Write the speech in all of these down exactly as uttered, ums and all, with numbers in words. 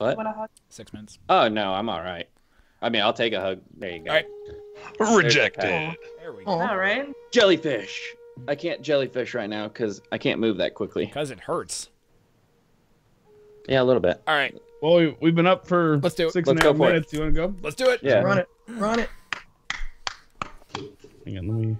What? You want a hug? Six minutes. Oh, no, I'm all right. I mean, I'll take a hug. There you go. All right. Rejected. There we go. All right. Jellyfish. I can't jellyfish right now because I can't move that quickly. Because it hurts. Yeah, a little bit. All right. Well, we, we've been up for Let's do it. six Let's and a go half for it. minutes. You want to go? Let's do it. Yeah. Run it. Run it. Hang on, let me.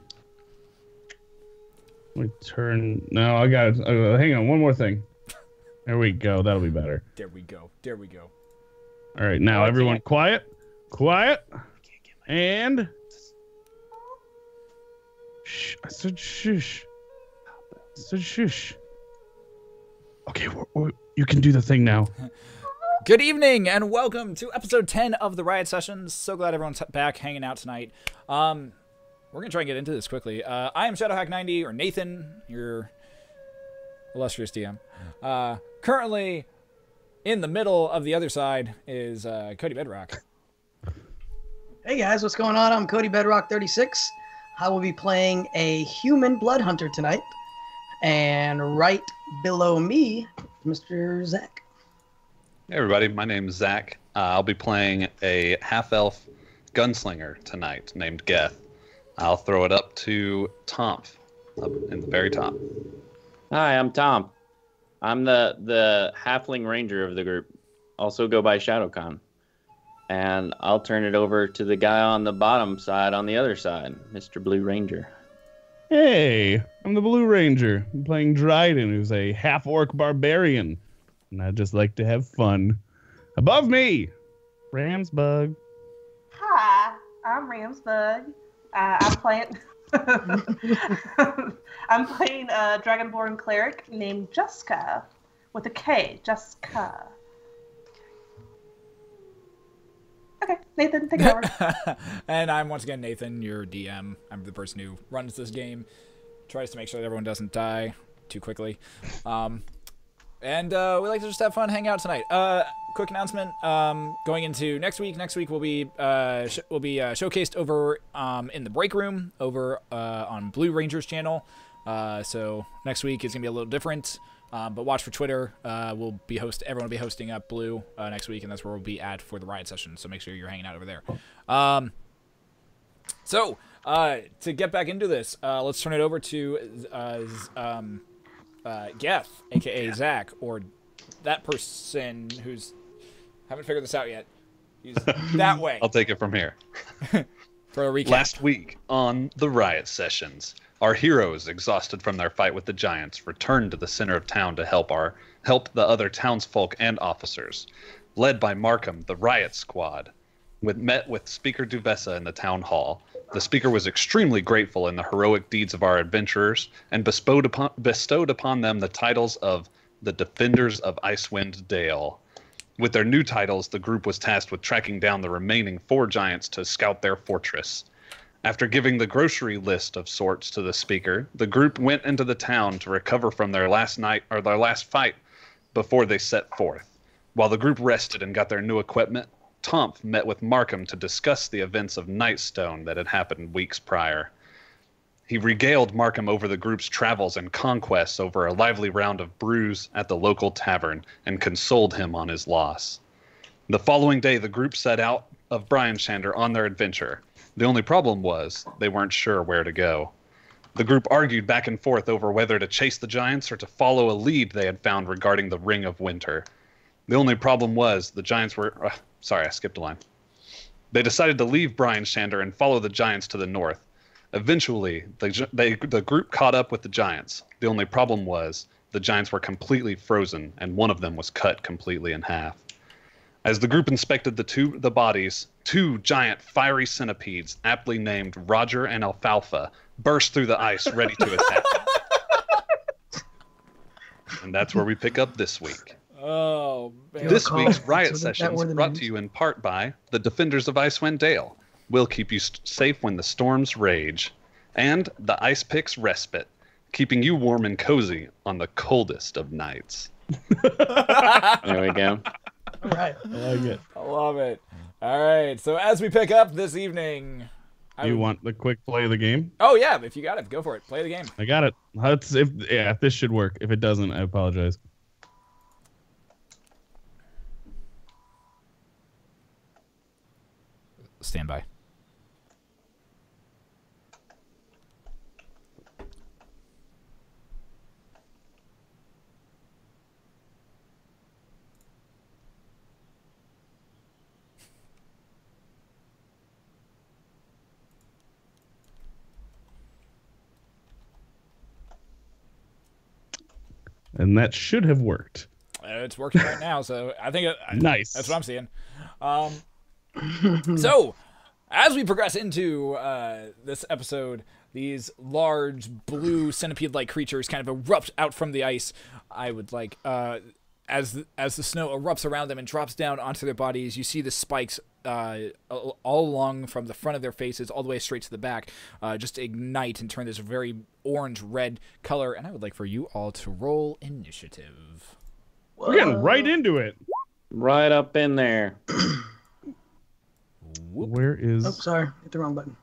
Let me turn. No, I got it. Uh, hang on, one more thing. There we go. That'll be better. There we go. There we go. All right, now everyone, quiet, quiet, and. Shh. I said shush. I said shush. Okay, we're, we're, you can do the thing now. Good evening and welcome to episode ten of the Riot Sessions. So glad everyone's back hanging out tonight. Um, we're gonna try and get into this quickly. Uh, I am Shadowhack ninety, or Nathan, your illustrious D M. Uh, currently, in the middle of the other side is uh, Cody Bedrock. Hey guys, what's going on? I'm Cody Bedrock thirty-six. I will be playing a human blood hunter tonight. And right below me, Mister Zach. Hey everybody, my name is Zach. Uh, I'll be playing a half-elf gunslinger tonight named Geth. I'll throw it up to Tomp, up in the very top. Hi, I'm Tom. I'm the, the halfling ranger of the group. Also go by Shadowcon. And I'll turn it over to the guy on the bottom side on the other side, Mister Blue Ranger. Hey, I'm the Blue Ranger. I'm playing Dryden, who's a half-orc barbarian. And I just like to have fun. Above me, Ramsbug. Hi, I'm Ramsbug. Uh, I'm playing. I'm playing a dragonborn cleric named Jessica, with a K. Jessica. Okay, Nathan, take it over. And I'm once again Nathan, your D M. I'm the person who runs this game, tries to make sure that everyone doesn't die too quickly. Um, and uh, we like to just have fun, hang out tonight. Uh, quick announcement: um, going into next week. Next week will be uh, sh will be uh, showcased over um, in the break room over uh, on Blue Ranger's channel. Uh, so next week is gonna be a little different. Um, but watch for Twitter. Uh, we'll be host. Everyone will be hosting up Blue uh, next week, and that's where we'll be at for the Riot Session. So make sure you're hanging out over there. Um, so uh, to get back into this, uh, let's turn it over to uh, um, uh, Geth, aka Zach, or that person who's haven't figured this out yet. He's that way. I'll take it from here. For a recap. Last week on the Riot Sessions, our heroes, exhausted from their fight with the giants, returned to the center of town to help our help the other townsfolk and officers. Led by Markham, the Riot Squad, with, met with Speaker Duvessa in the town hall. The speaker was extremely grateful in the heroic deeds of our adventurers and bestowed upon, bestowed upon them the titles of the Defenders of Icewind Dale. With their new titles, the group was tasked with tracking down the remaining four giants to scout their fortress. After giving the grocery list of sorts to the speaker, the group went into the town to recover from their last night or their last fight before they set forth. While the group rested and got their new equipment, Tomp met with Markham to discuss the events of Nightstone that had happened weeks prior. He regaled Markham over the group's travels and conquests over a lively round of brews at the local tavern and consoled him on his loss. The following day, the group set out of Bryanshander on their adventure. The only problem was they weren't sure where to go. The group argued back and forth over whether to chase the giants or to follow a lead they had found regarding the Ring of Winter. The only problem was the giants were... Uh, sorry, I skipped a line. They decided to leave Bryanshander and follow the giants to the north. Eventually, the, they, the group caught up with the giants. The only problem was the giants were completely frozen, and one of them was cut completely in half. As the group inspected the two the bodies, two giant fiery centipedes, aptly named Roger and Alfalfa, burst through the ice, ready to attack. And that's where we pick up this week. Oh, man. This recall- week's Riot so that- that Sessions were the brought names? to you in part by the Defenders of Icewind Dale. We'll keep you st- safe when the storms rage. And the Ice Picks Respite, keeping you warm and cozy on the coldest of nights. There we go. All right. I like it. I love it. All right, so as we pick up this evening... I You would- want the quick play of the game? Oh, yeah, if you got it, go for it. Play the game. I got it. Let's, if, yeah, this should work. If it doesn't, I apologize. stand by. And that should have worked. Uh, it's working right now, so I think it, I, Nice. That's what I'm seeing. Um, so, as we progress into uh, this episode, these large blue centipede-like creatures kind of erupt out from the ice. I would like, uh, as the, as the snow erupts around them and drops down onto their bodies, you see the spikes uh, all along from the front of their faces all the way straight to the back, uh, just ignite and turn this very orange-red color. And I would like for you all to roll initiative. We're getting right into it. Right up in there. Whoop. Where is? Oh, sorry, hit the wrong button.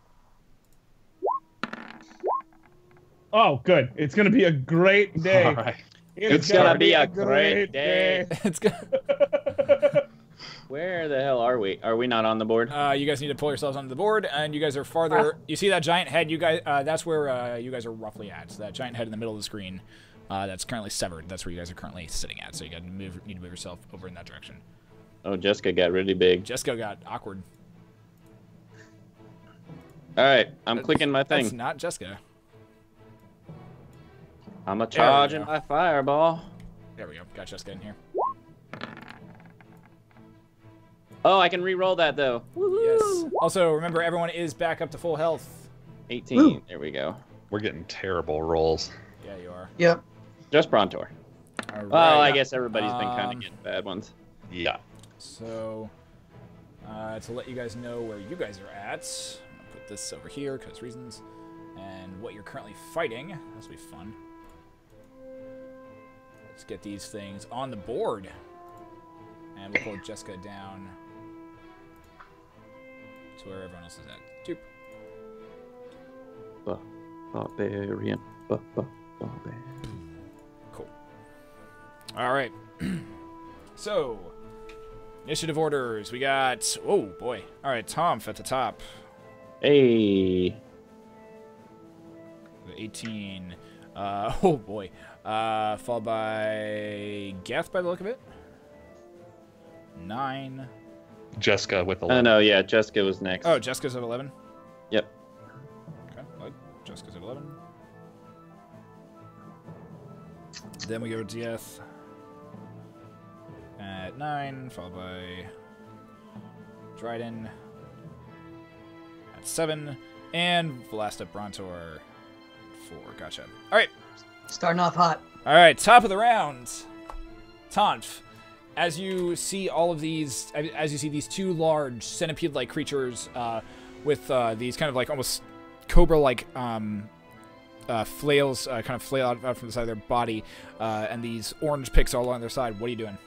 Oh, good. It's gonna be a great day. All right. It's, gonna be a great day. It's good. Where the hell are we? Are we not on the board? Uh, you guys need to pull yourselves onto the board, and you guys are farther. You see that giant head? You guys, uh, that's where uh, you guys are roughly at. So that giant head in the middle of the screen, uh, that's currently severed. That's where you guys are currently sitting at. So you got to move, need to move yourself over in that direction. Oh, Jessica got really big. Jessica got awkward. All right, I'm That's- clicking my That's thing. not Jessica. I'm a There we charging go. my fireball. There we go. Got Jessica in here. Oh, I can re-roll that though. Yes. Also, remember, everyone is back up to full health. eighteen. Woo. There we go. We're getting terrible rolls. Yeah, you are. Yep. Just Brontor. All right. Well, I guess everybody's been kind Um, of getting bad ones. Yeah. So, uh, to let you guys know where you guys are at, I'm gonna put this over here because reasons, and what you're currently fighting. This will be fun. Let's get these things on the board, and we'll pull Jessica down to where everyone else is at. Doop. Ba- Barbarian. Ba- ba- barbarian. Cool. All right. So, initiative orders. We got. Oh boy. All right, Tom at the top. Hey. eighteen. Uh, oh boy. Uh, followed by Geth by the look of it. Nine. Jessica with Oh eleven. no, yeah, Jessica was next. Oh, Jessica's at eleven. Yep. Okay, well, Jessica's at eleven. Then we go to Geth at nine, followed by Dryden at seven, and Velasta Brontor at four. Gotcha. All right. Starting off hot. All right, top of the round. Tonf, as you see all of these, as you see these two large centipede-like creatures uh, with uh, these kind of like almost cobra-like um, uh, flails, uh, kind of flail out, out from the side of their body, uh, and these orange picks all along their side. What are you doing?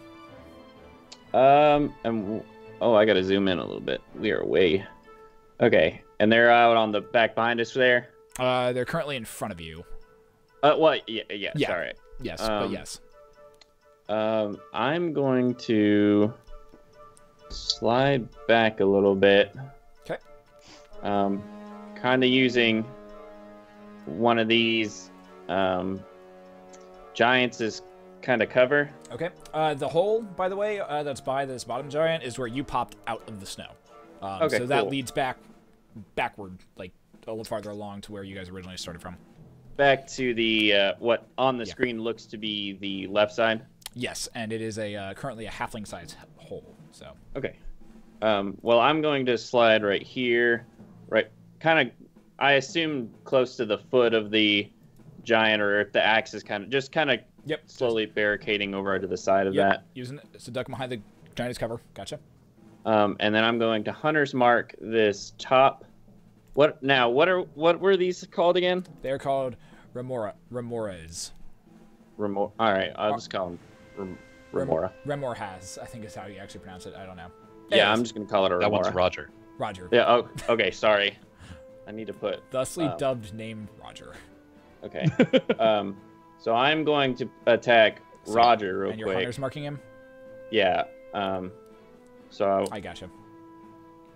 Um, and w- oh, I gotta zoom in a little bit. We are way. Okay, and they're out on the back behind us there. Uh, they're currently in front of you. Uh, what? Yeah, yes. Yeah. All right. Yes, but Um, yes. Um, I'm going to slide back a little bit. Okay. Um, kind of using one of these um, giants as kind of cover. Okay. Uh, the hole, by the way, uh, that's by this bottom giant is where you popped out of the snow. Um, Okay, so that cool. leads back, backward, like a little farther along to where you guys originally started from. Back to the uh, what on the Yeah. screen looks to be the left side. Yes, and it is a uh, currently a halfling-sized hole. So Okay. Um, well, I'm going to slide right here, right, kind of. I assume close to the foot of the giant, or if the axe is kind of just kind of yep, slowly barricading over to the side of yep, that. using it to duck behind the giant's cover. Gotcha. Um, and then I'm going to hunter's mark this top. What now? What are what were these called again? They're called remora remores. Remor. All right, I'll just call them Rem- remora. Remor has, I think is how you actually pronounce it. I don't know. Yeah, Anyways, I'm just gonna call it a That one's remora. Roger. Roger. Yeah. Oh, okay. Sorry. I need to put. Thusly um, dubbed name Roger. Okay. um, so I'm going to attack So- Roger real and your quick. hunter's marking him? Yeah. Um, so I gotcha. Okay.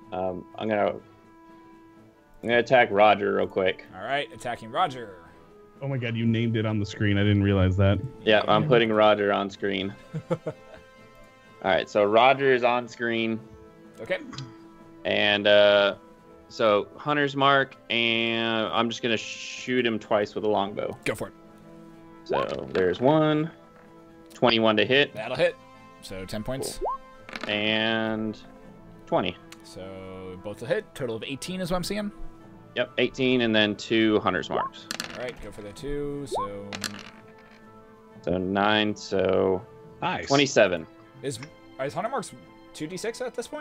Um, I'm gonna I'm gonna attack Roger real quick. All right, attacking Roger. Oh my god, you named it on the screen. I didn't realize that. Yeah, I'm putting Roger on screen. All right, so Roger is on screen, Okay. and uh, so Hunter's Mark, and I'm just gonna shoot him twice with a longbow. Go for it. So there's one, twenty-one to hit, That'll hit. So ten points. and twenty. So both will hit. Total of eighteen is what I'm seeing. Yep, eighteen, and then two Hunter's Marks. All right, go for the two. So So nine, so Nice. twenty-seven. is is Hunter Marks two d six at this point?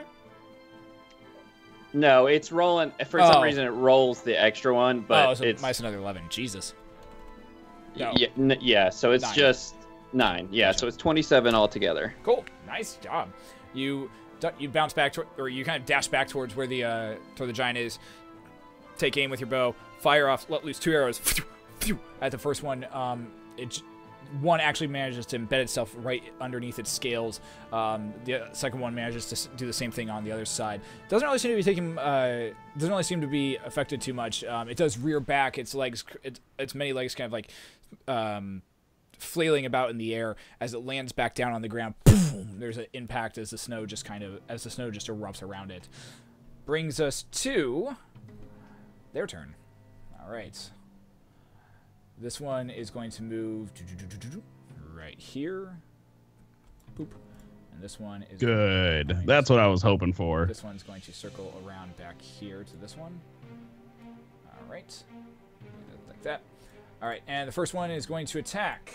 No, it's rolling. For Oh. some reason, it rolls the extra one, but oh, so it's minus another eleven. Jesus. No. yeah, n- yeah. So it's Nine. just nine. Yeah, so it's twenty-seven altogether. Cool. Nice job. You du- you bounce back to, or you kind of dash back towards where the uh, where the giant is. Take aim with your bow. Fire off. Let loose two arrows. At the first one, um, it j- one actually manages to embed itself right underneath its scales. Um, the second one manages to s- do the same thing on the other side. Doesn't really seem to be taking. Uh, doesn't really seem to be affected too much. Um, it does rear back. Its legs. Its, its many legs kind of like. Um, flailing about in the air as it lands back down on the ground. Boom! There's an impact as the snow just kind of as the snow just erupts around it. Brings us to their turn. All right. This one is going to move right here. Boop. And this one is Good. going That's to- what I was hoping for. This one's going to circle around back here to this one. All right. Like that. All right, and the first one is going to attack.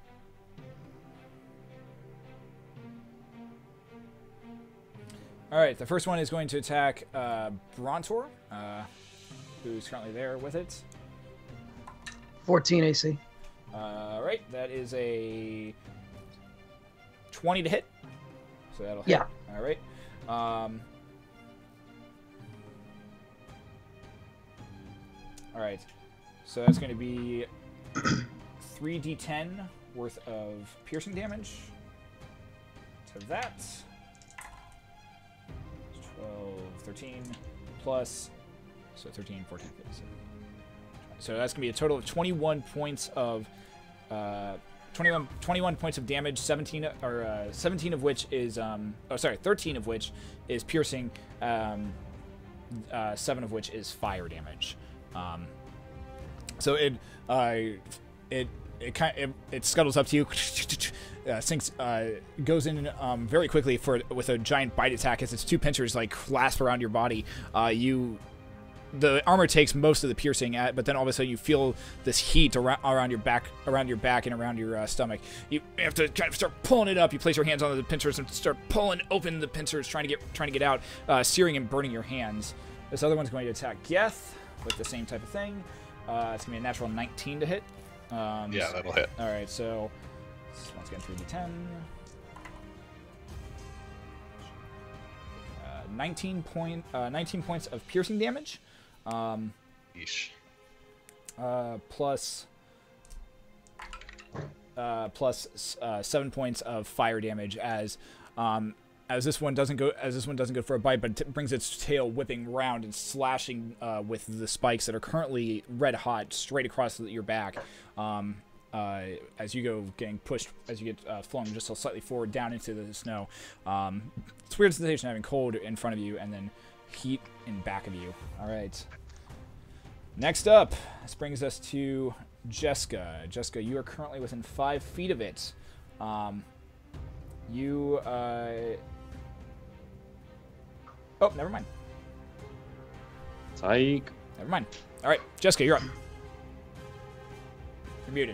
All right, the first one is going to attack uh, Brontor, uh, who's currently there with it. fourteen A C. All right, that is a twenty to hit. So that'll hit. Yeah. All right. Um, all right. So that's going to be three d ten worth of piercing damage to that. twelve, thirteen, plus, so thirteen, fourteen, fifteen. So that's going to be a total of twenty-one points of, uh, twenty-one, twenty-one points of damage, seventeen, or uh, seventeen of which is, um, oh, sorry, thirteen of which is piercing, um, uh, seven of which is fire damage. Um, So it, uh, it, it kind it, it scuttles up to you, uh, sinks, uh, goes in um, very quickly for with a giant bite attack as its two pincers like clasp around your body. Uh, you, the armor takes most of the piercing at, but then all of a sudden you feel this heat around, around your back, around your back and around your uh, stomach. You have to kind of start pulling it up. You place your hands on the pincers and start pulling open the pincers, trying to get trying to get out, uh, searing and burning your hands. This other one's going to attack Geth with the same type of thing. Uh, it's going to be a natural nineteen to hit. Um, Yeah, that'll hit. All right, so once again, three d ten. Uh, nineteen, point, uh, nineteen points of piercing damage. Um, Yeesh. uh, plus, uh, plus uh, seven points of fire damage as um, as this one doesn't go as this one doesn't go for a bite, but t- brings its tail whipping round and slashing uh, with the spikes that are currently red hot straight across your back. Um, uh, as you go getting pushed, as you get uh, flung just slightly forward down into the snow. Um, it's a weird sensation having cold in front of you and then heat in back of you. All right. Next up, this brings us to Jessica. Jessica, you are currently within five feet of it. Um, you, uh... Oh, never mind. Psych. Never mind. All right, Jessica, you're up. You're muted.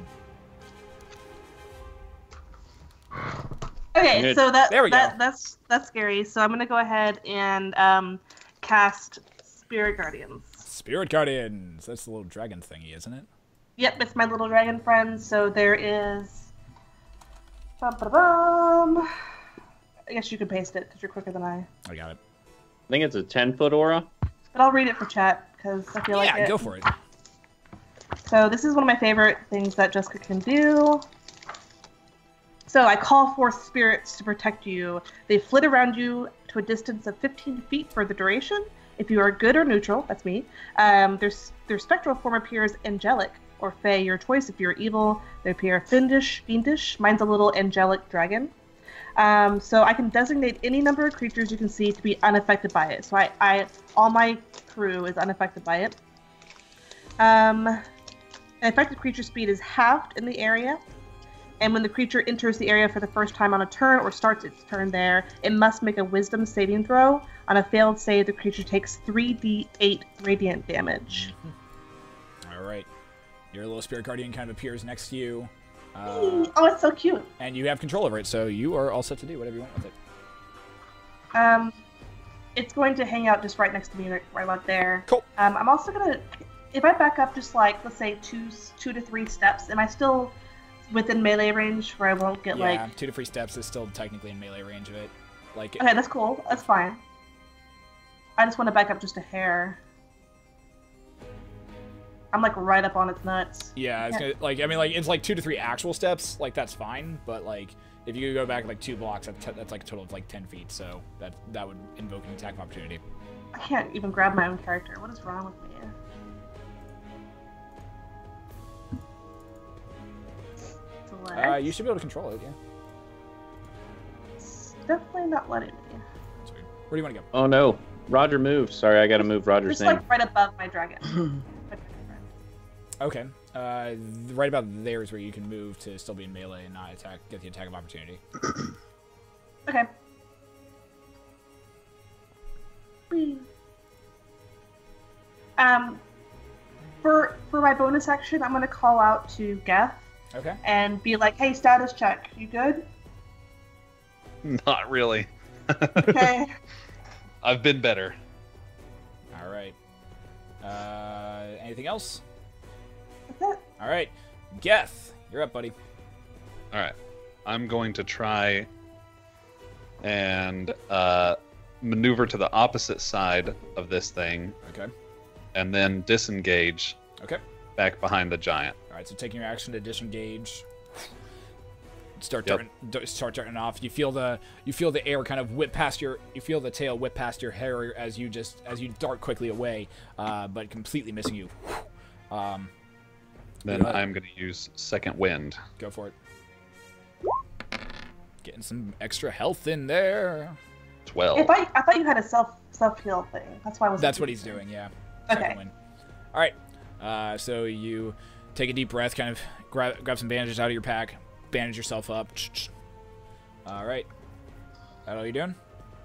Okay, Good. so that, There we that go. that's that's scary. So I'm gonna go ahead and um, cast Spirit Guardians. Spirit Guardians. That's the little dragon thingy, isn't it? Yep, it's my little dragon friend. So there is. Bum, ba, bum. I guess you could paste it because you're quicker than I. I got it. I think it's a ten foot aura. But I'll read it for chat because I feel Yeah, like it. go for it. So this is one of my favorite things that Jessica can do. So I call forth spirits to protect you. They flit around you to a distance of fifteen feet for the duration. If you are good or neutral, that's me, um, their, their spectral form appears angelic, or fey, your choice. If you're evil, they appear fiendish. fiendish. Mine's a little angelic dragon. Um, so I can designate any number of creatures you can see to be unaffected by it. So I, I all my crew is unaffected by it. Um, an affected creature speed is halved in the area. And when the creature enters the area for the first time on a turn or starts its turn there, it must make a wisdom saving throw. On a failed save, the creature takes three d eight radiant damage. All right. Your little spirit guardian kind of appears next to you. Uh, oh, it's so cute. And you have control over it, so you are all set to do whatever you want with it. Um, it's going to hang out just right next to me, right, right about there. Cool. Um, I'm also gonna, if I back up just like, let's say two, two to three steps, am I still within melee range where I won't get yeah, like... two to three steps is still technically in melee range of it. Like. Okay, that's cool. That's fine. I just want to back up just a hair. I'm like right up on its nuts. Yeah, it's gonna, like I mean, like it's like two to three actual steps. Like that's fine, but like if you go back like two blocks, that's, that's like a total of like ten feet. So that that would invoke an attack of opportunity. I can't even grab my own character. What is wrong with me? Uh, you should be able to control it, yeah. It's definitely not letting me. That's weird. Where do you want to go? Oh no, Roger moved. Sorry, I gotta move Roger's Just thing. like right above my dragon. Okay. Uh, right about there is where you can move to still be in melee and not attack, get the attack of opportunity. Okay. Whee. Um, for for my bonus action, I'm gonna call out to Geth. Okay. And be like, hey, status check. You good? Not really. Okay. I've been better. All right. Uh, anything else? That's it. All right. Geth, you're up, buddy. All right. I'm going to try and uh, maneuver to the opposite side of this thing. Okay. And then disengage. Okay. Back behind the giant. All right, so taking your action to disengage, start Yep. darting, start darting off. You feel the you feel the air kind of whip past your you feel the tail whip past your hair as you just as you dart quickly away, uh, but completely missing you. Um, Then go ahead. I'm going to use second wind. Go for it. Getting some extra health in there. twelve. If I I thought you had a self self heal thing. That's why I was. That's what he's doing. Yeah. Okay. Second win. All right. Uh, so you take a deep breath, kind of grab grab some bandages out of your pack, bandage yourself up. All right. That all you doing?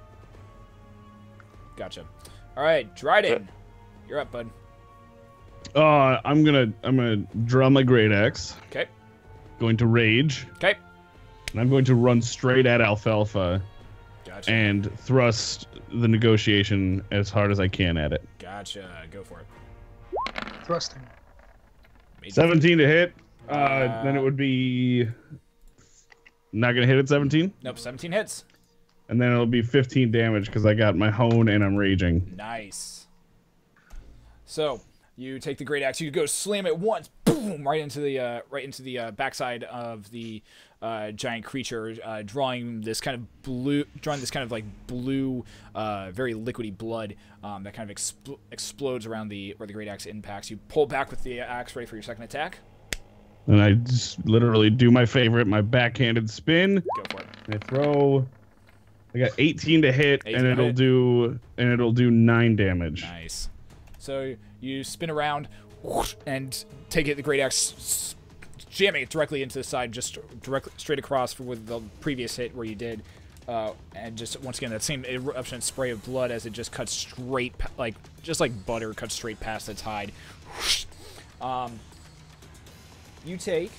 Gotcha. All right, Dryden, you're up, bud. Uh, I'm gonna I'm gonna draw my great axe. Okay. Going to rage. Okay. And I'm going to run straight at Alfalfa Gotcha. and thrust the negotiation as hard as I can at it. Gotcha. Go for it. Thrusting. Made- seventeen to hit. Uh, Uh, then it would be not gonna hit at seventeen, Nope. seventeen hits. and then it'll be fifteen damage because I got my hone and I'm raging. Nice. So you take the great axe. You go slam it once, boom, right into the uh, right into the uh, backside of the uh, giant creature, uh, drawing this kind of blue, drawing this kind of like blue, uh, very liquidy blood um, that kind of expl- explodes around the where the great axe impacts. You pull back with the axe, ready for your second attack. And I just literally do my favorite, my backhanded spin. Go for it. And I throw. I got eighteen to hit, eighteen and to it'll hit. do and it'll do nine damage. Nice. So you spin around whoosh, and take it the great axe, s- jamming it directly into the side, just directly straight across with the previous hit where you did, uh, and just once again that same eruption spray of blood as it just cuts straight, pa- like just like butter cuts straight past its hide. Whoosh. Um, you take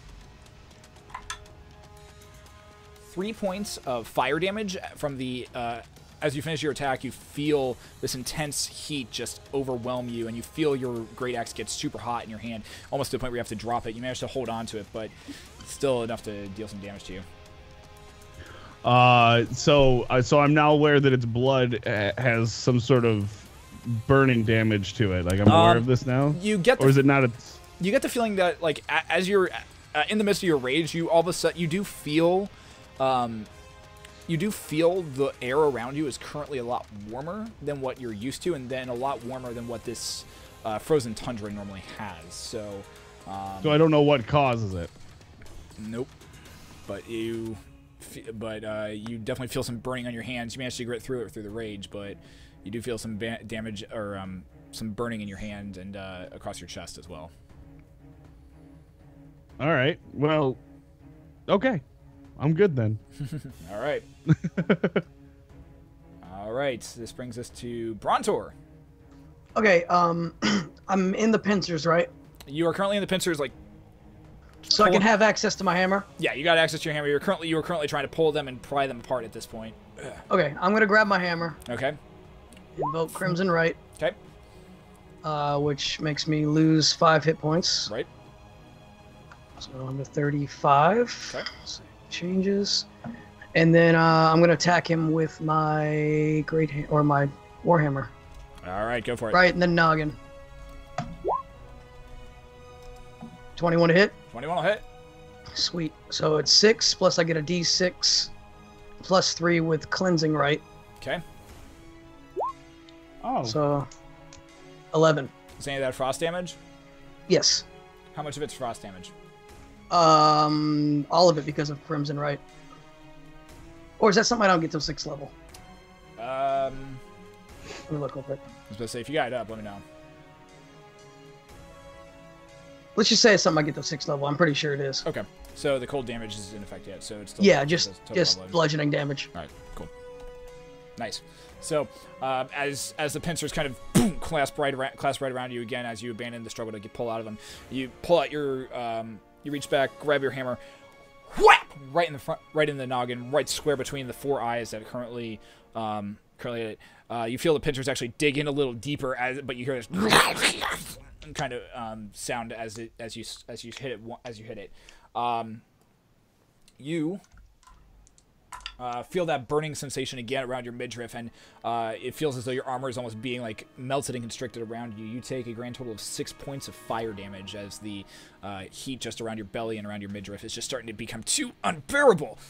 three points of fire damage from the. Uh, As you finish your attack, you feel this intense heat just overwhelm you, and you feel your great axe get super hot in your hand, almost to the point where you have to drop it. You manage to hold on to it, but it's still enough to deal some damage to you. Uh, so uh, so I'm now aware that its blood uh, has some sort of burning damage to it. Like I'm aware Um, of this now. You get Or the is it not? A, you get the feeling that like a- as you're uh, in the midst of your rage, you all of a sudden you do feel, um, you do feel the air around you is currently a lot warmer than what you're used to, and then a lot warmer than what this uh, frozen tundra normally has. So, um, So I don't know what causes it. nope. But you, fe- but uh, you definitely feel some burning on your hands. You managed to grit through it through the rage, but you do feel some ba- damage or um, some burning in your hand and uh, across your chest as well. All right. Well, okay. I'm good then. All right. All right. This brings us to Brontor. Okay, um, I'm in the pincers, right? You are currently in the pincers, like, So I can have access to my hammer? yeah, you got access to your hammer. You're currently you are currently trying to pull them and pry them apart at this point. Okay, I'm gonna grab my hammer, Okay. invoke Crimson Right, Okay. uh, which makes me lose five hit points. Right. So I'm at thirty-five. Okay. So changes. And then uh, I'm gonna attack him with my great ha- or my warhammer. All right, go for it. Right in the noggin. twenty-one to hit. twenty-one will hit. Sweet. So it's six plus I get a d six plus three with cleansing right. Okay. Oh. So eleven. Is any of that frost damage? Yes. How much of it's frost damage? Um, all of it because of Crimson Right. Or is that something I don't get till sixth level? Um, Let me look real quick. I was supposed to say, if you got it up, let me know. Let's just say it's something I get till sixth level. I'm pretty sure it is. Okay. So the cold damage is in effect yet, so it's still Yeah, it's just total just level. bludgeoning damage. All right, cool. Nice. So, um, as as the pincers kind of boom, clasp right around, clasp right around you again, as you abandon the struggle to get pull out of them, you pull out your, um, you reach back, grab your hammer, whap, right in the front, right in the noggin, right square between the four eyes that currently, um, currently, uh, you feel the pincers actually dig in a little deeper, as but you hear this kind of um, sound as it as you as you hit it as you hit it. Um, you. Uh, feel that burning sensation again around your midriff, and uh, it feels as though your armor is almost being like melted and constricted around you. You take a grand total of six points of fire damage as the uh, heat just around your belly and around your midriff is just starting to become too unbearable.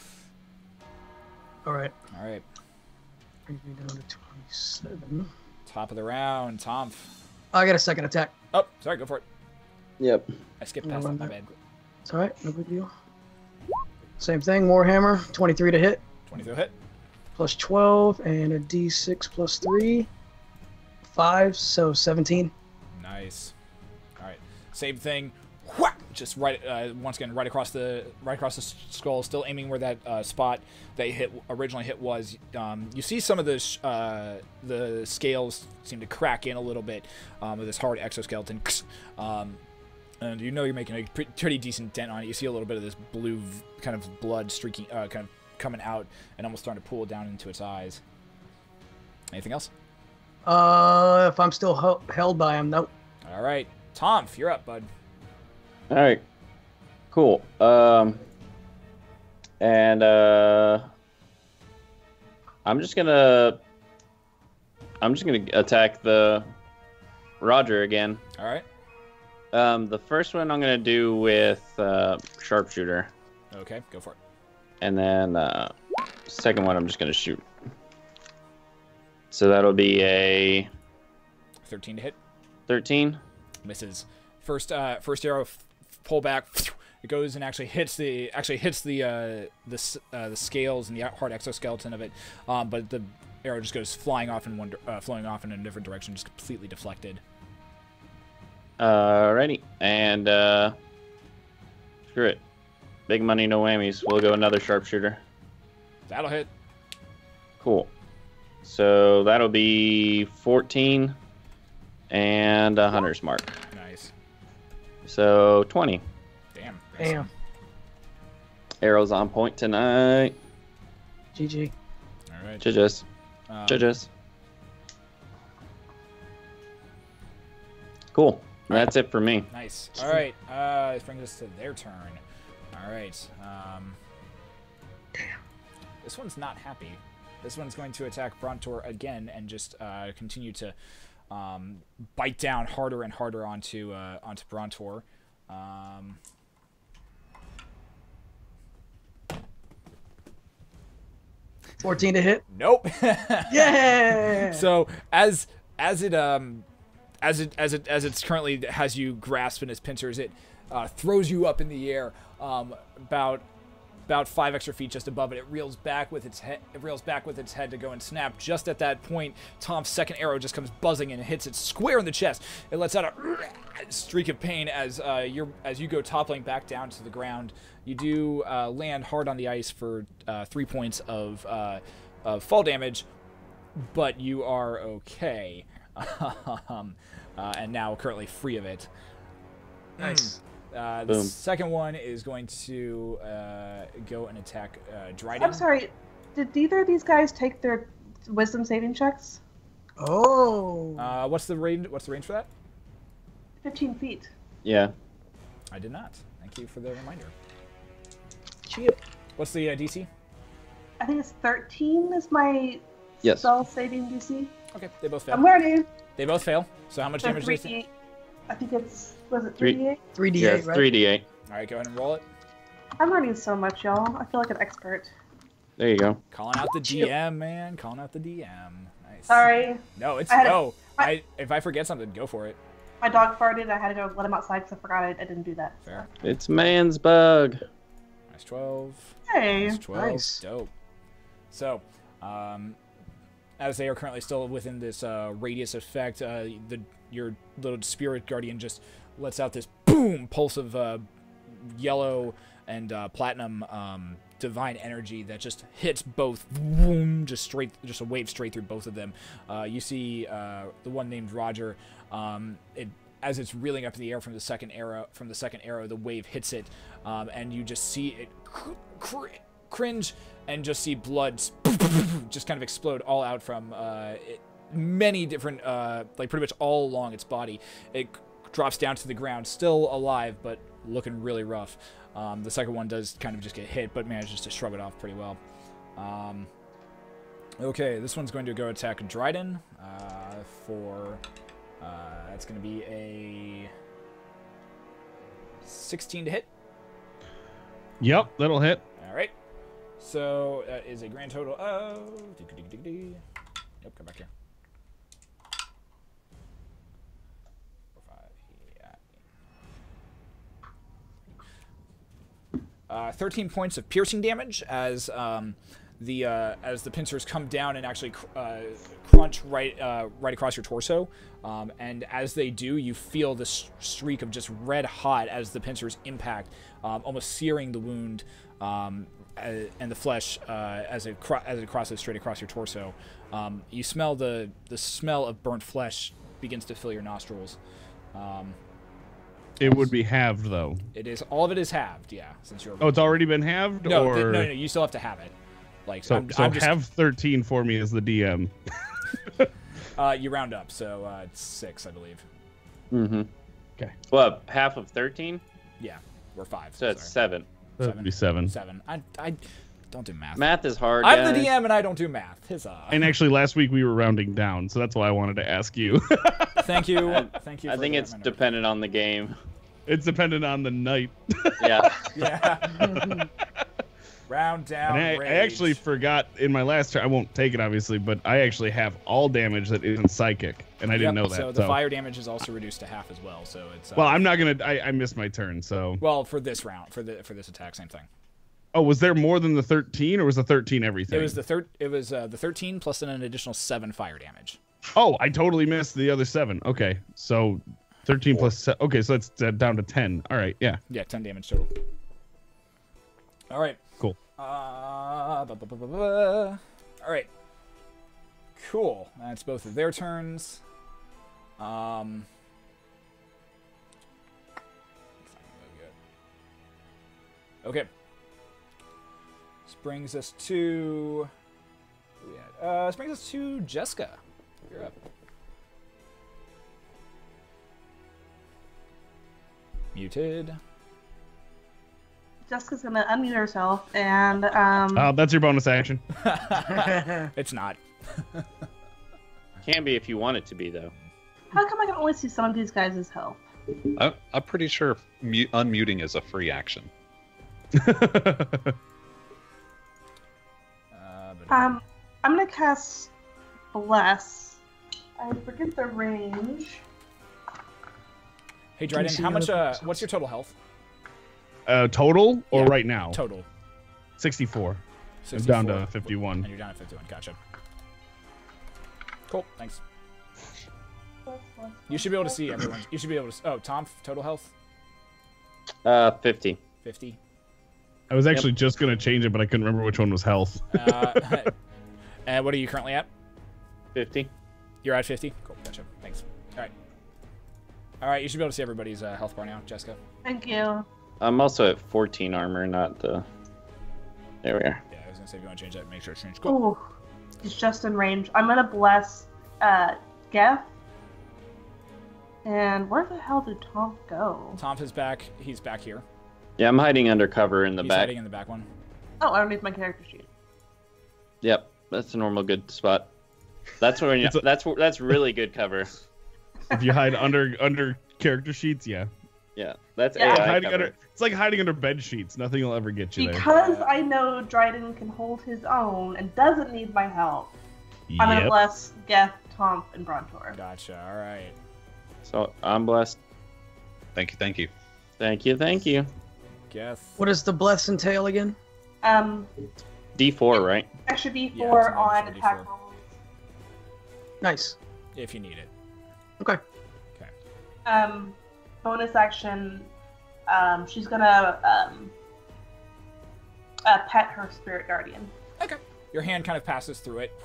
All right. All right, Brings me down to twenty-seven. top of the round, Tom. I got a second attack. Oh, sorry, go for it. Yep. I skipped No past that. My wonder. bad. It's all right. No big deal. Same thing. Warhammer. twenty-three to hit. twenty-two hit. Plus twelve and a d six plus three. five, so seventeen. Nice. All right, same thing. Whack! Just right, uh, once again, right across the right across the skull. Still aiming where that uh, spot that you hit originally hit was. Um, you see some of the sh- uh, the scales seem to crack in a little bit um, with this hard exoskeleton, um, and you know you're making a pre- pretty decent dent on it. You see a little bit of this blue v- kind of blood streaking, uh, kind of coming out, and almost starting to pool down into its eyes. Anything else? Uh, if I'm still ho- held by him, nope. All right, Tom, you're up, bud. All right. Cool. Um, and uh, I'm just gonna, I'm just gonna attack the Roger again. All right. Um, the first one I'm gonna do with uh, sharpshooter, Okay, go for it. and then uh, second one I'm just gonna shoot. So that'll be a thirteen to hit. thirteen. Misses. First, uh, first arrow, f- pull back. It goes and actually hits the actually hits the uh, the s- uh, the scales and the hard exoskeleton of it. Um, but the arrow just goes flying off in one, di- uh, flowing off in a different direction, just completely deflected. Alrighty, and uh, screw it. Big money, no whammies. We'll go another sharpshooter. That'll hit. Cool. So that'll be fourteen and a hunter's mark. Nice. So twenty. Damn. Damn. Arrows on point tonight. G G. All right. Judges. Um, Judges. Cool. That's it for me. Nice. All right. Uh, this brings us to their turn. All right. Um, this one's not happy. This one's going to attack Brontor again and just uh, continue to um, bite down harder and harder onto uh, onto Brontor. Um, fourteen to hit. Nope. Yeah. So as as it um as it as it as it's currently has you grasped in its pincers, it uh, throws you up in the air um, about about five extra feet just above it. It reels back with its head. It reels back with its head to go and snap. Just at that point, Tom's second arrow just comes buzzing and hits it square in the chest. It lets out a streak of pain as uh, you as you go toppling back down to the ground. You do uh, land hard on the ice for uh, three points of, uh, of fall damage, but you are okay, um, uh, and now currently free of it. Nice. Uh, the Boom. second one is going to uh, go and attack uh, Dryden. I'm sorry. Did either of these guys take their wisdom saving checks? Oh. Uh, what's the range? What's the range for that? Fifteen feet. Yeah. I did not. Thank you for the reminder. Cheap. What's the uh, D C? I think it's thirteen is my Yes. spell saving D C. Okay, they both fail. I'm learning. They both fail. So how much So damage do three they take? D eight. I think it's was it Three- three D eight? three d Yeah, eight, it's right? three d eight. All right, go ahead and roll it. I'm learning so much, y'all. I feel like an expert. There you go. Calling out the D M, man. Calling out the D M. Nice. Sorry, No, it's I had a- no. I- I if I forget something, go for it. my dog farted. I had to go let him outside because I forgot I, I didn't do that. Fair. It's man's bug. Nice twelve. Hey. Nice twelve. Nice. Dope. So, um, as they are currently still within this uh, radius effect, uh, the your little spirit guardian just lets out this boom pulse of uh, yellow and uh, platinum um, divine energy that just hits both, boom, just straight, just a wave straight through both of them. Uh, you see uh, the one named Roger. Um, it as it's reeling up in the air from the second arrow, from the second arrow, the wave hits it, um, and you just see it cr- cr- cringe and just see blood just kind of explode all out from uh, it, many different, uh, like pretty much all along its body. It drops down to the ground, still alive, but looking really rough. Um, the second one does kind of just get hit, but manages to shrug it off pretty well. Um, okay, this one's going to go attack Dryden uh, for... Uh, that's going to be a sixteen to hit. Yep, that'll hit. All right. So that is a grand total of... Nope, come back here. Four, five, yeah. Uh, thirteen points of piercing damage as um, the uh, as the pincers come down and actually cr- uh, crunch right uh, right across your torso. Um, and as they do, you feel this streak of just red hot as the pincers impact, um, almost searing the wound um, uh, and the flesh uh, as it cro- as it crosses straight across your torso. Um, you smell the the smell of burnt flesh begins to fill your nostrils. Um, It would be halved though. it is all of it is halved, yeah. Since you're Oh, it's already been halved, no, or th- no, no, you still have to have it. Like so, I'm, so I'm just, have thirteen for me as the D M. uh, you round up, so uh, it's six, I believe. Mm-hmm. Okay. What, half of thirteen? Yeah, we're five. So it's sorry. seven. That'd be seven. Seven. I, I don't do math. Math is hard, I'm guys. the D M and I don't do math. Huzzah. And actually, last week we were rounding down, so that's why I wanted to ask you. Thank you. I- Thank you. I for think the it's reminder. dependent on the game. It's dependent on the night. Yeah. Yeah. Round down. And I, I rage. actually forgot in my last turn. I won't take it obviously, but I actually have all damage that isn't psychic, and I didn't Yep, know that. So the fire damage is also reduced to half as well. So it's uh, Well, I'm not gonna. I, I missed my turn, so. well for this round for the for this attack, same thing. Oh, was there more than the thirteen, or was the thirteen everything? It was the third. It was uh, the thirteen plus then an additional seven fire damage. Oh, I totally missed the other seven. Okay, so thirteen plus. Se- okay, so that's uh, down to ten. All right, yeah. Yeah, ten damage total. All right. Cool. Uh, ba, ba, ba, ba, ba. All right. Cool. That's both of their turns. Um. Okay. This brings us to. who we had? Uh, this brings us to Jessica. You're up. Muted. Jessica's gonna unmute herself and um. Uh, that's your bonus action. It's not. Can be if you want it to be, though. How come I can only see some of these guys' health? I, I'm pretty sure mu- unmuting is a free action. Uh, Um, I'm gonna cast Bless. I forget the range. Hey, you Dryden, see how the much? other Uh, person? what's your total health? Uh, total or Yeah, right now? Total. sixty-four. I'm sixty-four. down to fifty-one. And you're down at fifty-one. Gotcha. Cool. Thanks. You should be able to see everyone. You should be able to. Oh, Tom, total health Uh, fifty. fifty. I was actually just gonna change it, but I couldn't remember which one was health. Uh, and what are you currently at? fifty. You're at fifty. Cool. Gotcha. Thanks. All right. All right. You should be able to see everybody's uh, health bar now, Jessica. Thank you. I'm also at fourteen armor, not the. There we are. Yeah, I was gonna say if you want to change that, make sure it's changed. Cool. Ooh, it's just in range. I'm gonna bless uh, Geth. And where the hell did Tom go? Tom is back. He's back here. Yeah, I'm hiding under cover in the He's back. hiding in the back one. Oh, underneath my character sheet. Yep, that's a normal good spot. That's when you, It's a- that's that's really good cover. If you hide under under character sheets, yeah. Yeah, that's Yeah. A I hiding cover. under, it's like hiding under bed sheets. Nothing will ever get you there. Because I know Dryden can hold his own and doesn't need my help, I'm gonna Yep. bless Geth, Tomp, and Brontor. Gotcha. All right. So I'm blessed. Thank you, thank you. Thank you, thank you. Geth. What does the bless entail again? Um, D four, right? extra D Yeah, four it's an on extra D attack four. rolls. Nice. If you need it. Okay. Okay. Um, bonus action. Um, she's gonna um, uh, pet her spirit guardian. Okay. Your hand kind of passes through it.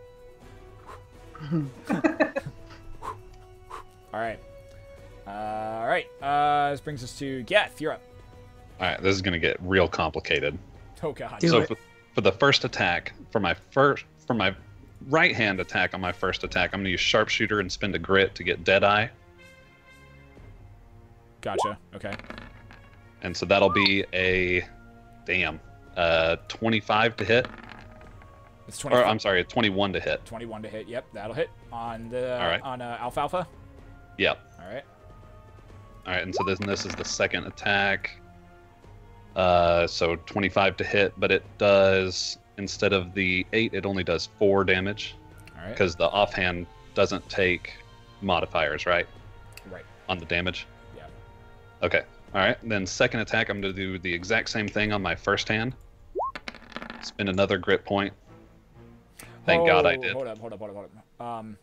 All right. Uh, all right. Uh, this brings us to Geth. You're up. All right, this is gonna get real complicated. Oh God. Do so it. for, for the first attack, for my first, for my right hand attack on my first attack, I'm gonna use sharpshooter and spend a grit to get Deadeye, Gotcha. Okay. and so that'll be a, damn, uh, twenty-five to hit, It's or twenty. I'm sorry, a twenty-one to hit. twenty-one to hit. Yep, that'll hit on the All right. on uh, Alfalfa. Yep. All right. All right, and so this, this is the second attack. Uh, so twenty-five to hit, but it does, instead of the eight, it only does four damage All right. because the offhand doesn't take modifiers, right? Right. On the damage? Yeah. Okay. All right. Then second attack, I'm going to do the exact same thing on my first hand. Spend another grit point. Thank God I Oh, did. Hold up. Hold up. Hold up. Hold up. Um.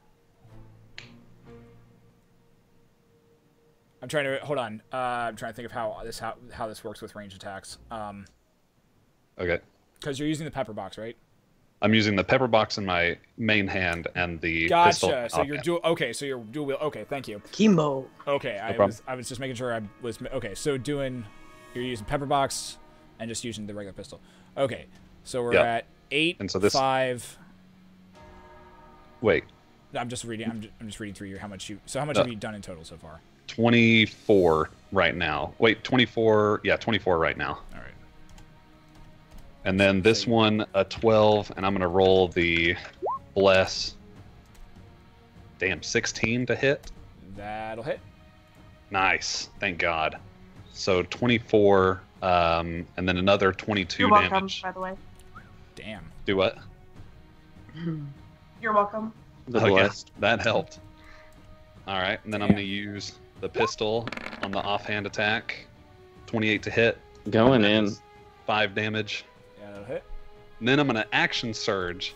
I'm trying to hold on. Uh, I'm trying to think of how this how how this works with range attacks. Um, Okay. because you're using the pepper box, right? I'm using the pepper box in my main hand and the pistol. Gotcha. in So my you're offhand. dual. Okay. So you're dual wheel. Okay. Thank you. Chemo. Okay. I problem. was I was just making sure I was okay. So doing you're using pepper box and just using the regular pistol. Okay. So we're Yeah. at eight. And so this- five. Wait. I'm just reading. I'm just, I'm just reading through your how much you. So how much No. have you done in total so far? twenty-four right now. Wait, twenty-four. Yeah, twenty-four right now. All right. And then this So- one, a twelve, and I'm going to roll the bless. Damn, sixteen to hit. That'll hit. Nice. Thank God. So twenty-four, um, and then another twenty-two You're welcome, damage. by the way. Damn. Do what? You're welcome. The Oh, yeah, blessed. that helped. All right, and then I'm Damn. going to use the pistol on the offhand attack. twenty-eight to hit. Going in. Five damage. Yeah, that'll hit. And then I'm going to action surge.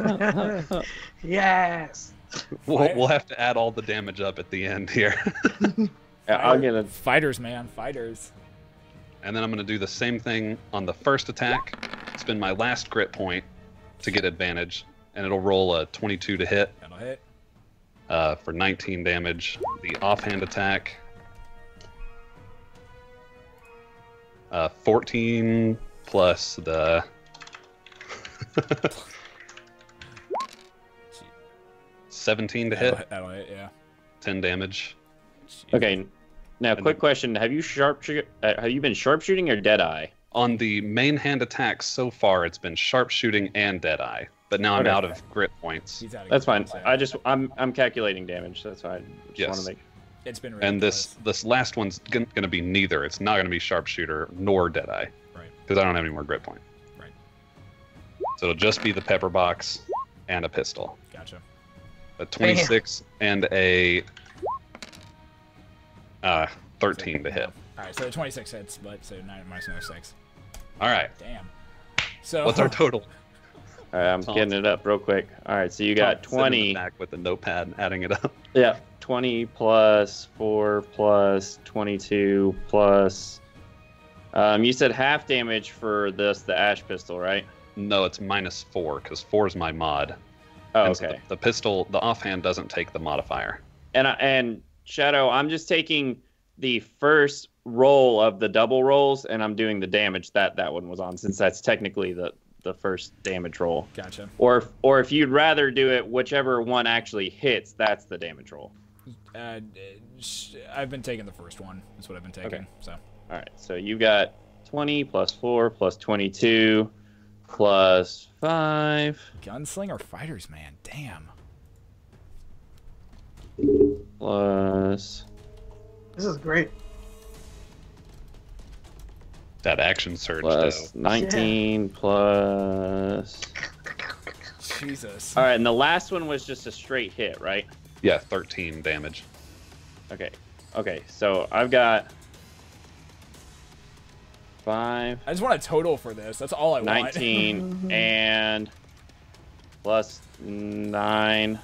Yes. We'll, Fire. we'll have to add all the damage up at the end here. Yeah, I'll get a. Fighters, man. Fighters. And then I'm going to do the same thing on the first attack. Spend my last grit point to get advantage, and it'll roll a twenty-two to hit That'll hit. uh, for nineteen damage. The offhand attack, uh, fourteen plus the seventeen to That'll hit, hit. That'll hit. Yeah. ten damage. Jeez. Okay. Now, And quick then- question: Have you sharpshoot? Uh, have you been sharpshooting or Deadeye? On the main hand attack so far, it's been sharpshooting and deadeye, but now I'm Okay. out of grit points. He's out of That's fine. so I just I'm I'm calculating damage. That's why I just Yes. want to make. It's been really And this this last one's going to be neither. It's not going to be sharpshooter nor deadeye. Right. Because I don't have any more grit point. Right. So it'll just be the pepper box and a pistol. Gotcha. A twenty-six and a uh, thirteen to hit. All right, so the twenty-six hits, but so nine minus another six. All right. Damn. So What's our total? All right, I'm Tom. getting it up real quick. All right, so you got Tom, sitting in the twenty. back with the notepad, adding it up. Yeah, twenty plus four plus twenty-two plus. Um, you said half damage for this, the ash pistol, right? No, it's minus four because four is my mod. Oh, And so okay. the, the pistol, the offhand doesn't take the modifier. And I, and Shadow, I'm just taking the first roll of the double rolls, and I'm doing the damage that that one was on, since that's technically the the first damage roll. Gotcha. Or if, or if you'd rather do it, whichever one actually hits, that's the damage roll. Uh, sh- I've been taking the first one. That's what I've been taking. Okay. So All right, so you got twenty plus four plus twenty-two plus five gunslinger fighters, man. Damn. plus. This is great. That action surge, Plus though. nineteen plus. Jesus. All right, and the last one was just a straight hit, right? Yeah, thirteen damage. Okay. Okay, so I've got five, I just want a total for this. That's all I want. nineteen, and plus nine.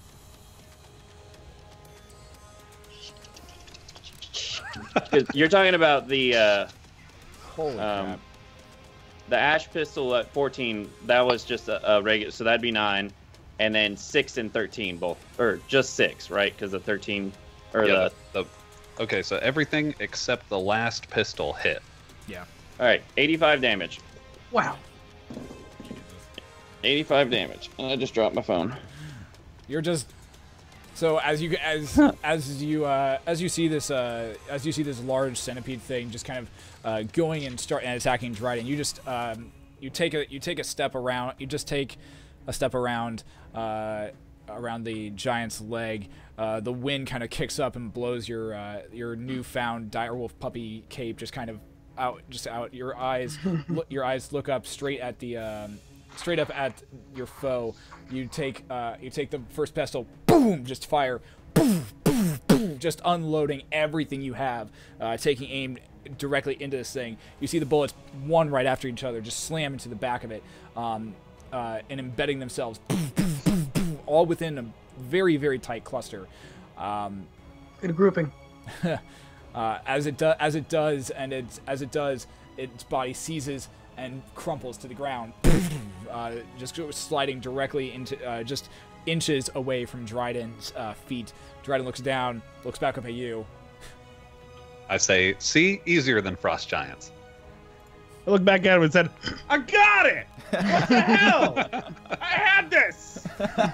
You're talking about the uh, Holy um, crap. the ash pistol at fourteen. That was just a, a regular, so that'd be nine, and then six and thirteen both, or just six, right? Because the thirteen or Yeah, the. the, the, okay, so everything except the last pistol hit. Yeah. All right, eighty-five damage. Wow. eighty-five damage. And I just dropped my phone. You're just so as you as as you uh, as you see this uh, as you see this large centipede thing just kind of uh, going and start and attacking Dryden. You just um, you take a you take a step around. You just take a step around uh, around the giant's leg. Uh, the wind kind of kicks up and blows your uh, your newfound direwolf puppy cape just kind of out just out. Your eyes look, your eyes look up straight at the um, straight up at your foe. You take uh, you take the first pistol, boom, just fire, boom, boom, boom, just unloading everything you have, uh, taking aim directly into this thing. You see the bullets, one right after each other, just slam into the back of it, um, uh, and embedding themselves, boom, boom, boom, boom, all within a very, very tight cluster. Um, Good grouping. uh, as it does, as it does, and it's as it does, its body seizes and crumples to the ground, uh, just sliding directly into, uh, just inches away from Dryden's uh, feet. Dryden looks down, looks back up at you. I say, see, easier than frost giants. I looked back at him and said, I got it! What the hell? I had this!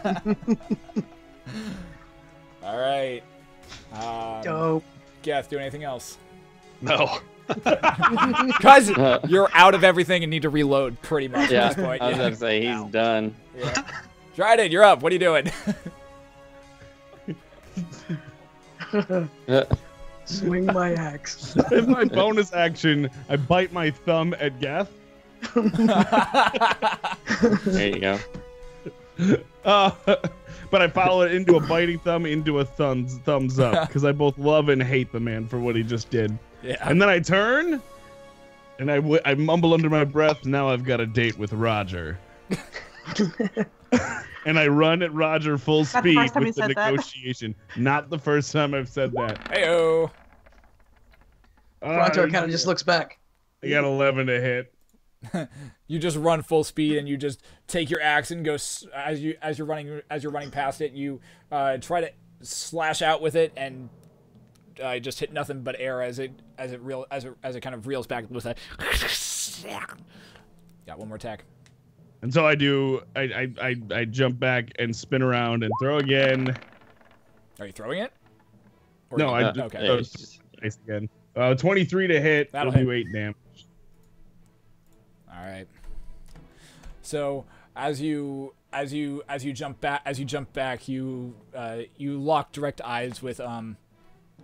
All right. Um, Dope. Geth, do anything else? No. Guys, you're out of everything and need to reload pretty much Yeah, at this point. I was Yeah. about to say he's done. Yeah. Dryden, you're up. What are you doing? Swing my axe. In my bonus action, I bite my thumb at Geth. There you go. Uh, but I follow it into a biting thumb, into a thumbs thumbs up, because I both love and hate the man for what he just did. Yeah. And then I turn, and I, w- I mumble under my breath, now I've got a date with Roger. And I run at Roger full Not the speed first time with you the said that. negotiation. Not the first time I've said that. Heyo. Roger Uh, kind of just looks back. I got eleven to hit. You just run full speed and you just take your axe and go s- as you as you're running as you're running past it. You uh, try to slash out with it and uh, just hit nothing but air as it as it real as it as it kind of reels back with a. Got one more attack. And so I do, I, I, I, I jump back and spin around and throw again. Are you throwing it? Or No, you- I Uh, just okay. throw it's just- nice again. Uh, twenty-three to hit. That'll That'll do hit. eight damage. All right. So as you as you as you jump back as you jump back, you uh, you lock direct eyes with um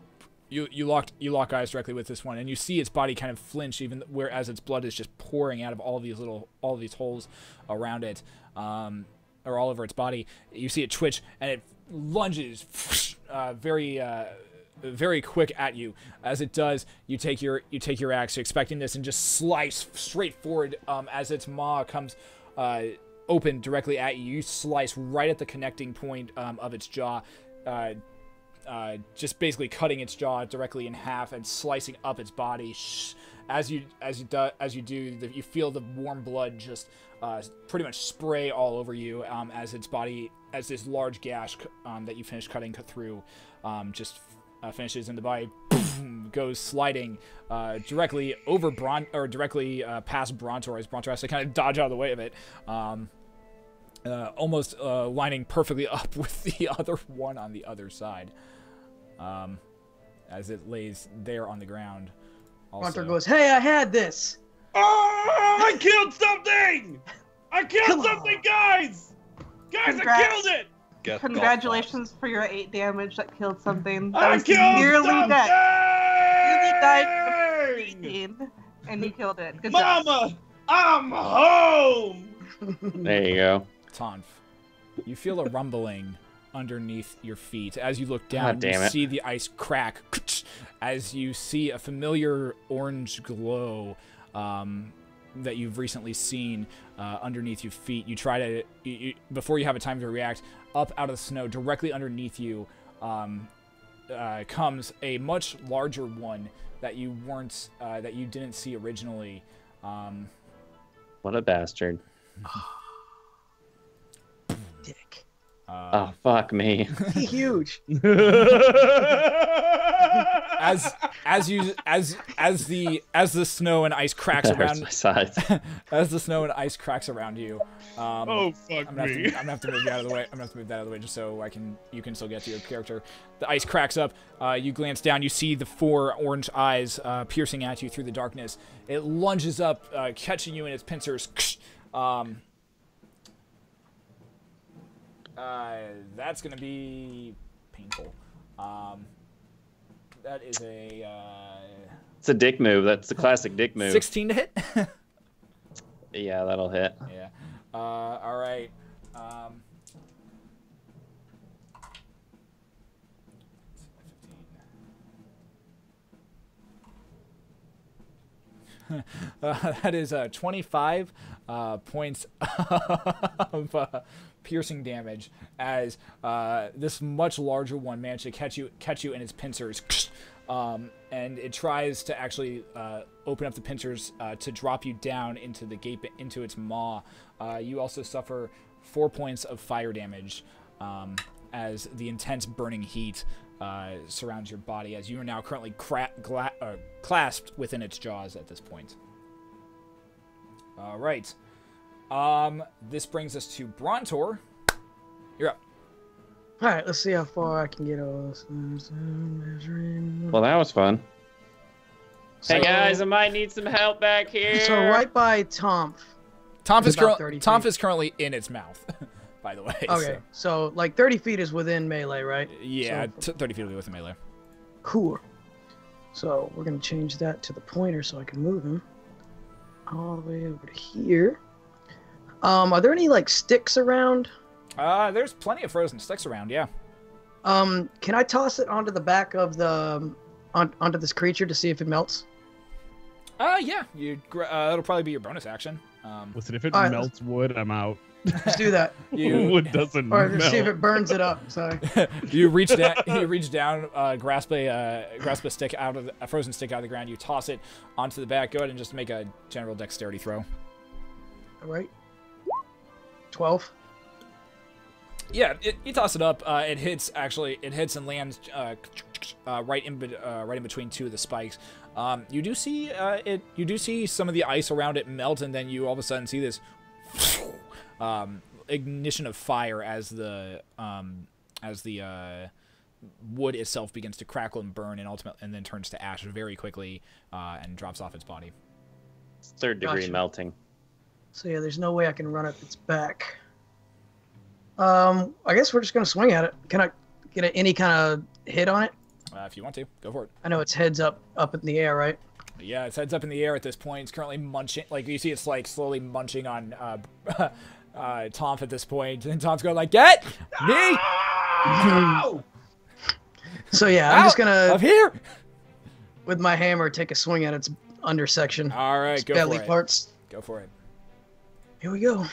you you locked you lock eyes directly with this one, and you see its body kind of flinch, even whereas its blood is just pouring out of all these little all of these holes around it, um, or all over its body. You see it twitch, and it lunges uh, very uh, very quick at you. As it does, you take your you take your axe, expecting this, and just slice straight forward um, as its maw comes uh, open directly at you. You slice right at the connecting point um, of its jaw. Uh, Uh, just basically cutting its jaw directly in half and slicing up its body. As you as you do, as you do, the, you feel the warm blood just uh, pretty much spray all over you um, as its body, as this large gash um, that you finished cutting through, um, just uh, finishes in the body, boom, goes sliding uh, directly over Bron or directly uh, past Brontor as Brontor has to kind of dodge out of the way of it. Um, Uh, almost uh, lining perfectly up with the other one on the other side, um, as it lays there on the ground. Also. Hunter goes, "Hey, I had this." Oh, I killed something! I killed Come something, guys! Guys, Congrats. I killed it! Get Congratulations for your eight damage that killed something. That I was killed nearly something! dead. Nearly died from breathing, and you killed it. Good job. Mama, I'm home! There you go. Tonf, you feel a rumbling underneath your feet. As you look down, God damn you it. see the ice crack as you see a familiar orange glow um, that you've recently seen uh, underneath your feet. You try to, you, you, before you have a time to react, up out of the snow, directly underneath you um, uh, comes a much larger one that you weren't, uh, that you didn't see originally. Um, What a bastard. Dick. uh, Oh, fuck me. He huge. as as you as as the as the snow and ice cracks That hurts around my sides. as the snow and ice cracks around you. Um, Oh, fuck I'm gonna, have me. to, I'm gonna have to move you out of the way. I'm gonna have to move that out of the way just so I can you can still get to your character. The ice cracks up. Uh, you glance down. You see the four orange eyes uh, piercing at you through the darkness. It lunges up, uh, catching you in its pincers. Um, uh, that's gonna be painful. Um, that is a uh, It's a dick move. That's the classic dick move. sixteen to hit. Yeah, that'll hit. Yeah. Uh, all right. Um, uh, that is uh, twenty-five uh, points of uh, piercing damage as uh, this much larger one managed to catch you catch you in its pincers. Um, and it tries to actually uh, open up the pincers uh, to drop you down into the gape into its maw. Uh, you also suffer four points of fire damage um, as the intense burning heat uh, surrounds your body, as you are now currently cra- gla- uh, clasped within its jaws at this point. All right. Um, this brings us to Brontor. You're up. All right, let's see how far I can get all this. Measuring. Well, that was fun. So- Hey guys, I might need some help back here. So right by Tomp. Tomp is, about cur- thirty Tomp feet. is currently in its mouth, by the way. Okay, so like thirty feet is within melee, right? So, yeah, So- t- thirty feet will be with the melee. Cool. So we're gonna change that to the pointer so I can move him all the way over to here. Um, are there any like sticks around? Uh, there's plenty of frozen sticks around, yeah. Um, can I toss it onto the back of the um, on, onto this creature to see if it melts? Uh, yeah, you. Gr- uh, it'll probably be your bonus action. Um, Listen, if it All right, melts wood, I'm out. Let's do that. you Wood doesn't Or melt. to see if it burns it up. Sorry. you reach down, you reach down, uh, grasp a uh, grasp a stick out of the, a frozen stick out of the ground. You toss it onto the back. Go ahead and just make a general dexterity throw. All right. Twelve. Yeah, it, you toss it up. Uh, it hits actually. It hits and lands uh, uh, right in be- uh, right in between two of the spikes. Um, you do see uh, it. You do see some of the ice around it melt, and then you all of a sudden see this um, ignition of fire as the um, as the uh, wood itself begins to crackle and burn, and ultimately and then turns to ash very quickly uh, and drops off its body. Third degree Gotcha. melting. So yeah, there's no way I can run up its back. Um, I guess we're just gonna swing at it. Can I get a, any kind of hit on it? Uh, if you want to, go for it. I know it's heads up up in the air, right? Yeah, its heads up in the air at this point. It's currently munching. Like, you see it's, like, slowly munching on uh, uh, Tom at this point. And Tom's going like, get me So, yeah, I'm out just going of to, here! with my hammer, take a swing at its undersection. All right, its go belly for it. parts. Go for it. Here we go.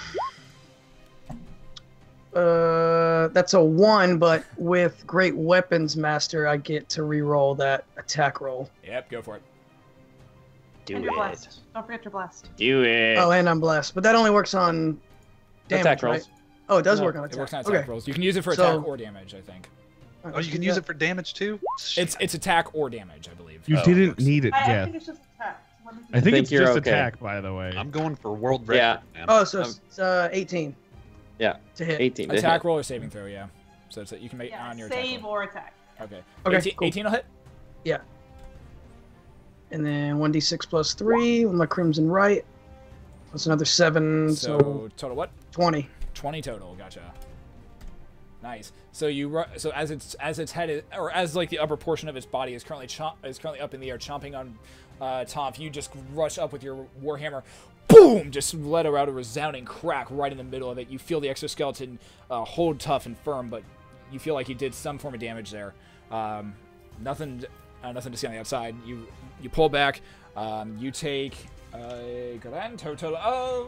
Uh, that's a one, but with Great Weapons Master, I get to re-roll that attack roll. Yep, go for it. Do and it. you're blessed. Don't forget your blessed. Do it. Oh, and I'm blessed, but that only works on damage, Attack right? rolls. Oh, it does No, work on It attack. works on attack okay. rolls. You can use it for So- attack or damage, I think. Oh, you can use it for damage too? It's it's attack or damage, I believe. You Oh, didn't works. need it I, I yet. think it's just attack. Let me I think, think it's you're just okay. attack, by the way. I'm going for world record, Yeah. man. Oh, so Um, it's uh, eighteen. Yeah. To hit. eighteen. to Attack hit. roll or saving throw, yeah. So it's that you can make yeah, on your attack save roll. or attack. Okay. Okay, eighteen, cool. eighteen will hit. And then one d six plus three with my Crimson Right. That's another seven, so, So total what? twenty. twenty total. Gotcha. Nice. So you ru- so as its as its head is, or as like the upper portion of its body is currently chomp is currently up in the air, chomping on uh, Tom. You just rush up with your warhammer, boom! Just let out a resounding crack right in the middle of it. You feel the exoskeleton uh, hold tough and firm, but you feel like you did some form of damage there. Um, nothing, uh, nothing to see on the outside. You you pull back. Um, you take a grand total of.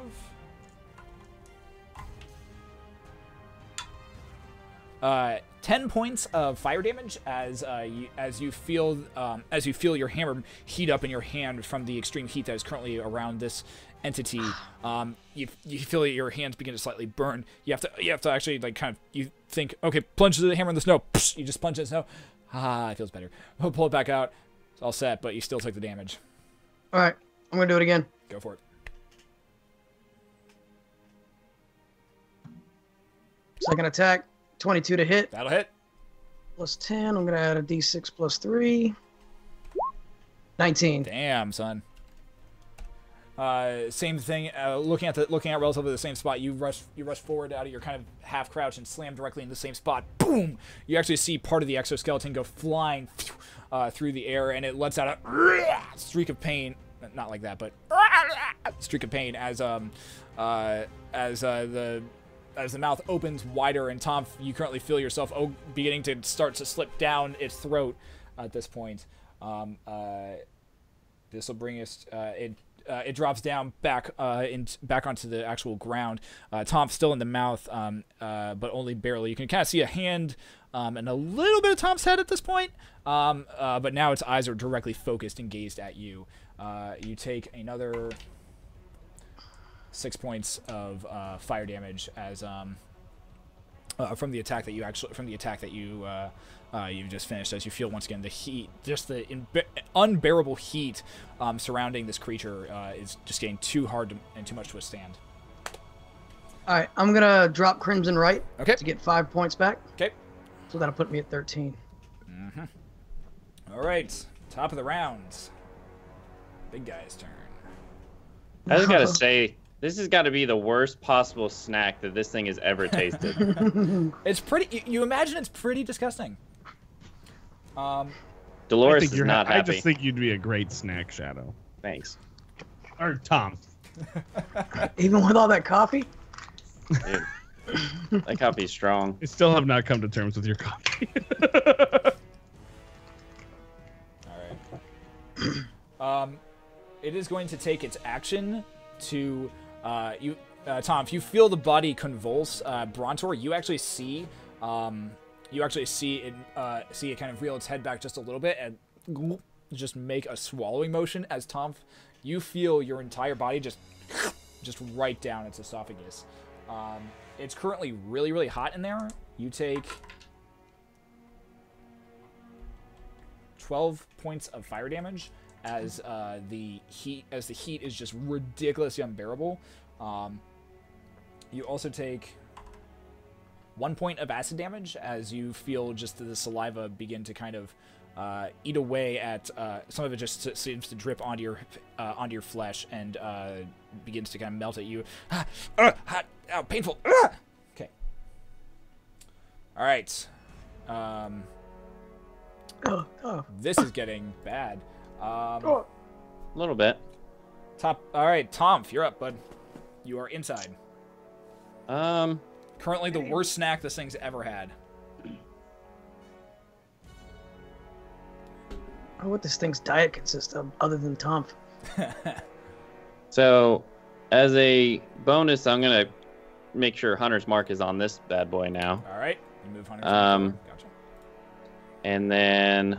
Uh, ten points of fire damage as uh, you, as you feel um, as you feel your hammer heat up in your hand from the extreme heat that is currently around this entity. Um, you you feel that your hands begin to slightly burn. You have to you have to actually like kind of you think, okay, plunge the hammer in the snow. Psh, you just plunge in the snow. Ah, it feels better. Pull it back out. It's all set, but you still took the damage. All right, I'm gonna do it again. Go for it. Second attack, twenty-two to hit, That'll hit. plus ten. I'm gonna add a d six plus three. nineteen. Damn, son. Uh, same thing. Uh, looking at the looking at relatively the same spot, you rush you rush forward out of your kind of half crouch and slam directly in the same spot. Boom! You actually see part of the exoskeleton go flying uh, through the air, and it lets out a streak of pain. Not like that, but streak of pain as um uh as uh, the as the mouth opens wider, and Tom, you currently feel yourself oh, beginning to start to slip down its throat at this point. Um, uh, this will bring us. Uh, it uh, it drops down back uh, in back onto the actual ground. Uh, Tom's still in the mouth, um, uh, but only barely. You can kind of see a hand um, and a little bit of Tom's head at this point. Um, uh, but now its eyes are directly focused and gazed at you. Uh, you take another six points of uh, fire damage as um, uh, from the attack that you actually from the attack that you uh, uh, you just finished. As you feel once again the heat, just the inbe- unbearable heat um, surrounding this creature uh, is just getting too hard to, and too much to withstand. All right, I'm gonna drop Crimson Right Okay. to get five points back. Okay. So that'll put me at thirteen. All right. Top of the round. Big guy's turn. I just gotta say, this has got to be the worst possible snack that this thing has ever tasted. It's pretty. You, you imagine it's pretty disgusting. Um. I Dolores think is you're not ha- I happy. just think you'd be a great snack, Shadow. Thanks. Or Tom. Even with all that coffee? Dude. That coffee's strong. I still have not come to terms with your coffee. All right. um, it is going to take its action to uh, you, uh, Tom. If you feel the body convulse, uh, Brontor, you actually see, um, you actually see it, uh, see it kind of reel its head back just a little bit and just make a swallowing motion as Tom, you feel your entire body just, just right down its esophagus. Um, it's currently really, really hot in there. You take twelve points of fire damage as uh, the heat as the heat is just ridiculously unbearable. Um, you also take one point of acid damage as you feel just the saliva begin to kind of uh, eat away at uh, some of it. Just s- seems to drip onto your uh, onto your flesh and uh, begins to kind of melt at you. Ah, uh, hot, ow, painful. Ah! Okay. All right. Um, Oh, oh. This is getting bad. Um, Oh. A little bit. top. All right, Tom, you're up, bud. You are inside. Um, Currently the worst snack this thing's ever had. I wonder what this thing's diet consists of, other than Tomp. so as a bonus, I'm gonna make sure Hunter's Mark is on this bad boy now, All right, you move Hunter. Um, Gotcha. and then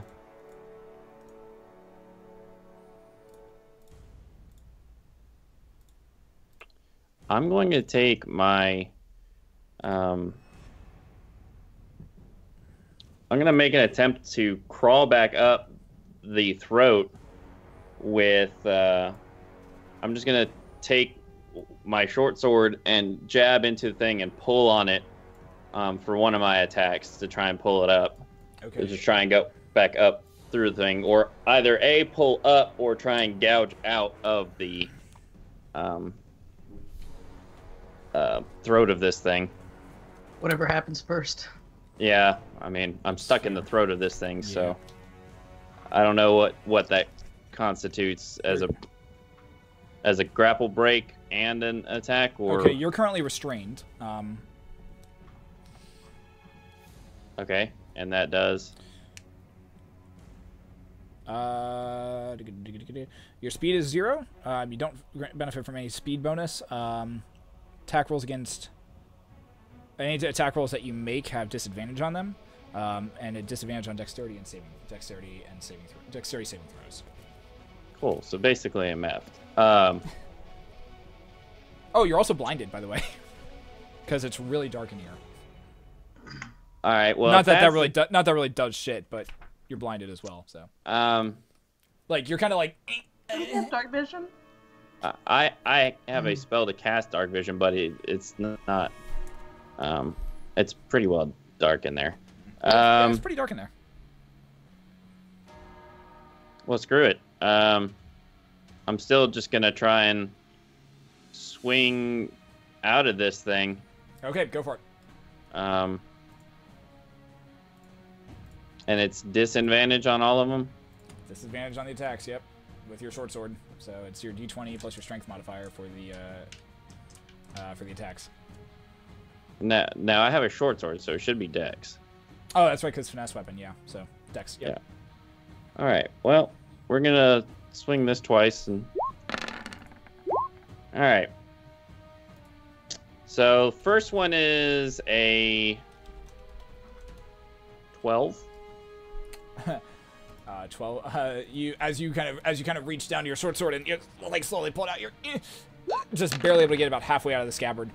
I'm going to take my. Um, I'm going to make an attempt to crawl back up the throat with. Uh, I'm just going to take my short sword and jab into the thing and pull on it um, for one of my attacks to try and pull it up. Okay. To just try and go back up through the thing, or either A, pull up, or try and gouge out of the um, uh, throat of this thing. Whatever happens first. Yeah, I mean, I'm stuck in the throat of this thing, so I don't know what, what that constitutes as a as a grapple break and an attack, or Okay, you're currently restrained. Um, okay, and that does. Uh, your speed is zero. Um, you don't benefit from any speed bonus. Um, attack rolls against any attack rolls that you make have disadvantage on them, um, and a disadvantage on dexterity and saving dexterity and saving thro- dexterity saving throws. Cool. So basically, I'm effed. Um, Oh, you're also blinded, by the way, because it's really dark in here. all right. Well, not if that that that's really do- not that really does shit, but you're blinded as well. So the- um. like you're kind of like. Do you have dark vision? I I have a spell to cast dark vision, but it, it's not. Um, it's pretty well dark in there. Yeah, Um, it's pretty dark in there. well, screw it. Um, I'm still just gonna try and swing out of this thing. Okay, go for it. Um, and it's disadvantage on all of them. Disadvantage on the attacks. Yep, with your short sword. So it's your D twenty plus your strength modifier for the uh, uh, for the attacks. Now, now I have a short sword, so it should be dex. Oh, that's right, because finesse weapon. Yeah. So dex. Yep. Yeah. All right. Well, we're gonna swing this twice, and all right. So first one is a twelve. Uh, twelve. Uh, you as you kind of as you kind of reach down to your short sword and you like slowly pull it out. You're eh, just barely able to get about halfway out of the scabbard.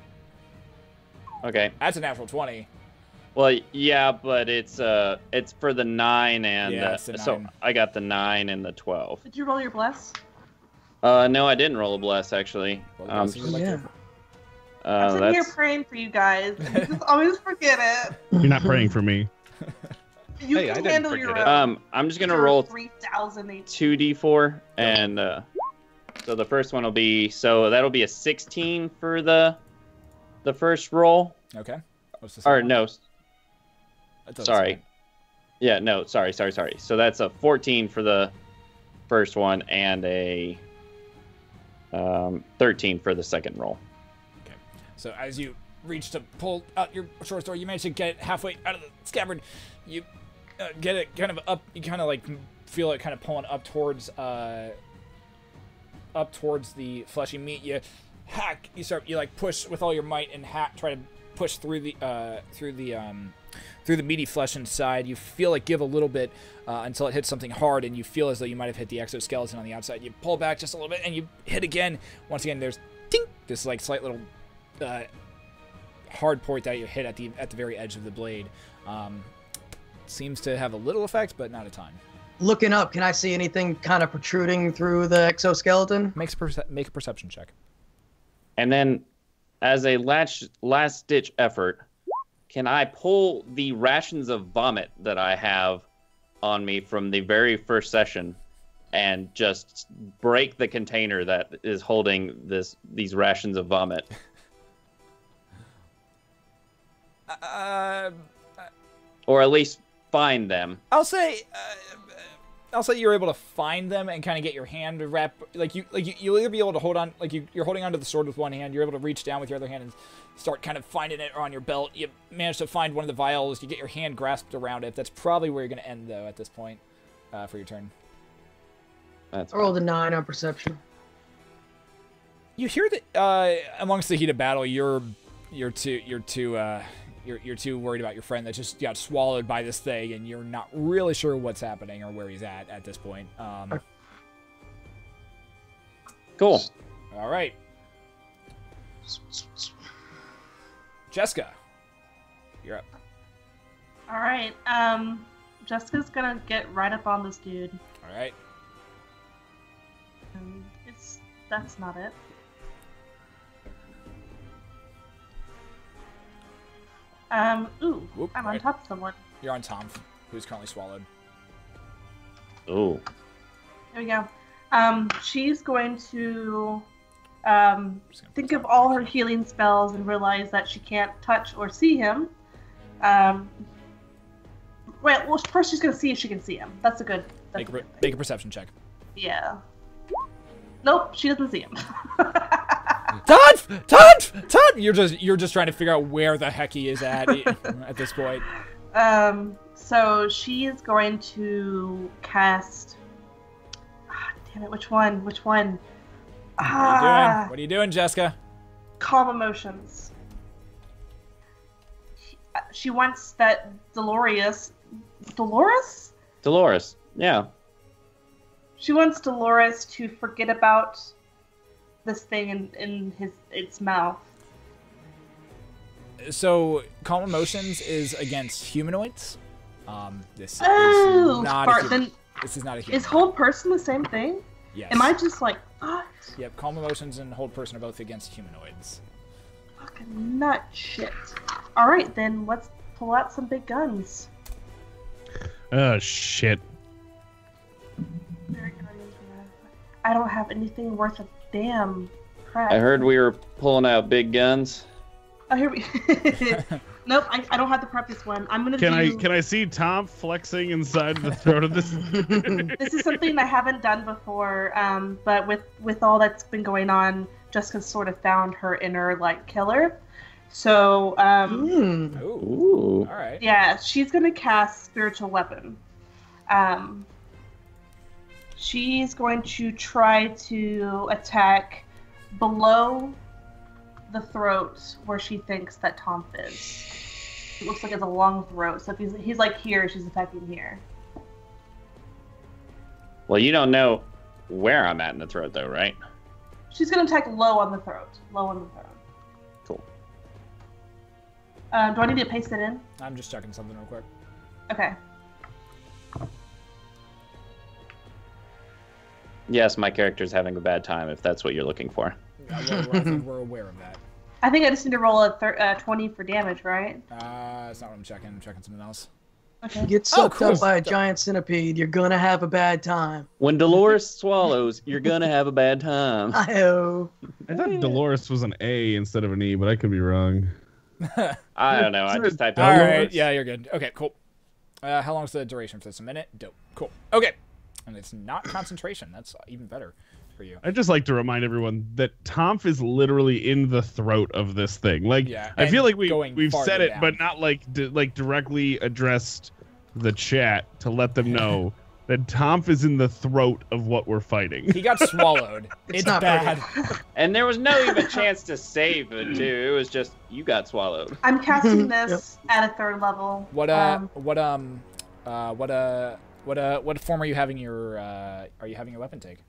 Okay. That's a natural twenty. Well, yeah, but it's uh, it's for the nine and Yeah, uh, it's the so nine. I got the nine and the twelve. Did you roll your bless? Uh, no, I didn't roll a bless actually. Well, Um, so you like yeah. to- I'm uh, sitting here that's praying for you guys. and You just always forget it. You're not praying for me. You Hey, I can didn't handle forget your it. own. um, I'm just gonna You're roll three thousand H P. two d four, and uh, so the first one will be so that'll be a sixteen for the the first roll. Okay. What's the Or second no, one? That's what it's sorry. like. Yeah, no, sorry, sorry, sorry. So that's a fourteen for the first one and a um, thirteen for the second roll. So as you reach to pull out your short sword, you manage to get it halfway out of the scabbard. You uh, get it kind of up. You kind of like feel it kind of pulling up towards, uh, up towards the fleshy meat. You hack. You start. You like push with all your might and hack. Try to push through the, uh, through the, um, through the meaty flesh inside. You feel it give a little bit uh, until it hits something hard, and you feel as though you might have hit the exoskeleton on the outside. You pull back just a little bit, and you hit again. Once again, there's tink, this like slight little. Uh, hard point that you hit at the at the very edge of the blade. Um, seems to have a little effect, but not a ton. Looking up, can I see anything kind of protruding through the exoskeleton? Makes a perce- make a perception check. And then, as a last last ditch effort, can I pull the rations of vomit that I have on me from the very first session, and just break the container that is holding this these rations of vomit? Uh, Or at least find them. I'll say, uh, I'll say you're able to find them and kind of get your hand wrap, like you, like you, you'll either be able to hold on, like you, you're holding onto the sword with one hand. You're able to reach down with your other hand and start kind of finding it on your belt. You manage to find one of the vials. You get your hand grasped around it. That's probably where you're going to end though at this point, uh, for your turn. That's I rolled a nine on perception. You hear that uh, amongst the heat of battle, you're, you're too, you're too. Uh, You're, you're too worried about your friend that just got swallowed by this thing, and you're not really sure what's happening or where he's at at this point. Um, cool. all right. Jessica, you're up. All right. Um, Jessica's gonna get right up on this dude. All right. And it's that's not it. Um, ooh, Whoop, I'm on right. top of someone. You're on Tom, who's currently swallowed. Ooh. There we go. Um, she's going to um, Just gonna think put of some- all her healing spells and realize that she can't touch or see him. Um, well, well, first she's going to see if she can see him. That's a good. That's Make a, a per- good thing. make a perception check. Yeah. Nope, she doesn't see him. Todd! Todd! Todd! You're just you're just trying to figure out where the heck he is at at this point. Um, so she is going to cast. Ah, damn it! Which one? Which one? What are you Ah, doing? What are you doing, Jessica? calm emotions. She, uh, she wants that Dolores. Dolores? Dolores. Yeah. She wants Dolores to forget about this thing in, in his its mouth. So, calm emotions is against humanoids. Um, this Oh, is not Bart, a human. then This is not a human. is hold person the same thing? Yes. Am I just like, what? Yep. Calm emotions and hold person are both against humanoids. Fucking nut shit. Alright then, let's pull out some big guns. Oh shit. Very good idea. I don't have anything worth a damn crap. I heard we were pulling out big guns. Oh, here we. Nope, I, I don't have to prep this one. I'm gonna Can do. I can I see Tom flexing inside the throat of this? This is something I haven't done before, um, but with with all that's been going on, Jessica's sort of found her inner like killer. So um, Hmm. Ooh. Ooh. All right. yeah, she's gonna cast spiritual weapon. Um, she's going to try to attack below the throat where she thinks that Tomp is. It looks like it's a long throat, so if he's he's like here, she's attacking here. Well, you don't know where I'm at in the throat, though, right? She's gonna attack low on the throat. Low on the throat. Cool. Uh, do I need to paste it in? I'm just checking something real quick. Okay. Yes, my character's having a bad time, if that's what you're looking for. Yeah, we're, we're, I think we're aware of that. I think I just need to roll a thir- uh, twenty for damage, right? Uh, that's not what I'm checking. I'm checking something else. Okay. Get Oh, sucked cool. up by a giant centipede, you're gonna have a bad time. When Dolores swallows, you're gonna have a bad time. I-oh. I thought Dolores was an A instead of an E, but I could be wrong. I don't know. I just typed All out right. Dolores. Yeah, you're good. Okay, cool. Uh, how long is the duration for this? A minute? Dope. Cool. Okay. And it's not concentration. That's even better for you. I'd just like to remind everyone that Tomf is literally in the throat of this thing. Like, Yeah, I feel and like we going we've farther said it, down. but not like di- like directly addressed the chat to let them know that Tomf is in the throat of what we're fighting. He got swallowed. It's it's not bad. And there was no even chance to save it, too. It was just, you got swallowed. I'm casting this at a third level. What uh? Um, what um? Uh? What uh? What uh? What form are you having your uh? Are you having your weapon take?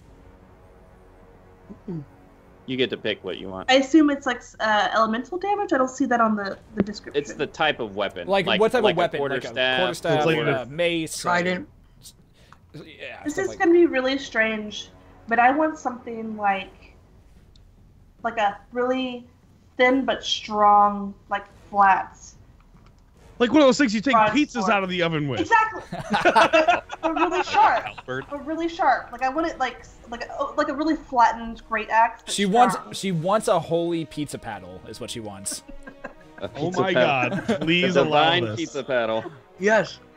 You get to pick what you want. I assume it's like uh, elemental damage. I don't see that on the, the description. It's the type of weapon. Like, what type like of weapon? A Like a quarterstaff. quarterstaff, It's like or the- a mace, Trident. Or, yeah. This stuff is like- gonna be really strange, but I want something like like a really thin but strong, like flats. Like one of those things you take Broad pizzas sword. out of the oven with. Exactly. But really sharp. Albert. But really sharp. Like I want it like like a, like a really flattened great axe. but She wants. strong. She wants a holy pizza paddle. Is what she wants. A Oh pizza my paddle. god! Please A allow divine this. pizza paddle. Yes.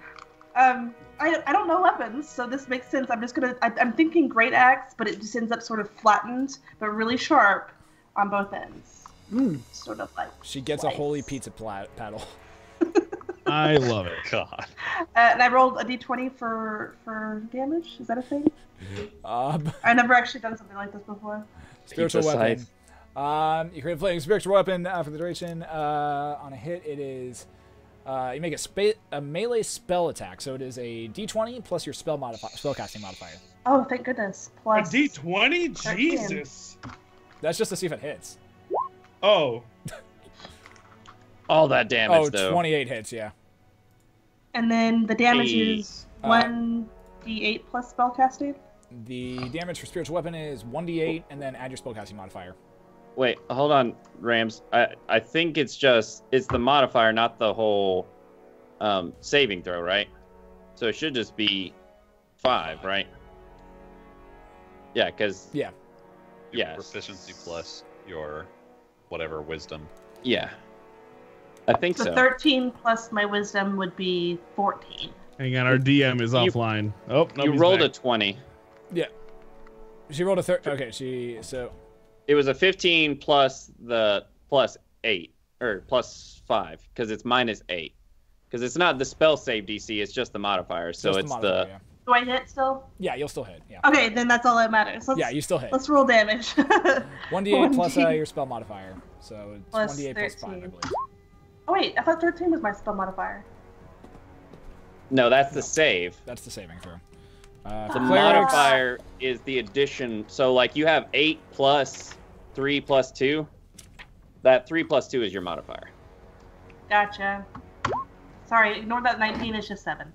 Um, I, I don't know weapons, so this makes sense. I'm just gonna. I, I'm thinking great axe, but it just ends up sort of flattened, but really sharp on both ends. Mm. Sort of like. She gets slice. a holy pizza plat- paddle. I love it. God. Uh, and I rolled a d twenty for for damage. Is that a thing? Um, I've never actually done something like this before. spiritual Pizza weapon. scythe. Um, you create a flaming spiritual weapon uh, for the duration. Uh, on a hit, it is uh, you make a, spa- a melee spell attack, so it is a d twenty plus your spell modifier, spellcasting modifier. Oh, thank goodness. A Plus. D twenty? thirteen. Jesus. That's just to see if it hits. Oh. All that damage, Oh, though. twenty-eight hits, yeah. And then the damage Hey. is Uh, one d eight plus spellcasting. The damage for spiritual weapon is one d eight, and then add your spellcasting modifier. Wait, hold on, Rams. I I think it's just it's the modifier, not the whole um, saving throw, right? So it should just be five, right? Yeah, because Yeah. Your Yes. Proficiency plus your whatever wisdom. yeah, I think So so. thirteen plus my wisdom would be fourteen. Hang on, our D M is You- offline. Oh, no, You he's rolled a back. twenty. Yeah. She rolled a third. Okay, she so It was a fifteen plus the plus eight or plus five because it's minus eight because it's not the spell save D C. It's just the modifier. So just it's modifier, the yeah. Do I hit still? Yeah, you'll still hit. Yeah. Okay, then that's all that matters. Let's, Yeah, you still hit. let's roll damage. one d eight plus uh, one d eight. your spell modifier. So it's Plus one d eight plus five, I thirteen. believe. Oh wait, I thought thirteen was my spell modifier. no. That's the save. That's the saving throw. Uh, The for Ah. clerics, modifier is the addition. So like you have eight plus three plus two. That three plus two is your modifier. Gotcha. Sorry, ignore that nineteen. It's just seven.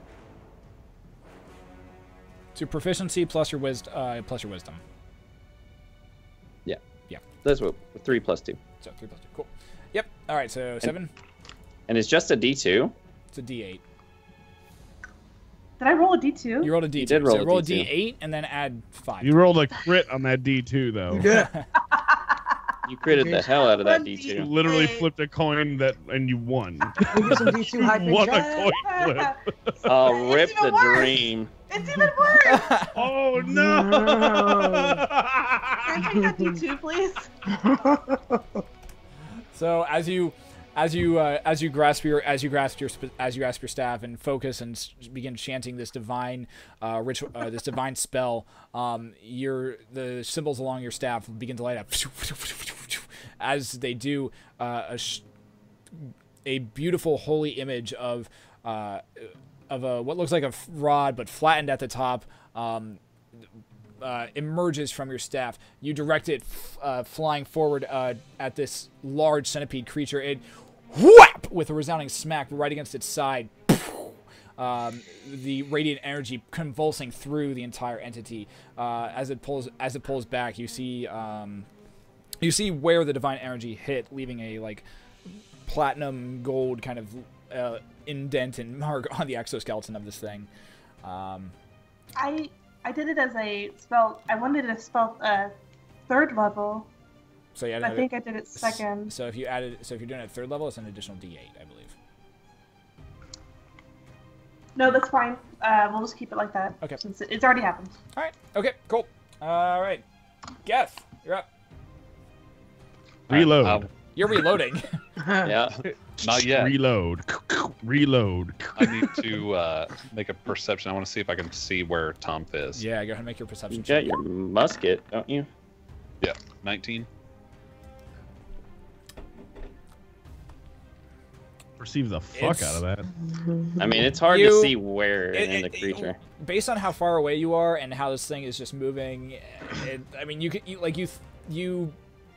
So proficiency plus your wisdom, uh, plus your wisdom. Yeah. Yeah. That's what three plus two. So three plus two. Cool. Yep. All right. So seven. And it's just a D two. It's a d eight. Did I roll a d two? You rolled a d two. You did roll so a roll a D two. d eight and then add five. You rolled a crit on that D two, though. Yeah. You critted the hell out of that D You two. literally Hey. flipped a coin that, and you won. We get some D two high pitch What a chat. coin flip. Oh, It's rip even the worse. dream. It's even worse. Oh no! Can I take that d two, please? So as you, as you, uh, as you grasp your, as you grasp your, sp- as you grasp your staff and focus and s- begin chanting this divine, uh, ritual, uh, this divine spell, um, your the symbols along your staff begin to light up. As they do, uh, a, sh- a beautiful holy image of, uh, of a what looks like a f- rod but flattened at the top. Um, Uh, emerges from your staff. You direct it f- uh, flying forward uh, at this large centipede creature. It whap with a resounding smack right against its side. Um, the radiant energy convulsing through the entire entity. Uh, as it pulls as it pulls back, you see um, you see where the divine energy hit, leaving a like platinum gold kind of uh, indent and mark on the exoskeleton of this thing. Um, I I did it as a spell. I wanted to spell uh, third level. so yeah, But I think I did it second. So if you added, so if you're doing it at third level, it's an additional D eight, I believe. No, that's fine. Uh, we'll just keep it like that. Okay. Since it, it's already happened. All right. Okay. Cool. All right. Geth, you're up. Reload. Um, You're reloading. Yeah. not yet. Reload. Reload. I need to uh, make a perception. I want to see if I can see where Tom is. Yeah. Go ahead and make your You perception got check. your musket, don't you? Yeah. nineteen. Perceive the fuck It's- out of that. I mean, it's hard You- to see where It- in the it- creature. Based on how far away you are and how this thing is just moving, it, I mean, you could you, like you you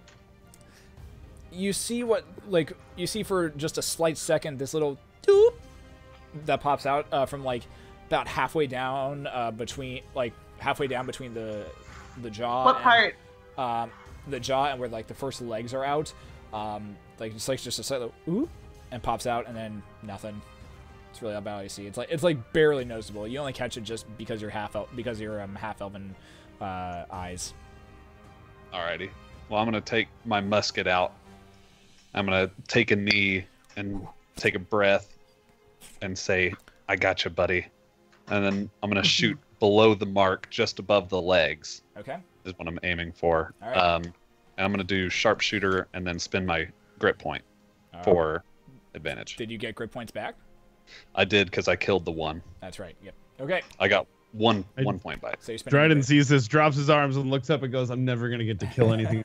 you see what like you see for just a slight second this little doop that pops out uh, from like about halfway down uh, between like halfway down between the the jaw. What and, part? Um, the jaw and where like the first legs are out. Um, like it's like just a slight little oop and pops out and then nothing. It's really about all you see. It's like it's like barely noticeable. You only catch it just because you're half el- because you're um, half elven uh, eyes. Alrighty. Well, I'm gonna take my musket out. I'm gonna take a knee and take a breath and say, I gotcha, buddy. And then I'm gonna shoot below the mark, just above the legs. Okay. Is what I'm aiming for. All right. Um, and I'm gonna do sharpshooter and then spend my grit point Uh, for advantage. Did you get grit points back? I did because I killed the one. That's right. Yep. Okay. I got one I- one point back. So you spent. Dryden sees this, drops his arms, and looks up and goes, "I'm never gonna get to kill anything."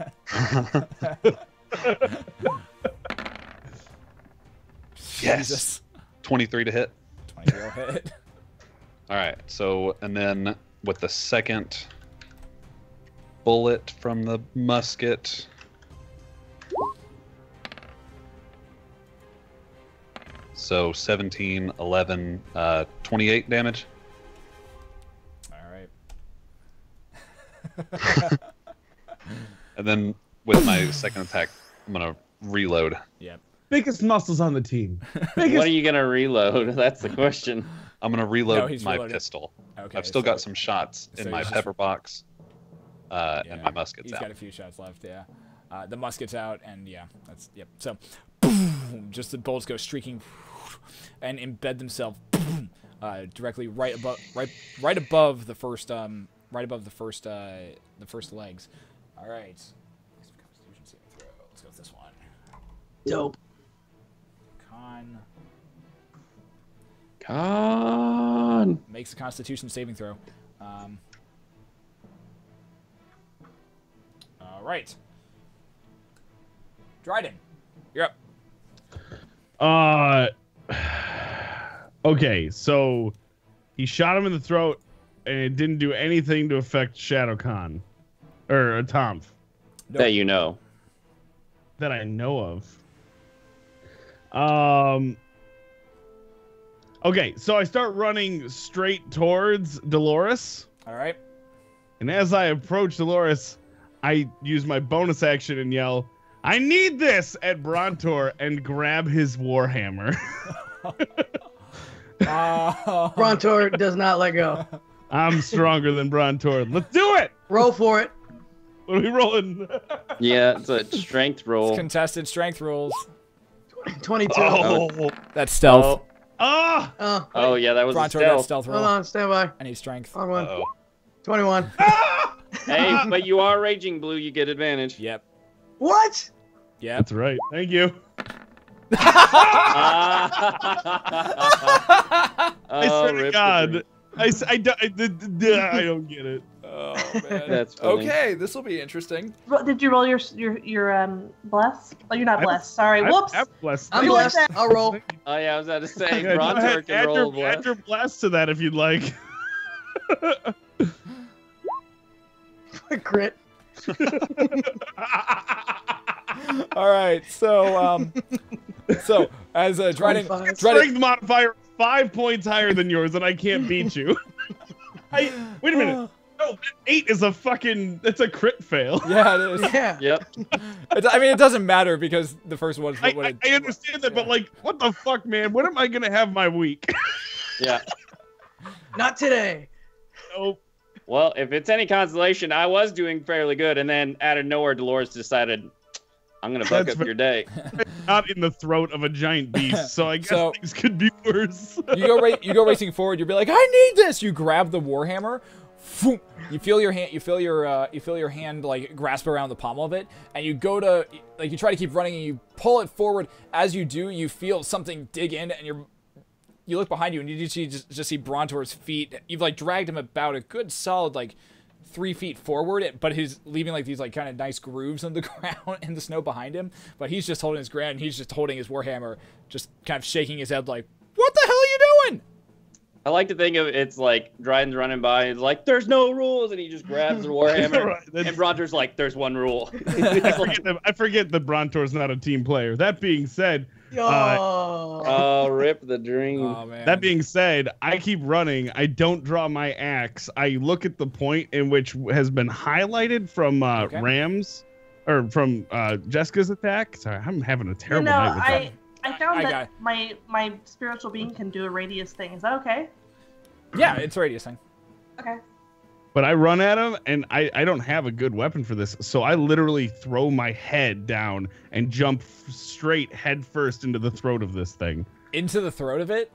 Yes. Jesus. twenty-three to hit. twenty-zero hit. All right. So and then with the second bullet from the musket. So seventeen, eleven, uh, twenty-eight damage. All right. And then with my second attack, I'm gonna reload. Yep. Biggest muscles on the team. What Biggest. are you gonna reload? That's the question. I'm gonna reload No, he's my reloaded. pistol. Okay. I've still so got some shots so in he's my just- pepper box, uh, yeah, and my musket's He's out. got a few shots left. Yeah. Uh, the musket's out, and yeah, that's yep. So, boom, just the bullets go streaking, and embed themselves uh, directly right above, right, right above the first, um, right above the first, uh, the first legs. All right. Constitution saving throw. Let's go with this one. Dope. Con Con. makes a Constitution saving throw. Um, all right. Dryden, you're up. Uh. Okay, so he shot him in the throat, and it didn't do anything to affect ShadowCon, or uh, Tomf, That you know. that I know of. Um. Okay, so I start running straight towards Dolores, All right. and as I approach Dolores, I use my bonus action and yell, "I need this!" at Brontor and grab his warhammer. Uh, Brontor does not let go. I'm stronger than Brontor. Let's do it! Roll for it. What are we rolling? Yeah, it's a strength roll. contested strength rolls. twenty-two. Oh, That's stealth. Oh, ah! Oh, oh yeah, that was a Brontor got stealth. stealth hold roll. on, stand by. I need strength. Wrong one. Uh-oh. twenty-one. Hey, but you are raging blue. You get advantage. Yep. What? Yep. That's right. Thank you. Ah. I Oh, swear to rip the God. dream. I, s- I, do- I, d- d- d- I don't get it. Oh man. That's funny. Okay, this will be interesting. Ro- Did you roll your your your um bless? Oh, you're not I'm- blessed. Sorry. I'm- Whoops. I'm blessed. I'm You like blessed. that? I'll roll. Oh yeah, I was about to say Yeah, go ahead, Brontor can add, roll your, bless. add your blast to that if you'd like. Crit. All right. So um, so as uh, Dryden, twenty-five. Dryden, Strength modifier is five points higher than yours, and I can't beat you. I, wait a minute. No, that eight is a fucking. That's a crit fail. yeah, it is. Yeah. Yep. It's, I mean, it doesn't matter because the first one's I, what I, it, I understand that, but like, what the fuck, man? When am I gonna have my week? Yeah. Not today. Nope. Well, if it's any consolation, I was doing fairly good, and then out of nowhere, Dolores decided, "I'm gonna fuck That's up fair. your day." Not in the throat of a giant beast, so I guess So- things could be worse. you go ra- you go racing forward. You'll be like, I need this. You grab the warhammer. Phoom. You feel your hand. You feel your. Uh, you feel your hand like grasp around the pommel of it, and you go to like you try to keep running, and you pull it forward. As you do, you feel something dig in, and you're. You look behind you, and you see just, just see Brontor's feet. You've like dragged him about a good solid like three feet forward, but he's leaving like these like kind of nice grooves on the ground in the snow behind him. But he's just holding his ground. And he's just holding his warhammer, just kind of shaking his head like, "What the hell are you doing?" I like to think of it's like Dryden's running by, and he's like, "There's no rules," and he just grabs the warhammer, Right, that's- and Brontor's like, "There's one rule." I forget, that, I forget that Brontor's not a team player. That being said, Yo. Oh, rip the dream. Oh man. that being said, I keep running. I don't draw my axe. I look at the point in which has been highlighted from uh, Okay. Rams, or from uh, Jessica's attack. Sorry, I'm having a You terrible know, night with I that. I found I got that it. my my spiritual being can do a radius thing. Is that okay? yeah, it's a radius thing. Okay. But I run at him, and I, I don't have a good weapon for this, so I literally throw my head down and jump f- straight head first into the throat of this thing. Into the throat of it.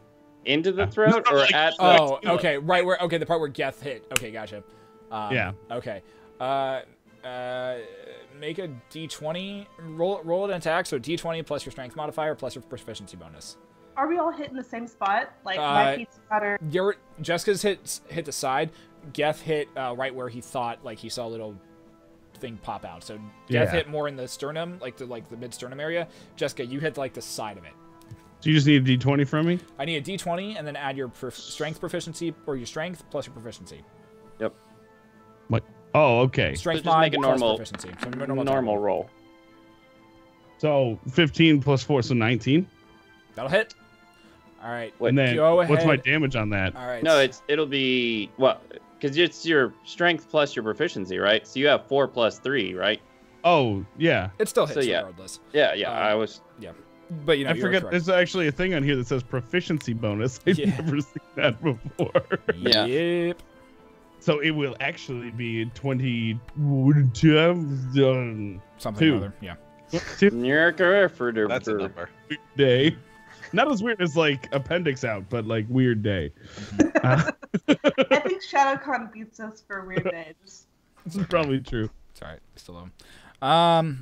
into the throat or at the... Oh, okay, right where. Okay, the part where Geth hit. Okay, gotcha. Um, Yeah. Okay. Uh, uh, make a d twenty. Roll roll an attack. So d twenty plus your strength modifier plus your proficiency bonus. Are we all hitting the same spot? Like Uh, my pizza cutter. Your Jessica's hit hit the side. Geth hit uh, right where he thought like he saw a little thing pop out. So Geth Yeah. hit more in the sternum, like the like the mid sternum area. Jessica, you hit like the side of it. So you just need a d twenty from me? I need a d twenty and then add your prof- strength proficiency or your strength plus your proficiency. Yep. What? Oh, okay. Strength just make mod a plus normal- proficiency. So normal, Normal, attack. roll. So fifteen plus four, so nineteen. That'll hit. All right. Wait, And then go what's my ahead. damage on that? All right. No, it's it'll be well because it's your strength plus your proficiency, right? So you have four plus three, right? Oh, yeah. it still hits so, yeah. regardless. Yeah, yeah. Um, I was. But you know, I you're forget correct. there's actually a thing on here that says proficiency bonus. I've Yeah. never seen that before. Yeah. Yep. So it will actually be twenty-two Something Two. or other. Yeah. You're correct for the That's a number. day. Not as weird as like appendix out, but like weird day. Uh, I think ShadowCon beats us for weird days. this is probably true. It's all right. Still low. Um.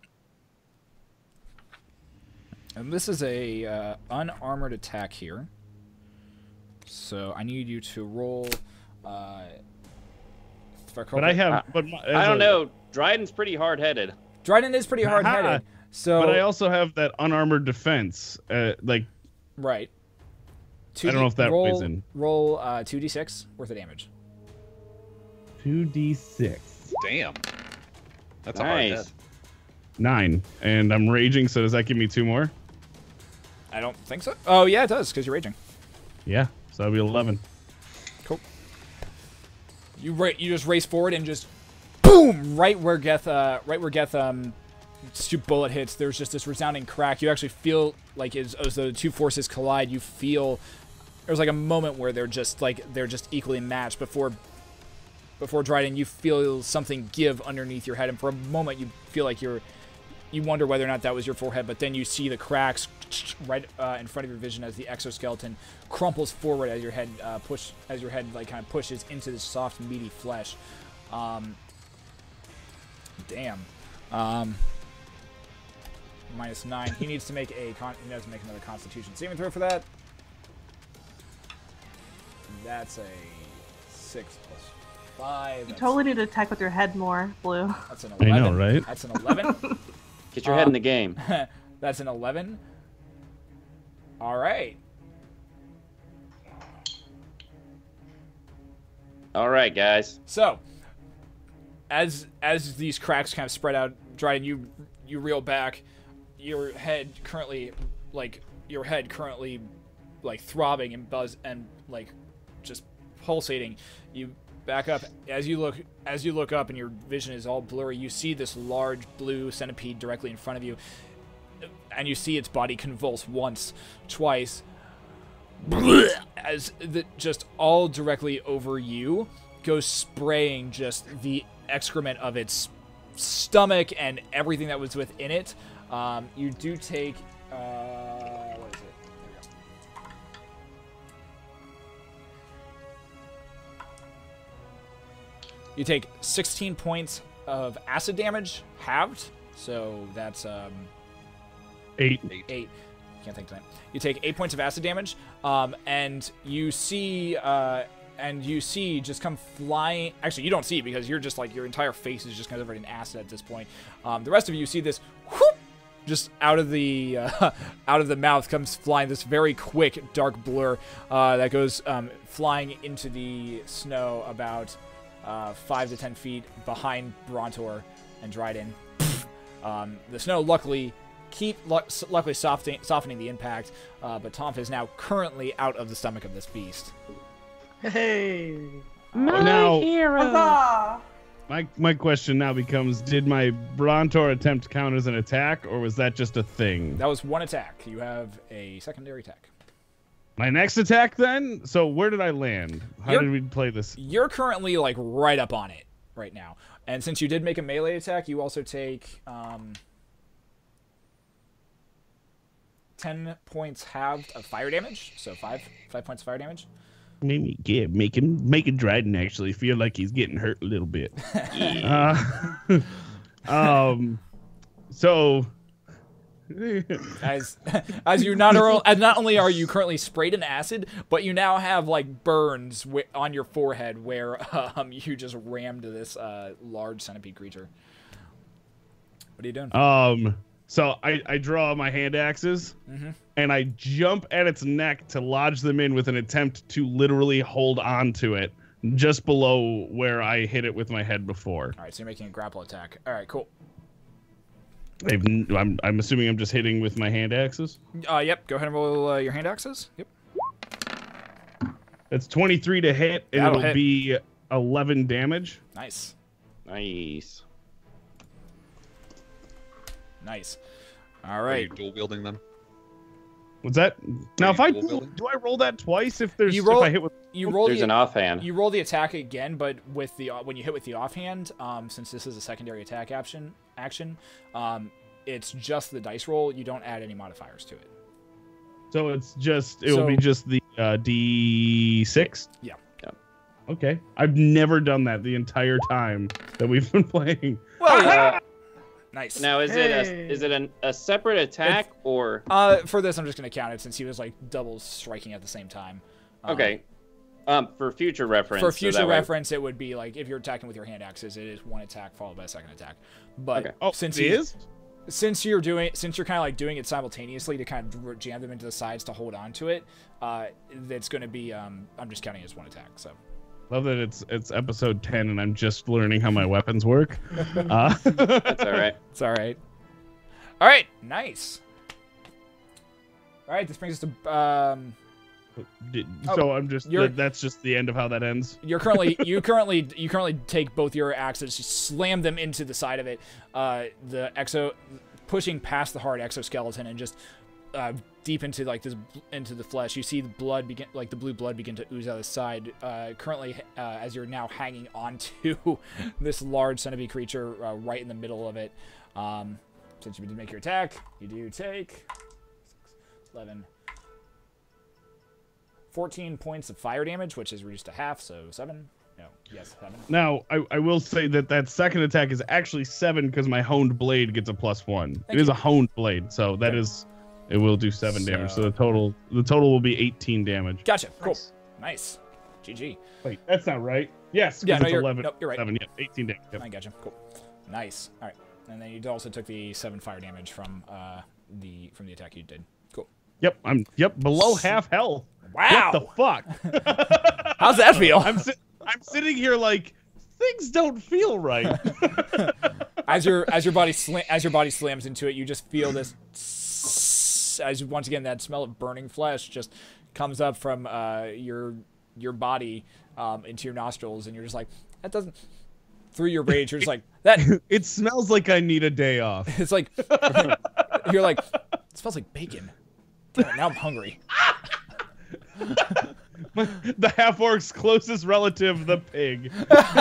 And this is a uh, unarmored attack here. So I need you to roll. Uh, But I have. but my, I as don't a- know. Dryden's pretty hard-headed. Dryden is pretty hard headed. So But I also have that unarmored defense. Uh, like right. I don't know if that roll, weighs in. Roll uh, two d six worth of damage. two d six. Damn. That's a hard Nice. hit. Nine. And I'm raging, so does that give me two more? I don't think so. Oh yeah, it does because you're raging. Yeah. So that'll be eleven. Cool. You ra- you just race forward and just boom right where Geth uh, right where Geth um your bullet hits. There's just this resounding crack. You actually feel like as, as the two forces collide. You feel there's like a moment where they're just like they're just equally matched before before Dryden. You feel something give underneath your head, and for a moment you feel like you're you wonder whether or not that was your forehead, but then you see the cracks right uh, in front of your vision as the exoskeleton crumples forward as your head uh, push as your head like kind of pushes into the soft meaty flesh. Um, damn. Um, minus nine. He needs to make a con. He needs to make another Constitution saving throw for that. That's a six plus five. You That's, totally need to attack with your head more, Blue. That's an I eleven. know, right? That's an eleven. Get your head Um, in the game. That's an eleven. All right. All right, guys. So, as as these cracks kind of spread out, Dryden, you you reel back. Your head currently, like your head currently, like throbbing and buzz and like just pulsating. You back up as you look as you look up, and your vision is all blurry. You see this large blue centipede directly in front of you, and you see its body convulse once, twice, as the, just all directly over you goes spraying just the excrement of its stomach and everything that was within it. Um, you do take uh, what is it? There we go. You take sixteen points of acid damage, halved. So that's um, Eight. eight. Can't think tonight. You take eight points of acid damage, um, and you see, uh, and you see just come flying. Actually, you don't see because you're just like your entire face is just covered in acid at this point. Um, the rest of you see this, whoop, just out of the uh, out of the mouth comes flying this very quick dark blur uh, that goes um, flying into the snow about uh, five to ten feet behind Brontor and Dryden. Um, the snow, luckily. Keep luckily softening, softening the impact, uh, but Tomp is now currently out of the stomach of this beast. Hey. Now, Huzzah! my my question now becomes: did my Brontor attempt count as an attack, or was that just a thing? That was one attack. You have a secondary attack. My next attack, then. So where did I land? How You're- did we play this? You're currently like right up on it right now, and since you did make a melee attack, you also take. Um, ten points halved of fire damage. So five five points of fire damage. Maybe yeah, making making Dryden actually feel like he's getting hurt a little bit. uh, um, so as as you not are, as not only are you currently sprayed in acid, but you now have like burns wi- on your forehead where um you just rammed this uh large centipede creature. What are you doing? um, so I I draw my hand axes Mm-hmm. and I jump at its neck to lodge them in with an attempt to literally hold on to it just below where I hit it with my head before. All right, so you're making a grapple attack. All right, cool. I've, I'm I'm assuming I'm just hitting with my hand axes. Uh, yep. Go ahead and roll uh, your hand axes. Yep. That's twenty-three to hit, and That'll it'll hit. be eleven damage. Nice. Nice. Nice. All Are you right. dual wielding them? What's that? Now, if I dual wielding? do I roll that twice if there's You roll- if I hit with You roll There's the an offhand. you roll the attack again, but with the when you hit with the offhand, um, since this is a secondary attack action, action, um, it's just the dice roll. You don't add any modifiers to it. so it's just it will So- be just the uh, D six. Yeah. Yeah. Okay, I've never done that the entire time that we've been playing. Well, Uh, nice. now, is it Hey. a is it an, a separate attack or Uh, for this, I'm just gonna count it since he was like double striking at the same time. Um, okay? Um, for future reference. For so future that way- reference, it would be like if you're attacking with your hand axes, it is one attack followed by a second attack. But Okay. Oh, since it you- is. since you're doing since you're kind of like doing it simultaneously to kind of jam them into the sides to hold on to it, uh, that's going to be um, I'm just counting it as one attack. So Love that it's it's episode ten and I'm just learning how my weapons work. Uh, That's all right. it's all right. All right, nice. All right, this brings us to um, Did- Oh, so I'm just you're- that, that's just the end of how that ends. you're currently you currently you currently take both your axes, slam them into the side of it, uh, the exo pushing past the hard exoskeleton and just uh, deep into like this into the flesh. You see the blood begin like the blue blood begin to ooze out of the side. Uh, currently, uh, as you're now hanging onto this large centipede creature uh, right in the middle of it. Um, since you did make your attack, you do take six, eleven. fourteen points of fire damage, which is reduced to half, so seven. No, yes, seven. Now, I, I will say that that second attack is actually seven because my honed blade gets a plus one. Thank it is you. a honed blade, so that Okay. is it will do seven damage. So So- the total the total will be eighteen damage. Gotcha. Cool. Nice. Nice. G G. Wait, that's not right. Yes, 'cause Yeah, no, it's you're, eleven. no, you're right. Seven, yeah, eighteen damage. Yep. I gotcha. Cool. Nice. All right. And then you also took the seven fire damage from uh the from the attack you did. Cool. Yep, I'm yep below half health. Wow. What the fuck? How's that feel? I'm si- I'm sitting here like things don't feel right. as your as your body sla- as your body slams into it, you just feel this s- as once again that smell of burning flesh just comes up from uh, your your body um, into your nostrils, and you're just like that doesn't. Through your rage, you're just like that. It smells like I need a day off. It's like you're like it smells like bacon. Damn it, now I'm hungry. The half orc's closest relative, the pig.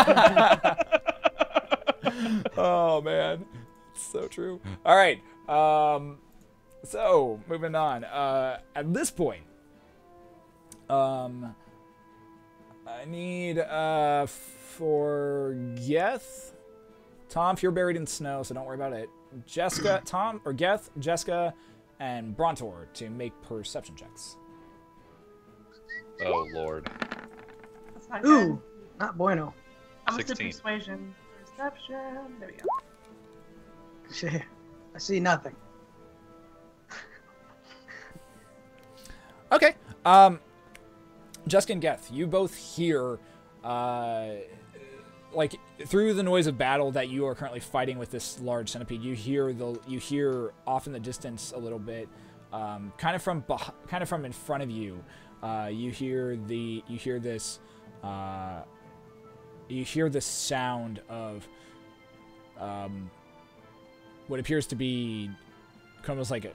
Oh man, it's so true. All right, um, so moving on. Uh, at this point, um, I need uh for Geth, Tom. If you're buried in snow, so don't worry about it. Jessica, Tom, or Geth, Jessica, and Brontor to make perception checks. Oh lord. That's not Ooh, good. not bueno. I'm gonna do sixteen. persuasion. Perception. There we go. Shit. I see nothing. Okay. Um, Jessica and Geth, you both hear, uh, like through the noise of battle that you are currently fighting with this large centipede. You hear the you hear off in the distance a little bit, um, kind of from beh- kind of from in front of you. Uh, you hear the you hear this, uh, you hear the sound of, um, what appears to be almost like a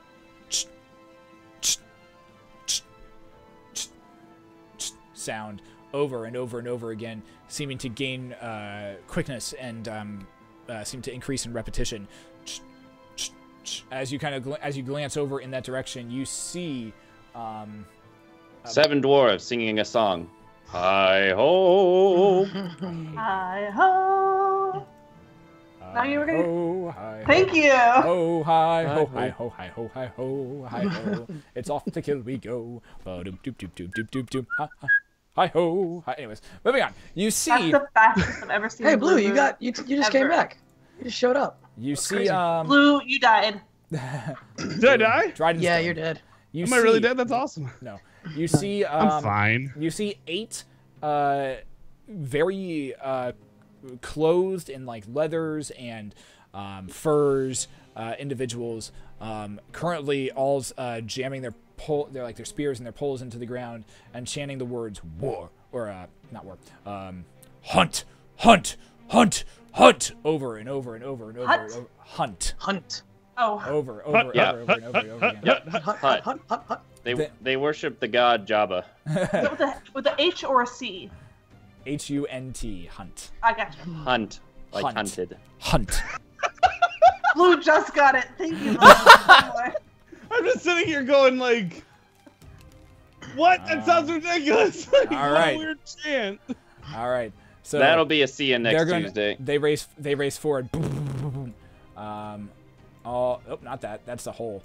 sound over and over and over again, seeming to gain uh, quickness and um, uh, seem to increase in repetition. as you kind of gl- as you glance over in that direction, you see um, Seven dwarves singing a song. Hi ho. Hi ho. Now you were gonna- Ho, hi, Thank ho. you. Ho, hi, Hi, ho, ho. hi, ho, hi, ho, hi, ho, hi, ho. It's off the kill we go. Ba-doop, doop, doop, doop, doop, doop, doop. Ha, ha. Hi, ho. Hi. Anyways, moving on. You That's see, the fastest I've ever seen. Hey, Blue, you move. got you. You just came Ever. back. You just showed up. you That's see, crazy. um, Blue, you died. Did I die? Dryden's Yeah, dead. you're dead. You Am see, I really dead? That's awesome. No. You see, um, I'm fine. You see eight, uh, very, uh, clothed in like leathers and um, furs uh, individuals um, currently all uh, jamming their pole their like their spears and their poles into the ground and chanting the words war or uh, not war um, hunt hunt hunt hunt over and over and over and over Hut? and over hunt Hunt. Oh, over over over yeah, over, over and over and over again. Yep. Hunt. Hunt. Hut. Hunt. Hunt. Hunt. They The- they worship the god Jabba. is it with a with a H or a C? H U N T hunt I got you. Hunt. Like Hunt. hunted. hunt. Blue just got it. Thank you. Blue. I'm just sitting here going like, what? That Um, sounds ridiculous. Like, all what right. a weird chant. All right, so That'll be a see you they're next gonna, Tuesday. They race. They race forward. Um, all. Oh, not that. That's the hole.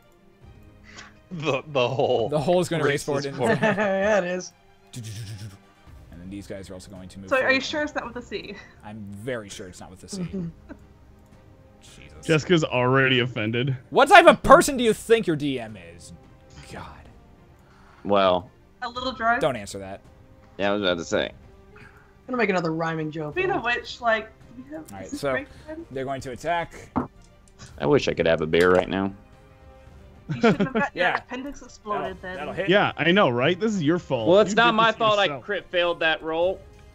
The the whole. The hole is going to race Races forward. And, forward. Yeah, it is. and then these guys are also going to move. So, are forward. you sure it's not with a C? I'm very sure it's not with the C. Jesus. Jessica's already offended. What type of person do you think your D M is? God. Well, A little drunk. Don't answer that. yeah, I was about to say. I'm gonna make another rhyming joke. Speaking of which, like, do we have All right, is this so- break time? They're going to attack. I wish I could have a beer right now. You shouldn't have got your Yeah. appendix exploded That'll, then. that'll hit. Yeah, I know, right? This is your fault. Well, it's You not did my this fault I yourself. crit failed that roll.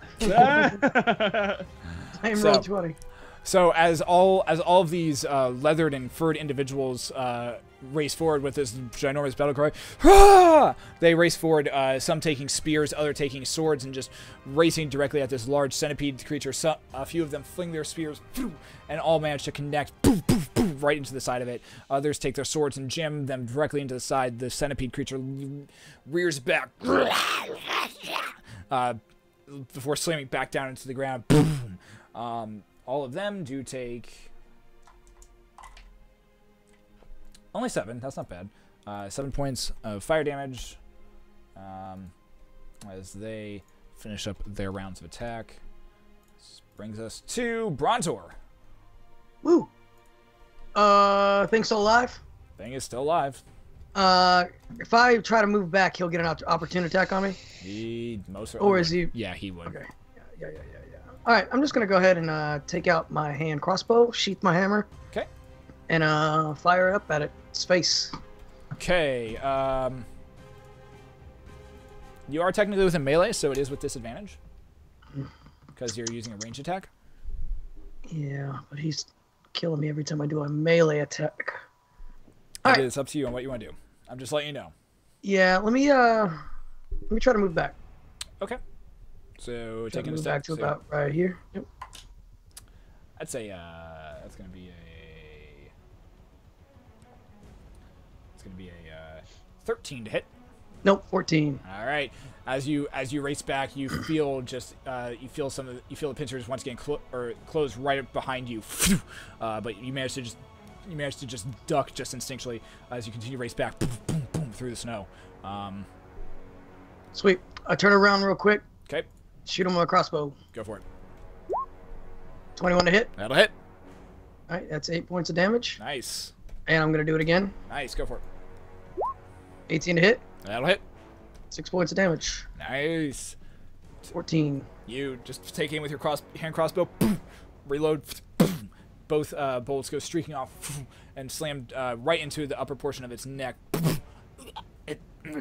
I am So- roll twenty. So as all as all of these uh, leathered and furred individuals uh, race forward with this ginormous battle cry, "Hurrah!" They race forward. Uh, some taking spears, other taking swords, and just racing directly at this large centipede creature. So, a few of them fling their spears, and all manage to connect right into the side of it. Others take their swords and jam them directly into the side. The centipede creature rears back uh, before slamming back down into the ground. Um, all of them do take only seven. That's not bad. Uh, seven points of fire damage um, as they finish up their rounds of attack. This brings us to Brontor. Woo. Uh, thing's still alive. Thing is still alive. Uh, if I try to move back, he'll get an op- opportunity attack on me. He most Or is he? Yeah, he would. Okay. Yeah, yeah, yeah, yeah, yeah. All right, I'm just gonna go ahead and uh, take out my hand crossbow, sheath my hammer, Okay. and uh, fire up at its face. Okay. Um, you are technically within melee, so it is with disadvantage because you're using a range attack. Yeah, but he's killing me every time I do a melee attack. All It right. is up to you on what you want to do. I'm just letting you know. Yeah, let me uh, let me try to move back. Okay. So Try to taking a move step. back to so about right here. Yep. I'd say uh, that's gonna be a. It's gonna be a uh, thirteen to hit. Nope, fourteen. All right. As you as you race back, you feel just uh, you feel some of the, you feel the pincers once again clo- or close right up behind you, uh, but you manage to just you manage to just duck just instinctually as you continue to race back, boom, boom, boom, through the snow. Um, Sweet. I turn around real quick. okay, Shoot him with a crossbow. go for it. twenty-one to hit. That'll hit. All right, that's eight points of damage. Nice, And I'm gonna do it again. nice. Go for it. eighteen to hit. That'll hit. Six points of damage. Nice. fourteen. You just take aim with your cross hand crossbow, reload. Both uh, bolts go streaking off and slam uh, right into the upper portion of its neck. It,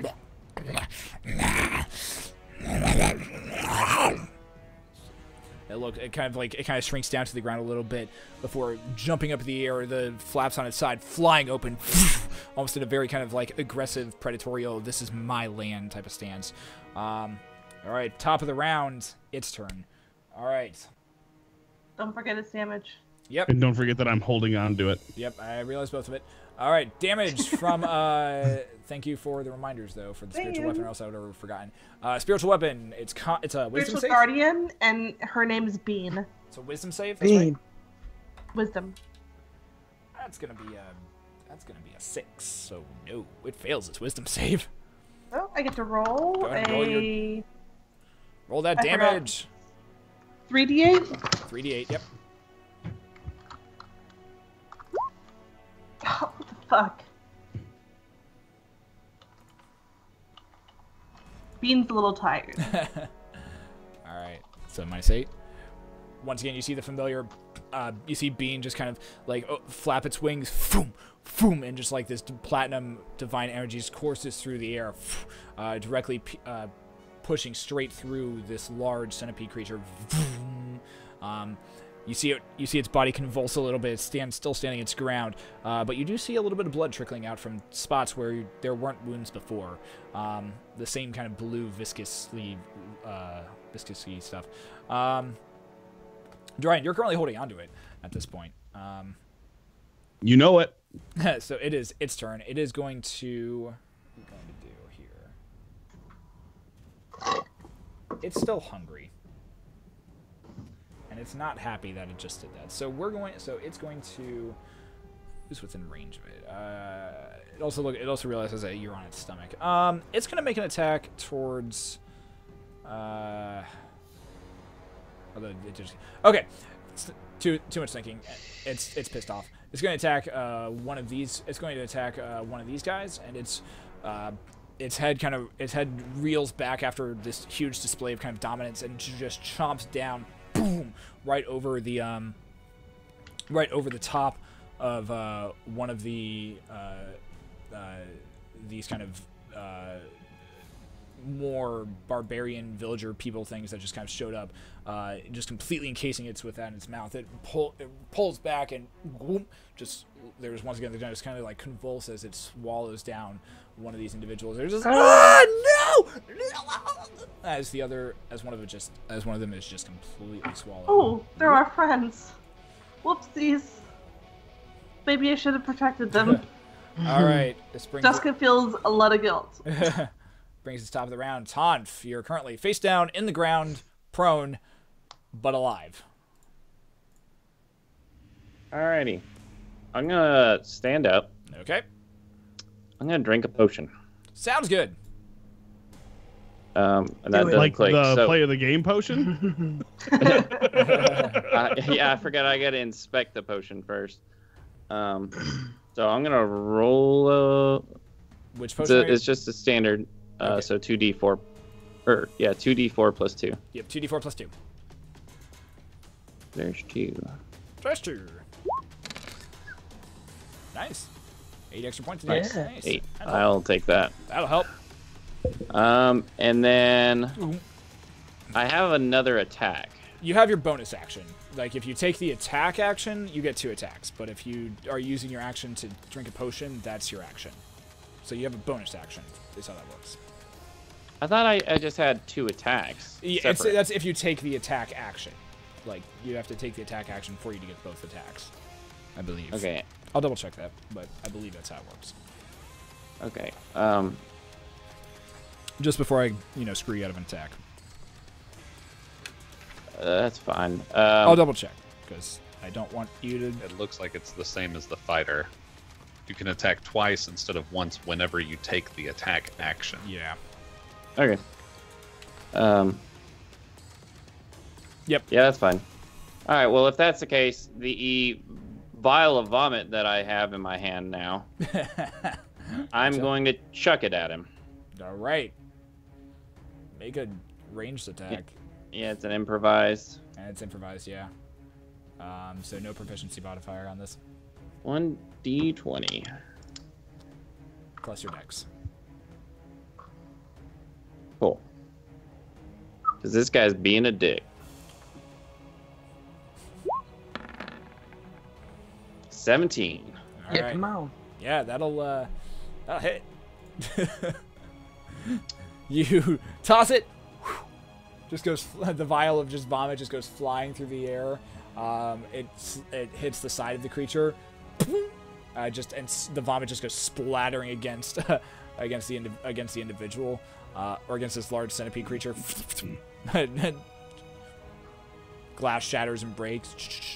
it look it kind of like it kind of shrinks down to the ground a little bit before jumping up in the air. The flaps on its side flying open, almost in a very kind of like aggressive, predatory, "Oh, this is my land" type of stance. Um, all right, top of the round, its turn. All right, Don't forget its damage. Yep. And don't forget that I'm holding on to it. Yep, I realized both of it. All right, damage from. Uh, thank you for the reminders, though, for the spiritual Damn. weapon. Or else I would have forgotten. Uh, spiritual weapon. It's con- it's a wisdom Spiritual save. guardian, and her name is Bean. It's a wisdom save. That's right. Bean. Wisdom. That's gonna be a. That's gonna be a six. So no, it fails its wisdom save. Oh, I get to roll Go ahead and a roll your- Roll that I forgot. damage. three d eight. three d eight. Yep. Oh, what the fuck? Bean's a little tired. All right. So minus eight. Once again, you see the familiar. Uh, you see Bean just kind of like oh, flap its wings, boom, boom, and just like this platinum divine energy just courses through the air, uh, directly uh, pushing straight through this large centipede creature. Um, you see it. You see its body convulse a little bit. It stands still standing its ground, uh, but you do see a little bit of blood trickling out from spots where you, there weren't wounds before. Um, the same kind of blue viscously, uh, viscousy stuff. Um, Dorian, you're currently holding onto it at this point. Um, You know it. so it is its turn. It is going to. What are we going to do here? It's still hungry, and it's not happy that it just did that. So we're going. So it's going to. Who's within range of it? Uh, it also look. It also realizes that you're on its stomach. Um, it's going to make an attack towards. Uh. Although it just, okay, it's too too much thinking. It's it's pissed off. It's going to attack uh, one of these. It's going to attack uh, one of these guys, and its uh, its head kind of its head reels back after this huge display of kind of dominance, and just chomps down, boom, right over the um, right over the top of uh, one of the uh, uh, these kind of. Uh, more barbarian villager people things that just kind of showed up, uh, just completely encasing it with that in its mouth. It, pull, it pulls back and whoop, just there's once again the just kind of like convulse as it swallows down one of these individuals. They're just ah no, as the other as one of it just as one of them is just completely swallowed. Oh, they're our friends. Whoopsies. Maybe I should have protected them. All right, this brings Jessica feels a lot of guilt. it, brings us top of the round. Tonf, you're currently face down in the ground, prone, but alive. Alrighty. I'm gonna stand up. Okay, I'm gonna drink a potion. sounds good. Um, and that Do it. doesn't Like click. the so, play of the game potion. uh, yeah, I forgot I gotta inspect the potion first. Um, so I'm gonna roll. A, Which it's, potion? a, are you- it's just a standard. Uh, Okay. So two d four, or yeah, two d four plus two. Yep, two d four plus two. There's two. Treasure. Nice. Eight extra points. Nice. Nice. nice. Eight. That'll help. I'll take that. That'll help. Um, and then Ooh. I have another attack. You have your bonus action. Like, if you take the attack action, you get two attacks. But if you are using your action to drink a potion, that's your action. So you have a bonus action, is how that works. I thought I, I just had two attacks. Yeah, it's, separate. that's if you take the attack action. Like, you have to take the attack action for you to get both attacks, I believe. Okay. I'll double check that, but I believe that's how it works. Okay. Um. Just before I, you know, screw you out of an attack. Uh, that's fine. Um, I'll double check, because I don't want you to... It looks like it's the same as the fighter. You can attack twice instead of once whenever you take the attack action. Yeah. Okay. Um. Yep. Yeah, that's fine. All right. Well, if that's the case, the vial of vomit that I have in my hand now, I'm So- going to chuck it at him. All right. Make a ranged attack. Yeah, it's an improvised. And it's improvised, yeah. Um, so no proficiency modifier on this. one d twenty. Plus your dex. Cool. Because this guy's being a dick. seventeen. All Yeah, right. come on. Yeah, that'll, uh, that'll hit. You toss it. Just goes, the vial of just vomit just goes flying through the air. Um, it it hits the side of the creature, uh, just and the vomit just goes splattering against against the indi- against the individual uh, or against this large centipede creature. Glass shatters and breaks.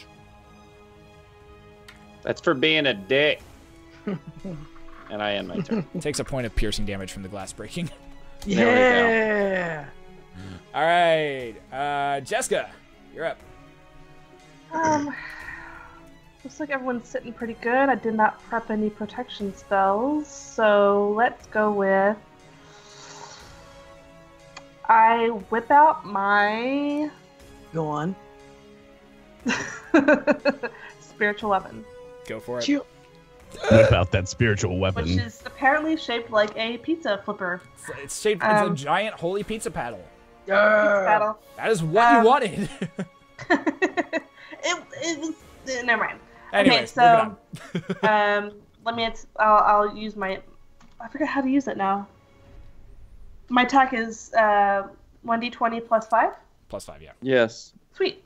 That's for being a dick. And I end my turn. Takes a point of piercing damage from the glass breaking. Yeah. All right, uh, Jessica, you're up. Um, looks like everyone's sitting pretty good. I did not prep any protection spells, so let's go with. I whip out my Go on. spiritual weapon, Go for it. Chew. Whip out that spiritual which weapon. is apparently shaped like a pizza flipper. It's, it's shaped. Um, it's a giant holy pizza paddle. Pizza Yeah. paddle. That is what Um, you wanted. it, it was. Uh, never mind. Anyways, okay, moving so on. um, let me. I'll, I'll use my. I forget how to use it now. My attack is uh, one d twenty plus five. Plus five, yeah. Yes. Sweet.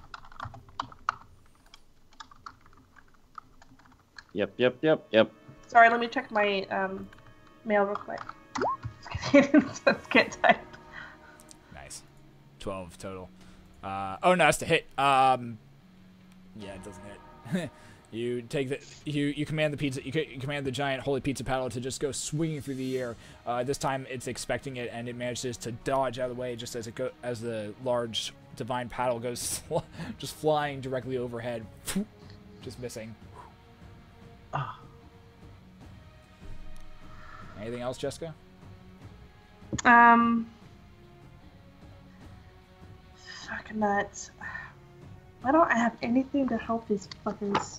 Yep, yep, yep, yep. Sorry, let me check my um, mail real quick. Just can't type. Nice. twelve total. Uh, oh, no, that's the hit. Um, yeah, it doesn't hit. You take the you you command the pizza you, c- you command the giant holy pizza paddle to just go swinging through the air. Uh, this time it's expecting it and it manages to dodge out of the way just as it go as the large divine paddle goes sl- just flying directly overhead, just missing. Ah. Anything else, Jessica? Um. Fucking nuts. Why don't I have anything to help these fuckers?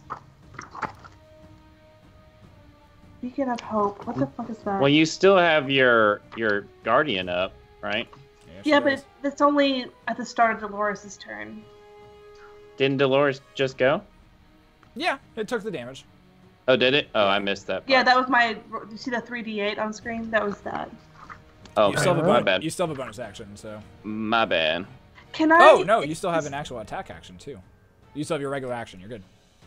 Beacon of Hope. What the fuck is that? Well, you still have your your guardian up, right? she yeah, but does. it's only at the start of Dolores' turn. Didn't Dolores just go? Yeah, it took the damage. Oh, did it? Oh, I missed that. Yeah, part. that was my. Do you see the three d eight on screen? That was that. Oh, You still have a my bonus, bad. you still have a bonus action, so. My bad. Can I? Oh no, you still have an actual attack action too. You still have your regular action. You're good.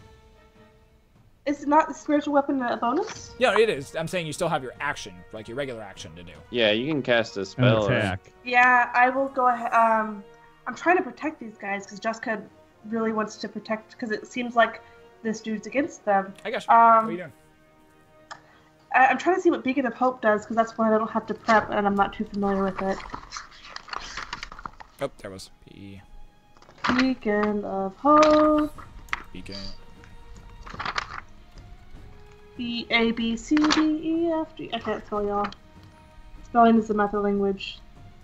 Is not the spiritual weapon a bonus? Yeah, it is. I'm saying you still have your action, like your regular action to do. Yeah, you can cast a An spell. or- attack. Yeah, I will go ahead. Um, I'm trying to protect these guys because Jessica really wants to protect because it seems like this dude's against them. I got you. Um, what are you doing? I, I'm trying to see what Beacon of Hope does because that's one I don't have to prep and I'm not too familiar with it. Oh, there was P Beacon of Hope. beacon. B A B C D E F G. I can't spell y'all. Spelling is a mother language.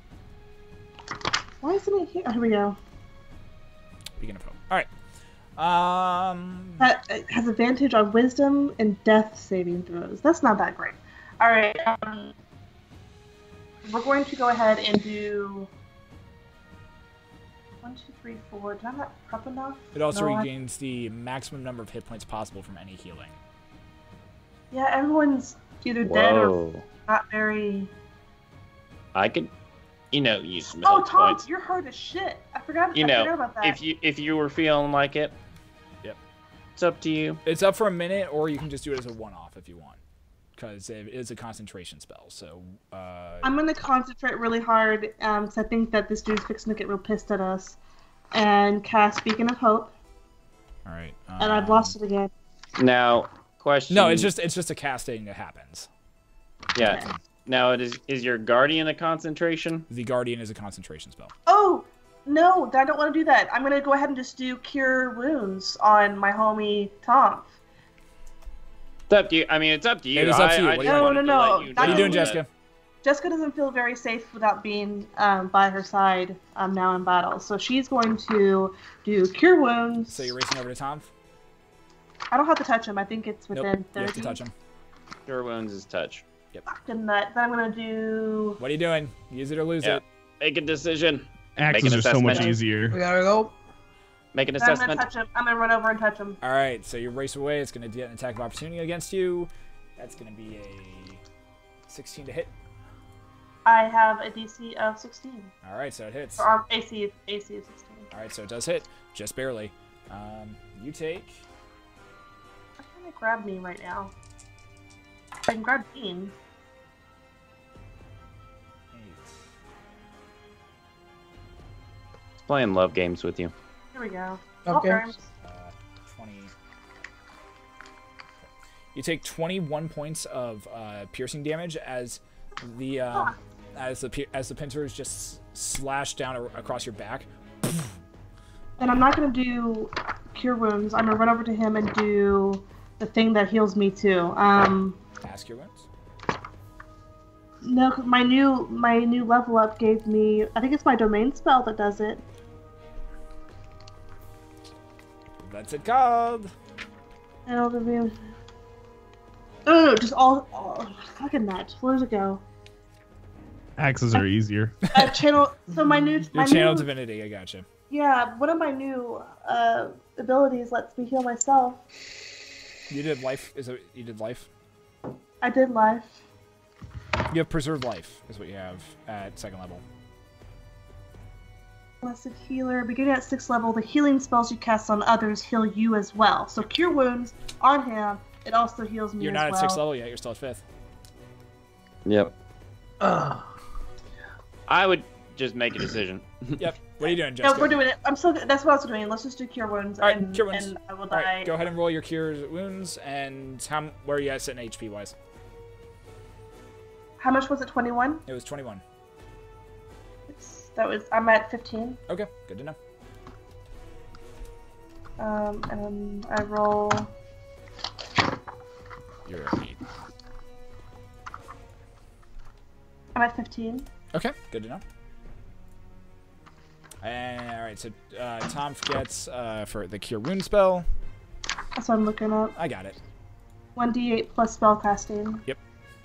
Why isn't it here? Oh, here we go. Beacon of hope. All right. Um. That it has advantage on wisdom and death saving throws. That's not that great. All right. Um, we're going to go ahead and do one, two, three, four. Did I not prep enough? It also No, I- regains the maximum number of hit points possible from any healing. Yeah, everyone's either dead or Whoa. not very. I could, you know, use some Oh, health Tom, points. you're hard as shit. I forgot. You I know, forgot about that. if you if you were feeling like it, Yep. it's up to you. It's up for a minute, or you can just do it as a one-off if you want, because it is a concentration spell. So. Uh, I'm gonna concentrate really hard um, because I think that this dude's fixing to get real pissed at us, and cast Beacon of Hope, all right. and I've lost it again. Now, question. No, it's just it's just a casting that happens. yeah. Okay. Now, it is is your guardian a concentration? The guardian is a concentration spell. Oh no, I don't want to do that. I'm gonna go ahead and just do Cure Wounds on my homie Tom. It's up to you. I mean, it's up to you. It is up to I- you. I What just do you wanted want? to No, no, let no. you Not What are you know doing, that- Jessica? Jessica doesn't feel very safe without being um, by her side um, now in battle, so she's going to do Cure Wounds. So you're racing over to Tom? I don't have to touch him. I think it's Nope. within You thirty. have to touch him. Cure wounds is touch. Fucking nut. Then I'm gonna do. What are you doing? Use it or lose Yeah. it. Make a decision. Axes an are so much assessment. easier. We gotta go. Make an Then I'm gonna assessment. touch him. I'm gonna run over and touch him. All right. So you race away. It's going to get an attack of opportunity against you. That's going to be a sixteen to hit. I have a D C of sixteen. All right. So it hits. Or um, A C A C of sixteen. All right. So it does hit, just barely. Um, you take. Why can't I grab me right now? I can grab Bean. Eight. Just playing love games with you. Here we go. Okay. Okay. Uh, twenty. You take twenty-one points of uh, piercing damage as the uh, as the pi- as the pincers just slash down a- across your back. And I'm not gonna do cure wounds. I'm gonna run over to him and do the thing that heals me too. Um, Ask your wounds. no, 'cause my new my new level up gave me. I think it's my domain spell that does it. That's it called. And it'll give me. No, no, no, just all, all fucking that. Where does it go? Axes are easier. Uh, channel. So my new. Your my channel new, divinity. I gotcha. Yeah, one of my new uh, abilities lets me heal myself. You did life. Is it? You did life. I did life. You have preserved life. Is what you have at second level. Blessed healer. Beginning at sixth level, the healing spells you cast on others heal you as well. So cure wounds on him. It also heals me You're as not well. at sixth level yet. You're still at fifth. Yep. Ugh. I would just make a decision. Yep. What are you doing, No, Jessica? we're doing it. I'm still. That's what I was doing. Let's just do cure wounds, All right, and, cure wounds. and I will All die. right, go ahead and roll your cure wounds and how where are you at sitting H P wise? How much was it? twenty-one. It was twenty-one. It's, that was. I'm at fifteen. Okay, good to know. Um, and I roll. You're at eight. I'm at fifteen. Okay, good to know. And all right, so uh, Tom gets uh, for the cure wound spell. That's what I'm looking up. I got it. one d eight plus spellcasting. Yep.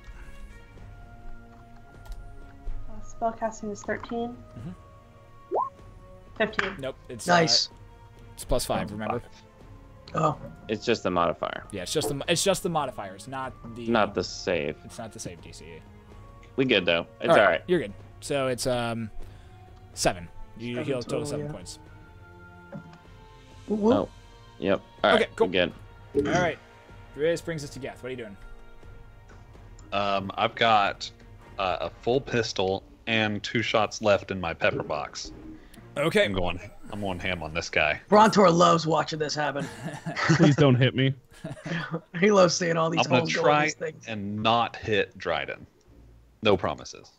Uh, spellcasting is thirteen. Mhm. fifteen. Nope, it's Nice. Uh, it's plus five. Remember? Oh, It's just the modifier, Yeah, it's just the it's just the modifiers, not the not the save. It's not the save D C. We good though. It's all right, all right. You're good. So it's um seven. You Seven heal a total total, seven yeah. points. whoop. Oh. Yep. All right. Okay, cool. We good. All right, this brings us to Geth. What are you doing? Um, I've got uh, a full pistol and two shots left in my pepper box. Okay. I'm going. I'm going ham on this guy. Brontor loves watching this happen. Please don't hit me. He loves seeing all these I'm gonna holes go in try these things. and not hit Dryden. No promises.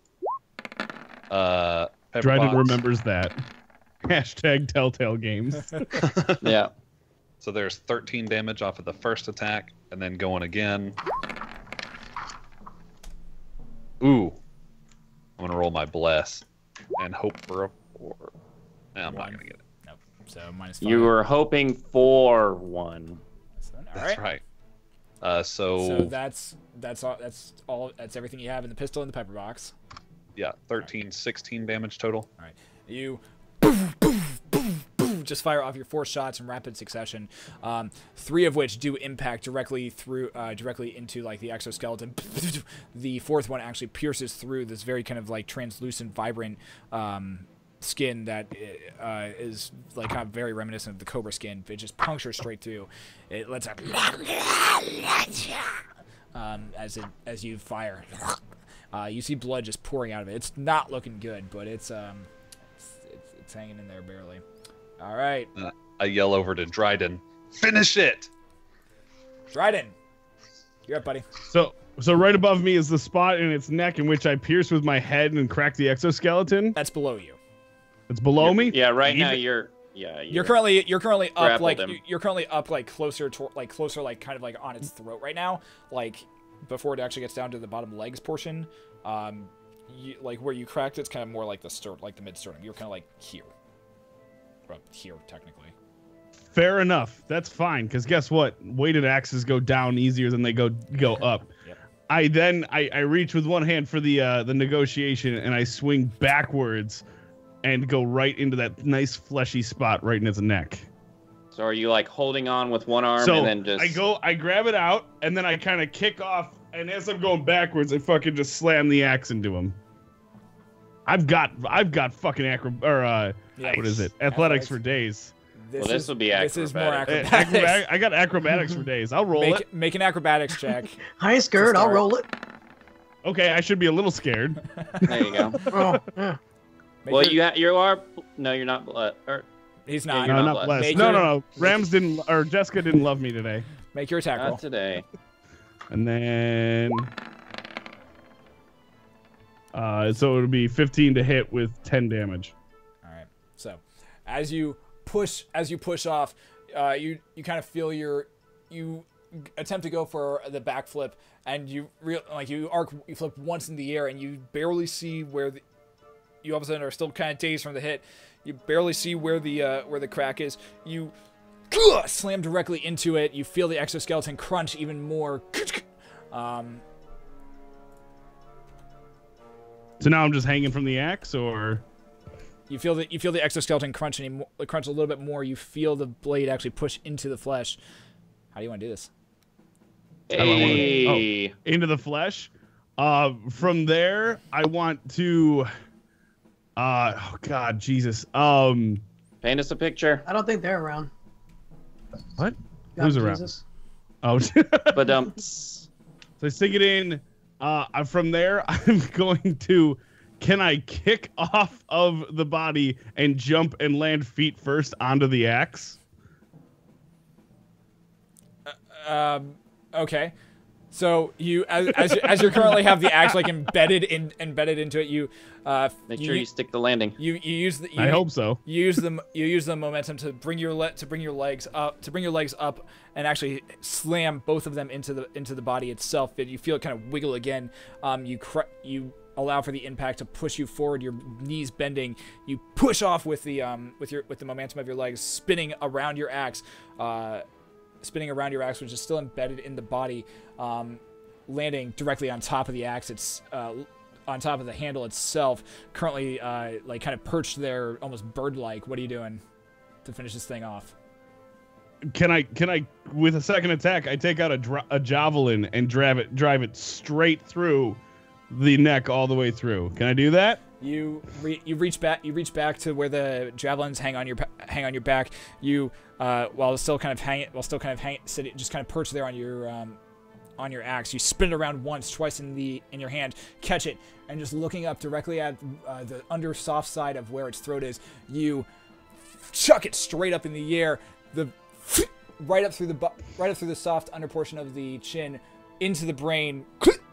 Uh, pepper Dryden box. remembers that. Hashtag Telltale Games. Yeah. So there's thirteen damage off of the first attack, and then going again. Ooh. I'm gonna roll my bless and hope for a four. No, I'm not One. gonna get it. Nope. So minus five. You were hoping for one. So, all That's right. right. Uh, so, So that's that's all. That's all. That's everything you have in the pistol and the pepper box. yeah, thirteen, sixteen damage total. All right. You boom, boom, boom, boom, just fire off your four shots in rapid succession. Um, three of which do impact directly through, uh, directly into like the exoskeleton. The fourth one actually pierces through this very kind of like translucent, vibrant um, skin that uh, is like kind of very reminiscent of the cobra skin. It just punctures straight through. It lets out um, as it as you fire. Uh, you see blood just pouring out of it. It's not looking good, but it's um, it's, it's, it's hanging in there barely. All right, Uh, I yell over to Dryden, finish it! Dryden, you're up, buddy. So, so right above me is the spot in its neck in which I pierce with my head and crack the exoskeleton. That's below you. It's below me. Yeah. Right now Even- you're. Yeah. You're currently you're currently up grappled like him. you're currently up like closer to like closer like kind of like on its throat right now, like before it actually gets down to the bottom legs portion. Um, you, like where you cracked, it's kind of more like the stern, like the mid sternum. You're kind of like here, or up here technically. Fair enough. That's fine. Because guess what? Weighted axes go down easier than they go go up. Yep. I then I, I reach with one hand for the uh, the negotiation and I swing backwards and go right into that nice fleshy spot right in its neck. So are you like holding on with one arm So and then just? I go, I grab it out, and then I kind of kick off, and as I'm going backwards, I fucking just slam the axe into him. I've got, I've got fucking acro or uh, Yeah. what is it? Athletics, Athletics. for days. This Well, this is, will be This is more acrobatic. Eh, acrobatics. acrobat- I got acrobatics for days. I'll roll make, it. make an acrobatics check. I ain't scared. I'll start. roll it. Okay, I should be a little scared. There you go. Oh, yeah. Make well, your- you ha- you are. No, you're not. Blood. Or He's Yeah, not. you're No, not not blessed. blessed. Make No, your- no, no. Rams didn't, or Jessica didn't love me today. Make your attack roll. not today. And then, uh, so it would be fifteen to hit with ten damage. All right. So, as you push, as you push off, uh, you you kind of feel your you attempt to go for the backflip, and you real like you arc you flip once in the air, and you barely see where the you all of a sudden are still kind of dazed from the hit. You barely see where the uh, where the crack is. You slam directly into it. You feel the exoskeleton crunch even more. Um, So now I'm just hanging from the axe, or You feel that you feel the exoskeleton crunch any mo- crunch a little bit more. You feel the blade actually push into the flesh. How do you want to do this? do I wanna- Hey. into the flesh. Uh, from there, I want to. Uh, oh God, Jesus. Um, Paint us a picture. I don't think they're around. what? God, Who's around? Jesus. Oh, But um, so I stick it in. Uh, from there, I'm going to. Can I kick off of the body and jump and land feet first onto the axe? Um, okay. So you, as as, as you currently have the axe like embedded in embedded into it, you uh, make sure you stick the landing. you you use the you, I hope so. You use the you use the momentum to bring your le- to bring your legs up to bring your legs up and actually slam both of them into the into the body itself. And you feel it kind of wiggle again. Um, you cr- you allow for the impact to push you forward. Your knees bending. You push off with the um with your with the momentum of your legs spinning around your axe. Uh, spinning around your axe, which is still embedded in the body, um, landing directly on top of the axe. It's uh, on top of the handle itself, currently uh, like kind of perched there, almost bird-like. What are you doing to finish this thing off? Can I? Can I? With a second attack, I take out a, dra- a javelin and drive it, drive it straight through the neck all the way through. Can I do that? You re- you reach back you reach back to where the javelins hang on your pa- hang on your back. You uh, while still kind of hang while still kind of hang sitting just kind of perched there on your um, on your axe. You spin it around once, twice in the in your hand, catch it, and just looking up directly at uh, the under soft side of where its throat is, you chuck it straight up in the air. The right up through the bu- right up through the soft under portion of the chin into the brain.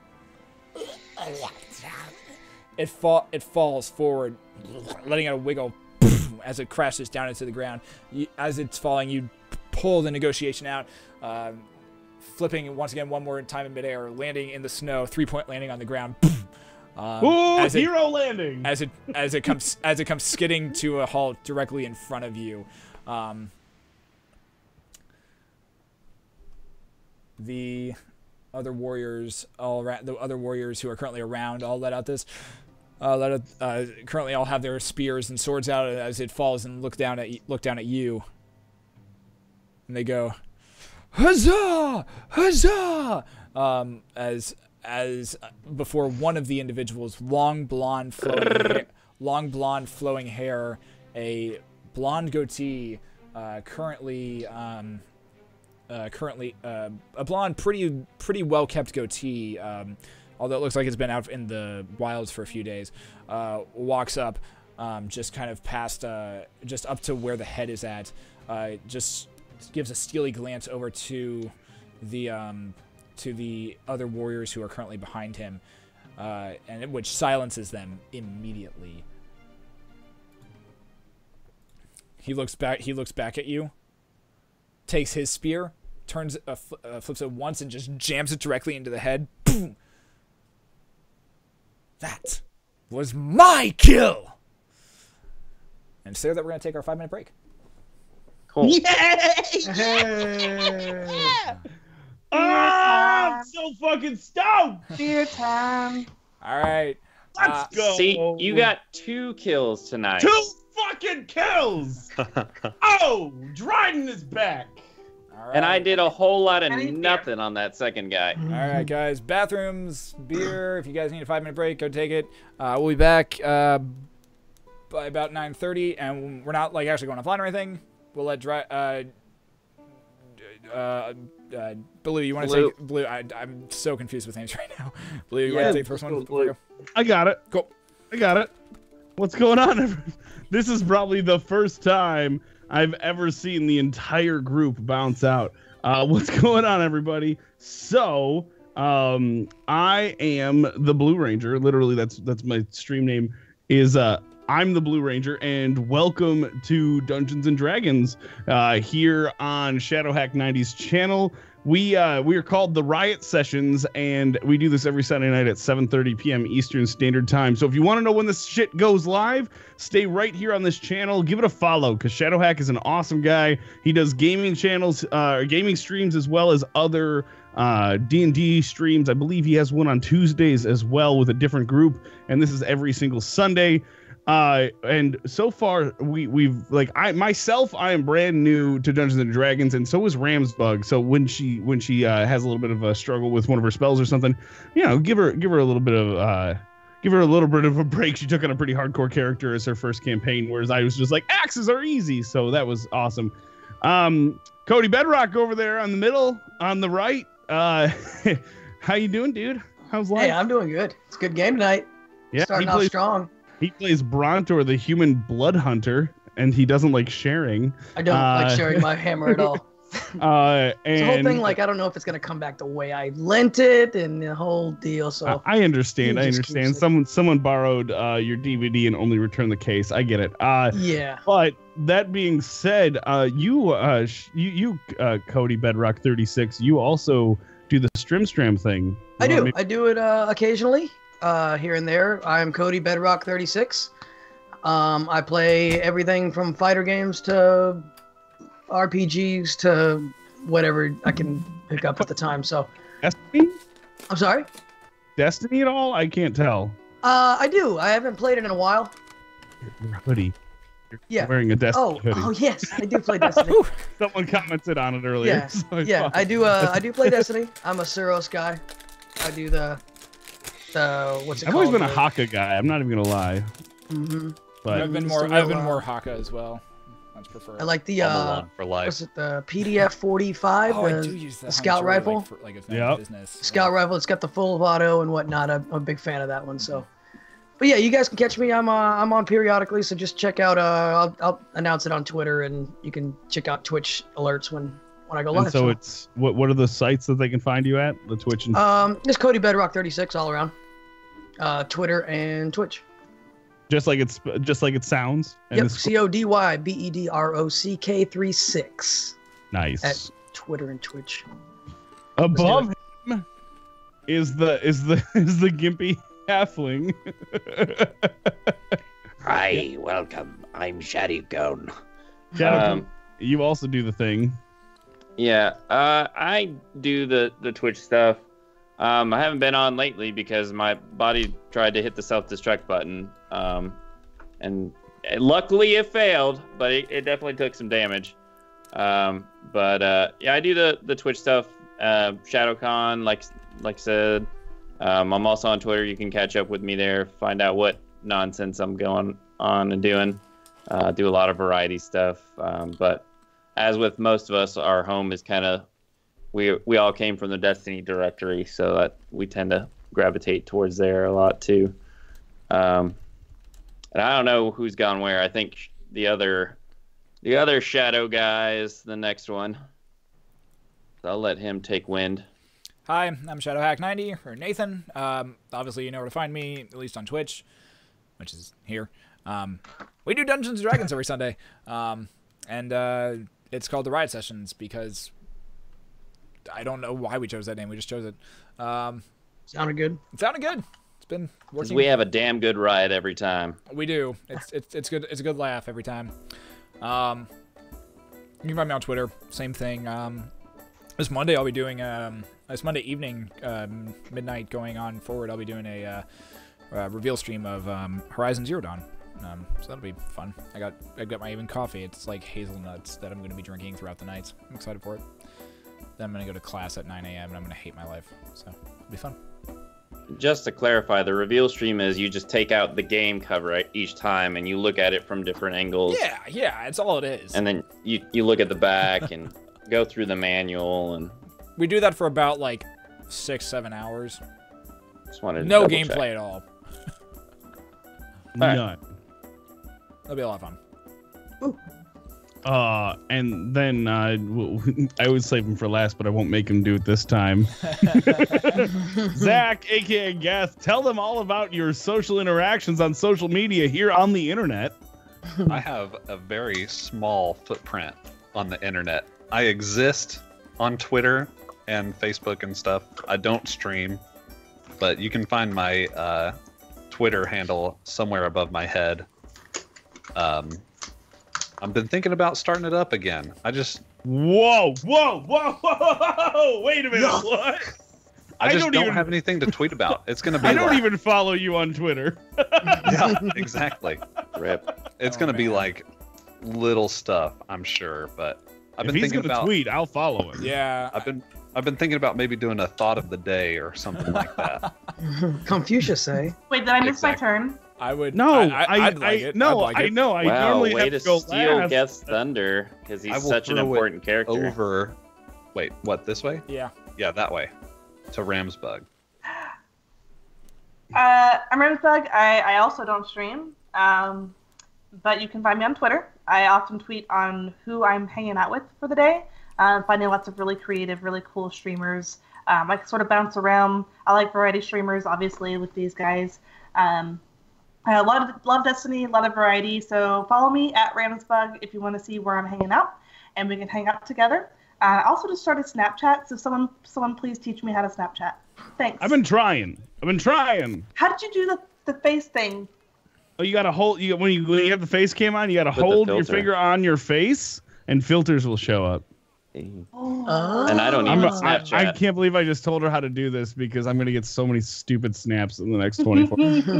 It fall it falls forward, letting out a wiggle as it crashes down into the ground. You, as it's falling, you pull the negotiation out, uh, flipping once again one more time in midair, landing in the snow, three point landing on the ground. Um, Ooh, as it, hero landing! as it as it comes as it comes skidding to a halt directly in front of you. Um, the other warriors all around, the other warriors who are currently around all let out this. Uh, let it, uh, currently all have their spears and swords out as it falls and look down at y- look down at you. And they go, "Huzzah! Huzzah!" Um, as as before one of the individuals, long blonde flowing hair, long blonde flowing hair, a blonde goatee, uh, currently um, uh, currently uh, a blonde, pretty pretty well kept goatee. Um, although it looks like it's been out in the wilds for a few days, uh, walks up, um, just kind of past, uh, just up to where the head is at, uh, just gives a steely glance over to the, um, to the other warriors who are currently behind him, uh, and it, which silences them immediately. He looks back, he looks back at you, takes his spear, turns, uh, fl- uh, flips it once and just jams it directly into the head. Boom! That was my kill! And so that we're going to take our five minute break. Cool. Oh, I'm so fucking stoked! Beer time. All right. Let's Uh, go! See, you got two kills tonight. two fucking kills! Oh, Dryden is back! All right. And I did a whole lot of I need beer. nothing on that second guy. All right, guys. Bathrooms, beer. If you guys need a five minute break, go take it. Uh, we'll be back uh, by about nine thirty, and we're not like actually going offline or anything. we'll let dry. Uh, uh, uh, Blue, you want to Blue. take Blue? I, I'm so confused with names right now. Blue, you Yeah, want to take the first one? Blue. before we go? I got it. Cool. I got it. What's going on? everyone? This is probably the first time I've ever seen the entire group bounce out. Uh, what's going on, everybody? So, um, I am the Blue Ranger. Literally, that's that's my stream name. Is uh, I'm the Blue Ranger, and welcome to Dungeons and Dragons uh, here on Shadowhack ninety's channel. We uh, we are called the Riot Sessions, and we do this every Sunday night at seven thirty p.m. Eastern Standard Time. So if you want to know when this shit goes live, stay right here on this channel. Give it a follow, because Shadowhack is an awesome guy. He does gaming channels, uh, gaming streams, as well as other uh, D and D streams. I believe he has one on Tuesdays as well with a different group, and this is every single Sunday. Uh, and so far we we've like I myself I am brand new to Dungeons and Dragons, and so is Ramsbug. So when she when she uh, has a little bit of a struggle with one of her spells or something, you know, give her give her a little bit of uh give her a little bit of a break. She took on a pretty hardcore character as her first campaign, whereas I was just like, axes are easy, so that was awesome. Um, Cody Bedrock over there on the middle on the right. Uh, how you doing, dude? How's life? Hey, I'm doing good. It's a good game tonight. Yeah, Starting he off plays- strong. He plays Brontor, the human blood hunter, and he doesn't like sharing. I don't Uh, like sharing my hammer at all. Uh, and The whole thing, like, I don't know if it's gonna come back the way I lent it, and the whole deal. So I I understand. he I just understand. keeps it. Someone someone borrowed uh, your D V D and only returned the case. I get it. Uh, yeah, but that being said, uh, you uh, sh- you you uh, Cody Bedrock thirty-six. You also do the Strimstram thing. I You do. wanna make- I do it uh, occasionally, uh, here and there. I'm Cody Bedrock thirty-six. Um, I play everything from fighter games to R P Gs to whatever I can pick up at the time. So Destiny? I'm sorry. Destiny at all? I can't tell. Uh, I do. I haven't played it in a while. Your hoodie. You're Yeah. wearing a Destiny Oh, hoodie. oh yes, I do play Destiny. Someone commented on it earlier. Yeah, so I yeah, thought- I do. Uh, I do play Destiny. I'm a Suros guy. I do the, the what's it I've called? always been a The- Haka guy. I'm not even gonna lie. Mhm. But I've been It's more. the I've real, been uh, more Haka as well. That's preferred. I like the I'm uh, alone for life. what's it? The P D F forty-five. Oh, I the, do use the the scout hunter, rifle? Like, for, like if Yep. business. Scout rifle. It's got the full auto and whatnot. I'm, I'm a big fan of that one. So, but yeah, you guys can catch me. I'm uh, I'm on periodically. So just check out. Uh, I'll, I'll announce it on Twitter, and you can check out Twitch alerts when when I go live. and so it's what what are the sites that they can find you at? The Twitch and um, it's Cody Bedrock thirty-six all around. Uh, Twitter and Twitch. just like it's just like it sounds. And Yep, it's C O D Y B E D R O C K three six nice. at Twitter and Twitch. Above him is the is the is the gimpy halfling. Hi, welcome. I'm Shadowcone. Shadow, Um, you also do the thing. Yeah, uh, I do the, the Twitch stuff. Um, I haven't been on lately because my body tried to hit the self-destruct button. Um, and it- luckily it failed, but it, it definitely took some damage. Um, but uh, yeah, I do the, the Twitch stuff. Uh, ShadowCon, like like I said. Um, I'm also on Twitter. You can catch up with me there, find out what nonsense I'm going on and doing. Uh, do a lot of variety stuff. Um, but as with most of us, our home is kind of, we we all came from the Destiny directory, so that we tend to gravitate towards there a lot too. Um, and I don't know who's gone where. I think the other the other Shadow guy is the next one. So I'll let him take wind. Hi, I'm Shadowhack ninety, or Nathan. Um, obviously, you know where to find me, at least on Twitch, which is here. Um, we do Dungeons and Dragons every Sunday, um, and uh, it's called the Riot Sessions because I don't know why we chose that name. We just chose it. Um, Sounded good. it sounded good. It's been 'Cause working. we have a damn good ride every time. We do. It's it's it's good. It's a good laugh every time. Um, you can find me on Twitter. Same thing. Um, this Monday I'll be doing um this Monday evening, um, midnight going on forward. I'll be doing a uh, uh, reveal stream of um, Horizon Zero Dawn. Um, so that'll be fun. I got I got my even coffee. It's like hazelnuts that I'm going to be drinking throughout the nights. I'm excited for it. Then I'm going to go to class at nine A M and I'm going to hate my life. So it'll be fun. Just to clarify, the reveal stream is you just take out the game cover each time and you look at it from different angles. Yeah, yeah, it's all it is. And then you, you look at the back and go through the manual and We do that for about like six, seven hours. just wanted to No double gameplay check. at all. right. None. That'll be a lot of fun. Uh, and then uh, w- I would save him for last, but I won't make him do it this time. Zach, aka Gath, tell them all about your social interactions on social media here on the internet. I have a very small footprint on the internet. I exist on Twitter and Facebook and stuff. I don't stream, but you can find my uh, Twitter handle somewhere above my head. Um, I've been thinking about starting it up again. I just Whoa, whoa, whoa, whoa, whoa! Wait a minute, No. what? I just don't don't, even- have anything to tweet about. It's gonna be I don't like, even follow you on Twitter. yeah, exactly. Rip. It's Oh, gonna be man. like little stuff, I'm sure, but I've If been he's thinking gonna about tweet, I'll follow him. Yeah. I've been I've been thinking about maybe doing a thought of the day or something like that. Confucius say. Wait, did I miss my Exactly. turn? I would. No, I, I, I, I'd like I- it. no, I'd like I it. know. I Wow, normally way have to to go steal last. Geth's thunder because I he's will such an throw it important character. Over. Wait, what? This way? Yeah. Yeah, that way. To Ramsbug. Uh, I'm Ramsbug. I, I also don't stream, um, but you can find me on Twitter. I often tweet on who I'm hanging out with for the day, uh, finding lots of really creative, really cool streamers. Um, I sort of bounce around. I like variety streamers, obviously, with these guys. Um, a lot of love Destiny, a lot of variety. So follow me at Ramsbug if you want to see where I'm hanging out, and we can hang out together. Uh, I also just started Snapchat, so someone someone please teach me how to Snapchat. Thanks. I've been trying. I've been trying. How did you do the, the face thing? Oh, you gotta hold. You when you when you have the face cam on, you gotta With the hold your filter. finger on your face, and filters will show up. Oh. And I don't I'm, even I, Snapchat. I can't believe I just told her how to do this because I'm gonna get so many stupid snaps in the next twenty-four.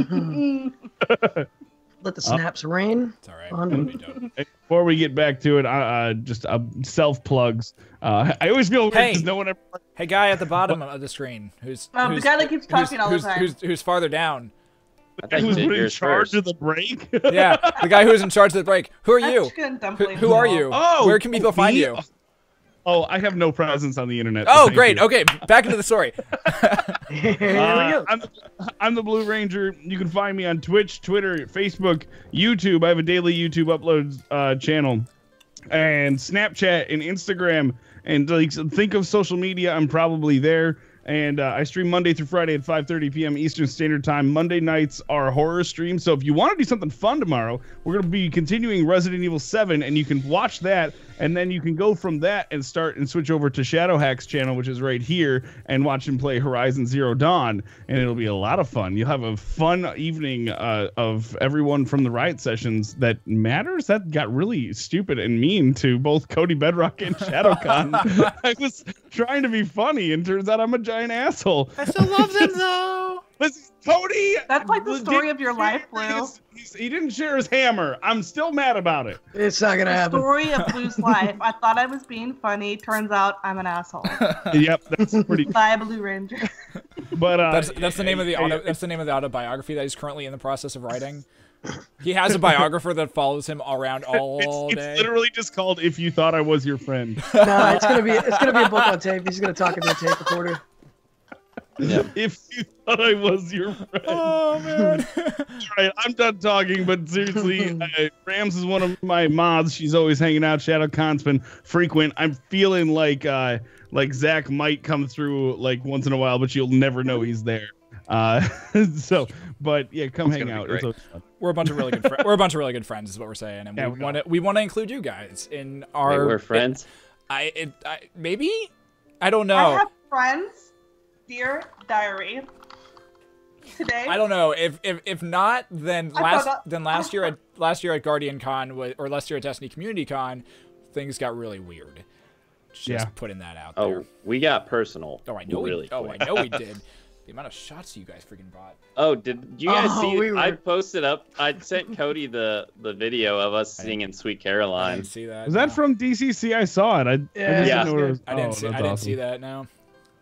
Let the snaps rain. It's all right. On- It'll be dope. Before we get back to it, uh, uh, just uh, self plugs. Uh, I always feel weird Hey. because no one ever. Hey, guy at the bottom of the screen, who's Um, the who's, guy that keeps talking who's, all the who's, time. Who's, who's farther down? I thought you Who's did put in yours charge first. of the break? Yeah, the guy who's in charge of the break. Who are you? Chicken Who, dumpling. who are you? Oh, Where can people find me? you? Oh, I have no presence on the internet. Oh, thank great. you. Okay, back into the story. Here we Uh, go. I'm, I'm the Blue Ranger. You can find me on Twitch, Twitter, Facebook, YouTube. I have a daily YouTube upload uh, channel, and Snapchat and Instagram. And like, think of social media. I'm probably there. And uh, I stream Monday through Friday at five thirty p.m. Eastern Standard Time. Monday nights are horror streams. So if you want to do something fun tomorrow, we're going to be continuing Resident Evil seven, and you can watch that, and then you can go from that and start and switch over to Shadowhack's channel, which is right here, and watch him play Horizon Zero Dawn, and it'll be a lot of fun. You'll have a fun evening uh, of everyone from the Riot sessions that matters. That got really stupid and mean to both Cody Bedrock and ShadowCon. I was trying to be funny, and turns out I'm a giant asshole. I still love them though. Listen, Cody. That's like the didn't story of your share life, Blue. his- he's- He didn't share his hammer. I'm still mad about it. It's not gonna The happen. story of Blue's life. I thought I was being funny. Turns out I'm an asshole. Yep, that's pretty. Bye, Blue Ranger. But uh, That's that's the name of the hey, auto, that's the name of the autobiography that he's currently in the process of writing. He has a biographer that follows him around all it's, day. it's literally just called "If You Thought I Was Your Friend." No, it's gonna be it's gonna be a book on tape. He's gonna talk into a tape recorder. If you thought I was your friend. Oh man. All right, I'm done talking, but seriously, uh, Rams is one of my mods. She's always hanging out. ShadowCon's been frequent. I'm feeling like uh, like Zach might come through like once in a while, but you'll never know he's there. Uh, so, but yeah, come It's hang gonna be out. great. It's always fun. We're a bunch of really good friends. We're a bunch of really good friends, is what we're saying, and Yeah, we we want to we want to include you guys in Wait, our. we're friends. I, it, I maybe I don't know. I have friends. Dear diary. Today. I don't know if if if not, then I last forgot- then last year at last year at Guardian Con wa- or last year at Destiny Community Con, things got really weird. Just Yeah. putting that out Oh, there. we got personal. Oh, I know we. really Oh, quick. I know we did. The amount of shots you guys freaking bought. Oh, did you guys Oh, see? we were- I posted up. I sent Cody the the video of us I didn't- singing "Sweet I Caroline." didn't see that. Was that no. from D C C? I saw it. I, I, just Yeah. didn't know what it was. I didn't oh, see. I that's didn't awesome. see that. No.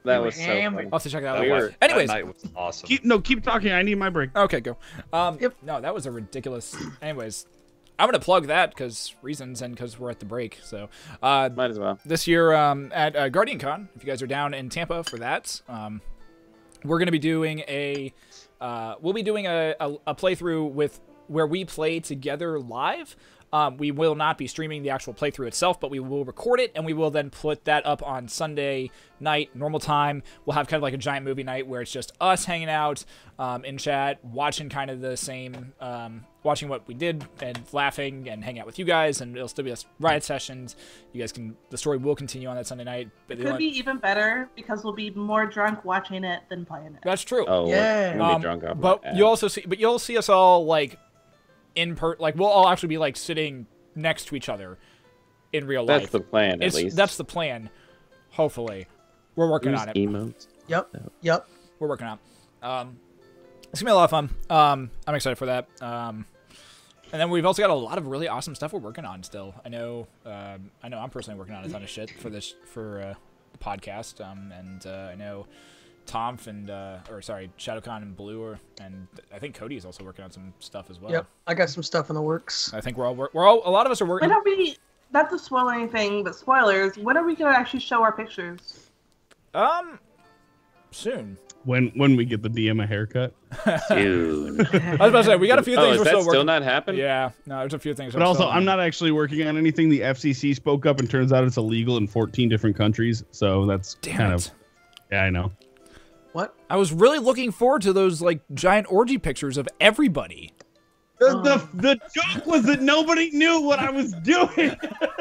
That was so funny. I'll have to check that We out. were- Anyways, That night was awesome. Keep no, keep talking. I need my break. okay, go. Um, Yep. No, that was a ridiculous. Anyways, I'm gonna plug that because reasons and because we're at the break. So, uh, Might as well. this year um, at uh, Guardian Con, if you guys are down in Tampa for that, um, we're gonna be doing a. Uh, we'll be doing a, a, a playthrough with where we play together live. Um, we will not be streaming the actual playthrough itself, but we will record it, and we will then put that up on Sunday night, normal time. We'll have kind of like a giant movie night where it's just us hanging out um, in chat, watching kind of the same, um, watching what we did, and laughing, and hang out with you guys, and it'll still be us riot sessions. You guys can, the story will continue on that Sunday night. But the Could only- be even better because we'll be more drunk watching it than playing it. That's true. Oh, Yeah. we're gonna Um, be drunk off but that. you also see, but you'll see us all like in per, like we'll all actually be like sitting next to each other in real That's life. the plan, at it's least. that's the plan. Hopefully, we're working Use on it. emotes. Yep. Yep. We're working on. it. Um, it's gonna be a lot of fun. Um, I'm excited for that. Um, and then we've also got a lot of really awesome stuff we're working on still. I know. Um, I know. I'm personally working on a ton of shit for this for uh, the podcast. Um, and uh, I know. Tom and uh, or sorry, ShadowCon and Blue, are, and I think Cody is also working on some stuff as well. Yep. I got some stuff in the works. I think we're all wor- we're all a lot of us are working. When are we? Not to spoil anything, but spoilers. When are we gonna actually show our pictures? Um, soon. When when we get the D M a haircut. Dude. I was about to say we got a few Oh, things is we're that still still working. not happening? Yeah, no, there's a few things. But also, I'm not actually working on anything. The F C C spoke up, and turns out it's illegal in fourteen different countries. So that's Damn kind it. of yeah, I know. What? I was really looking forward to those like giant orgy pictures of everybody. The, the the joke was that nobody knew what I was doing.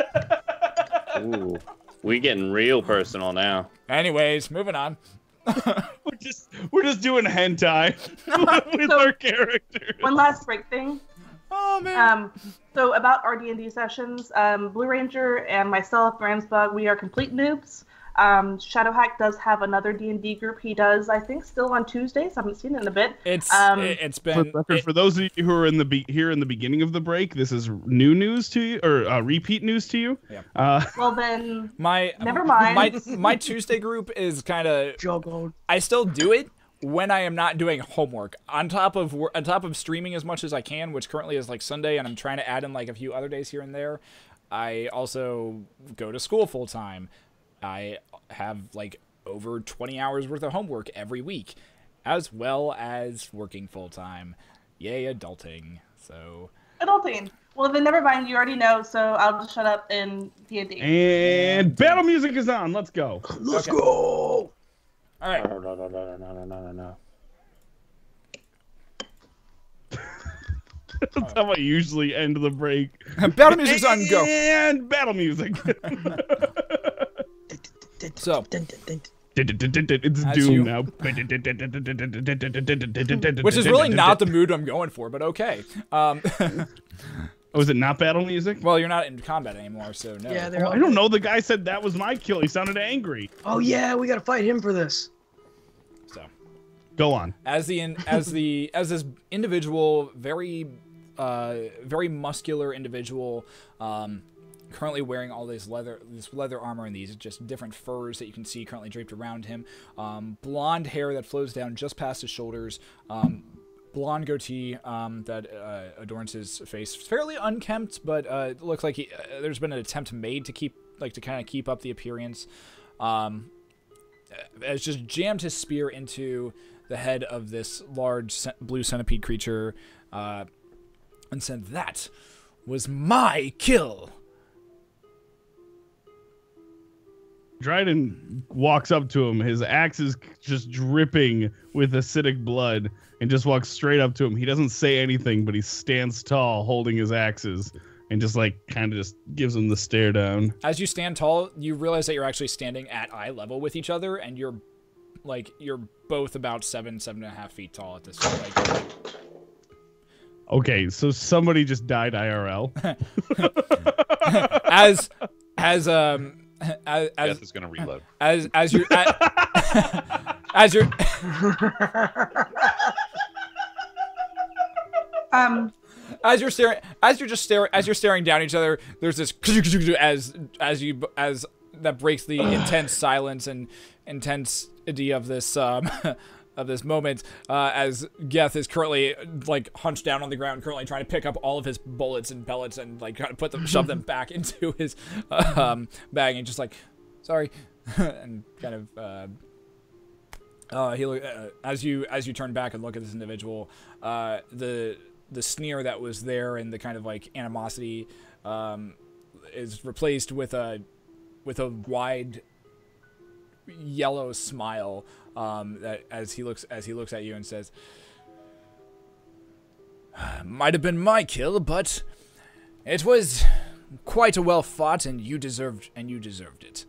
Ooh, we getting real personal now. Anyways, moving on. we're just we're just doing hentai with So- our characters. One last break thing. Oh man. Um, so about our D and D sessions, um, Blue Ranger and myself, Ramsbug, we are complete noobs. Um, Shadowhack does have another D and D group. He does, I think, still on Tuesdays. I haven't seen it in a bit. it's um, it, it's For, been record, it- for those of you who are in the be- here in the beginning of the break, this is new news to you or uh, repeat news to you. Yeah. Uh, Well then, my Never mind. My my Tuesday group is kind of Juggled. I still do it when I am not doing homework. On top of wor- on top of streaming as much as I can, which currently is like Sunday, and I'm trying to add in like a few other days here and there. I also go to school full time. I have like over twenty hours worth of homework every week, as well as working full time. Yay, adulting. So adulting. Well then, never mind. You already know, so I'll just shut up in D and D. and battle music is on. Let's go. Let's Okay. go. all right. No, no, no, no, no, no, no, no. That's how I usually end the break. Battle music's on go. And battle music. So, It's As Doom you- now. which is really not the mood I'm going for, but okay. Um, Oh, is it not battle music? well, you're not in combat anymore, so no. Yeah, they're Oh, all. I don't know. The guy said that was my kill. He sounded angry. Oh yeah, we gotta fight him for this. So. Go on. as the in, as the as this individual, very uh very muscular individual, um currently wearing all this leather this leather armor and these just different furs that you can see currently draped around him, um blonde hair that flows down just past his shoulders, um blonde goatee um that uh, adorns his face, fairly unkempt, but uh it looks like he, uh, there's been an attempt made to keep like to kind of keep up the appearance. um has just jammed his spear into the head of this large cen- blue centipede creature, uh, and said, "That was my kill." Dryden walks up to him. His axe is just dripping with acidic blood and just walks straight up to him. He doesn't say anything, but he stands tall holding his axes and just like kind of just gives him the stare down. As you stand tall, you realize that you're actually standing at eye level with each other, and you're like you're both about seven, seven and a half feet tall at this point. Like, Okay, so somebody just died I R L. as as um as as Death is gonna reload. as, as you're as, as you're Um, as you're staring, as you're just staring, as you're staring down at each other, there's this as as you as that breaks the intense silence and intense idea of this um, of this moment uh, as Geth is currently like hunched down on the ground, currently trying to pick up all of his bullets and pellets and like kind of put them, shove them back into his um, bag, and just like, sorry, and kind of. Uh, Uh, he look uh, as you as you turn back and look at this individual, uh, the the sneer that was there and the kind of like animosity um, is replaced with a with a wide yellow smile um, that as he looks as he looks at you and says, "Might have been my kill, but it was quite a well fought, and you deserved and you deserved it."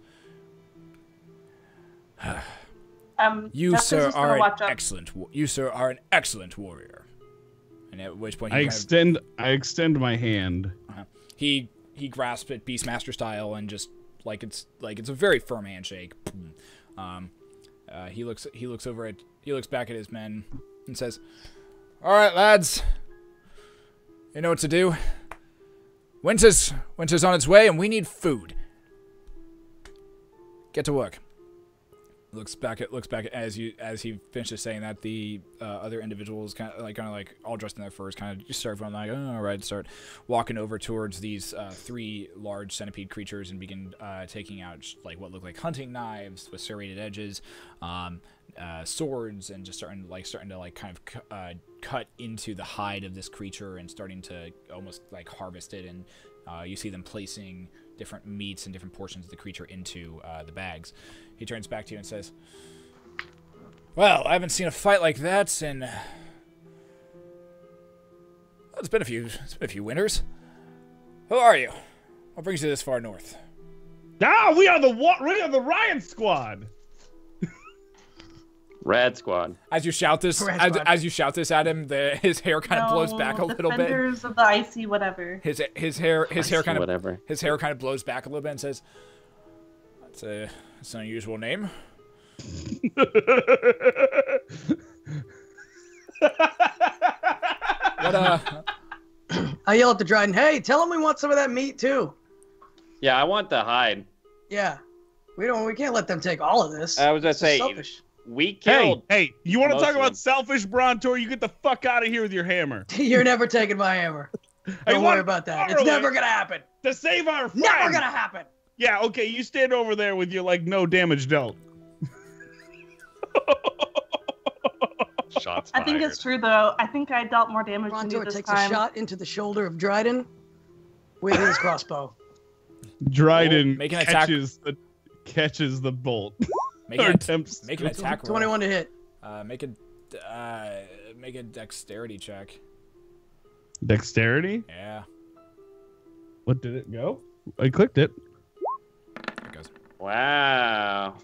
Um, You, Justice sir, is gonna are an watch up. excellent. wa- You, sir, are an excellent warrior. And at which point he I kind of- extend I extend my hand. uh, he he grasps it Beastmaster style and just like it's like it's a very firm handshake. Um, uh, he looks he looks over at he looks back at his men and says, "All right, lads, you know what to do. Winter's winter's on its way, and we need food. Get to work." Looks back at looks back at, as you as he finishes saying that, the uh, other individuals kind of like kind of like all dressed in their furs kind of just start from like, oh, all right, start walking over towards these uh, three large centipede creatures and begin uh, taking out like what look like hunting knives with serrated edges, um, uh, swords, and just starting like starting to like kind of cu- uh, cut into the hide of this creature and starting to almost like harvest it. And uh, you see them placing different meats and different portions of the creature into uh, the bags. He turns back to you and says, "Well, I haven't seen a fight like that in... Well, it's been a few, it's been a few winters. Who are you? What brings you this far north?" Ah, we are the wa- we are the Riot Squad. Rad Squad. As you shout this, Red as, Squad. as you shout this at him, the, his hair kind of blows No, back a little bit. Defenders of the icy whatever. His his hair his hair kind of Whatever. his hair kind of blows back a little bit and says, "That's a that's an unusual name." What uh? I yell at the Dryden, "Hey, tell him we want some of that meat too." Yeah, I want the hide. Yeah, we don't. We can't let them take all of this. I was gonna This is say, selfish. we Hey, killed. hey, you want to most talk of about them. selfish, Brontor? You get the fuck out of here with your hammer. You're never taking my hammer. I Don't want worry about that. It's borrow never it gonna happen. to save our friend. Never gonna happen. Yeah, okay, you stand over there with your like no damage dealt. Shots I fired. think it's true though. I think I dealt more damage than you Brontor this takes time. a shot into the shoulder of Dryden with his crossbow. Dryden Make an attack. catches the catches the bolt. Make Or an, attempts. make an attack roll. twenty-one to hit. Uh, make a uh, make a dexterity check. Dexterity? Yeah, What did it go? I clicked it. there it goes. Wow.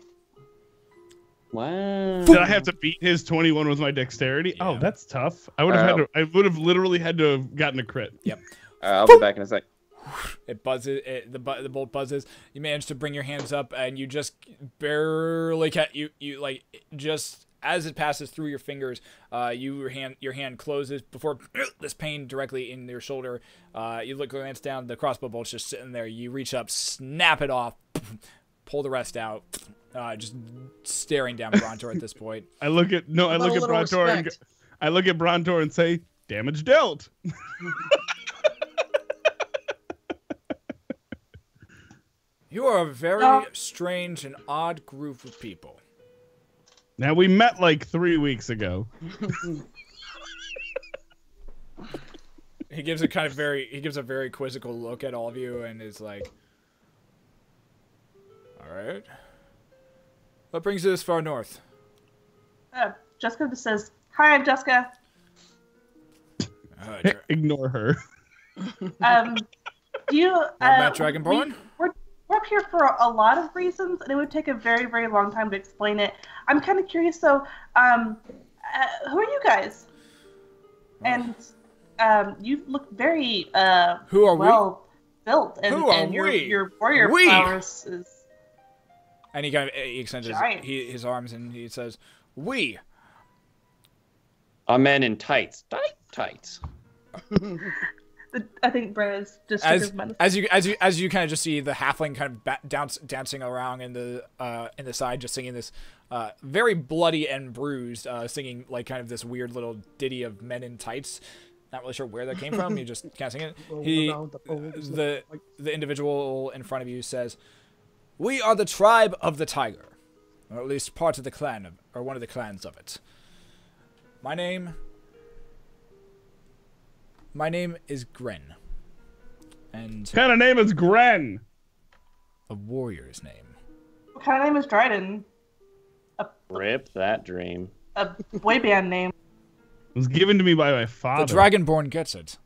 Wow. Did I have to beat his twenty-one with my dexterity? Yeah. Oh, that's tough. I would have Uh, had to. I would have literally had to have gotten a crit. All right, I'll be back in a sec. It buzzes. It, the bu- the bolt buzzes. You manage to bring your hands up, and you just barely catch. You you like just as it passes through your fingers. Uh, you your hand your hand closes before this pain directly in your shoulder. Uh, you look glance down. The crossbow bolt's just sitting there. You reach up, snap it off, pull the rest out. Uh, just staring down Brontor at this point. I look at no. I About look a at little Brontor and respect. go- I look at Brontor and say, "Damage dealt." You are a very No. strange and odd group of people. Now we met like three weeks ago. He gives a kind of very he gives a very quizzical look at all of you and is like, "All right, what brings you this far north?" Uh, Jessica just says, "Hi, I'm Jessica. Uh, Dra- Ignore her. Um, do you uh, Matt Dragonborn? we- We're, we're up here for a lot of reasons, and it would take a very, very long time to explain it. I'm kind of curious, though. Um, uh, who are you guys? And um, you look very uh, Who are we? well built, and, Who are and your we? your warrior We. prowess is. And he kind of he extends his, Giant. he, his arms and he says, "We." A man in tights. Tight tights. The, I think Brent is just as as you as you as you kind of just see the halfling kind of ba- dance, dancing around in the uh in the side, just singing this uh very bloody and bruised, uh singing like kind of this weird little ditty of men in tights. Not really sure where that came from. You just can't sing it. He the the individual in front of you says, "We are the tribe of the tiger, or at least part of the clan of, or one of the clans of it. My name." My name is Gren. And What kind of name is Gren? a warrior's name. What kind of name is Dryden? Rip that dream. A boy band name. It was given to me by my The father. Dragonborn gets it.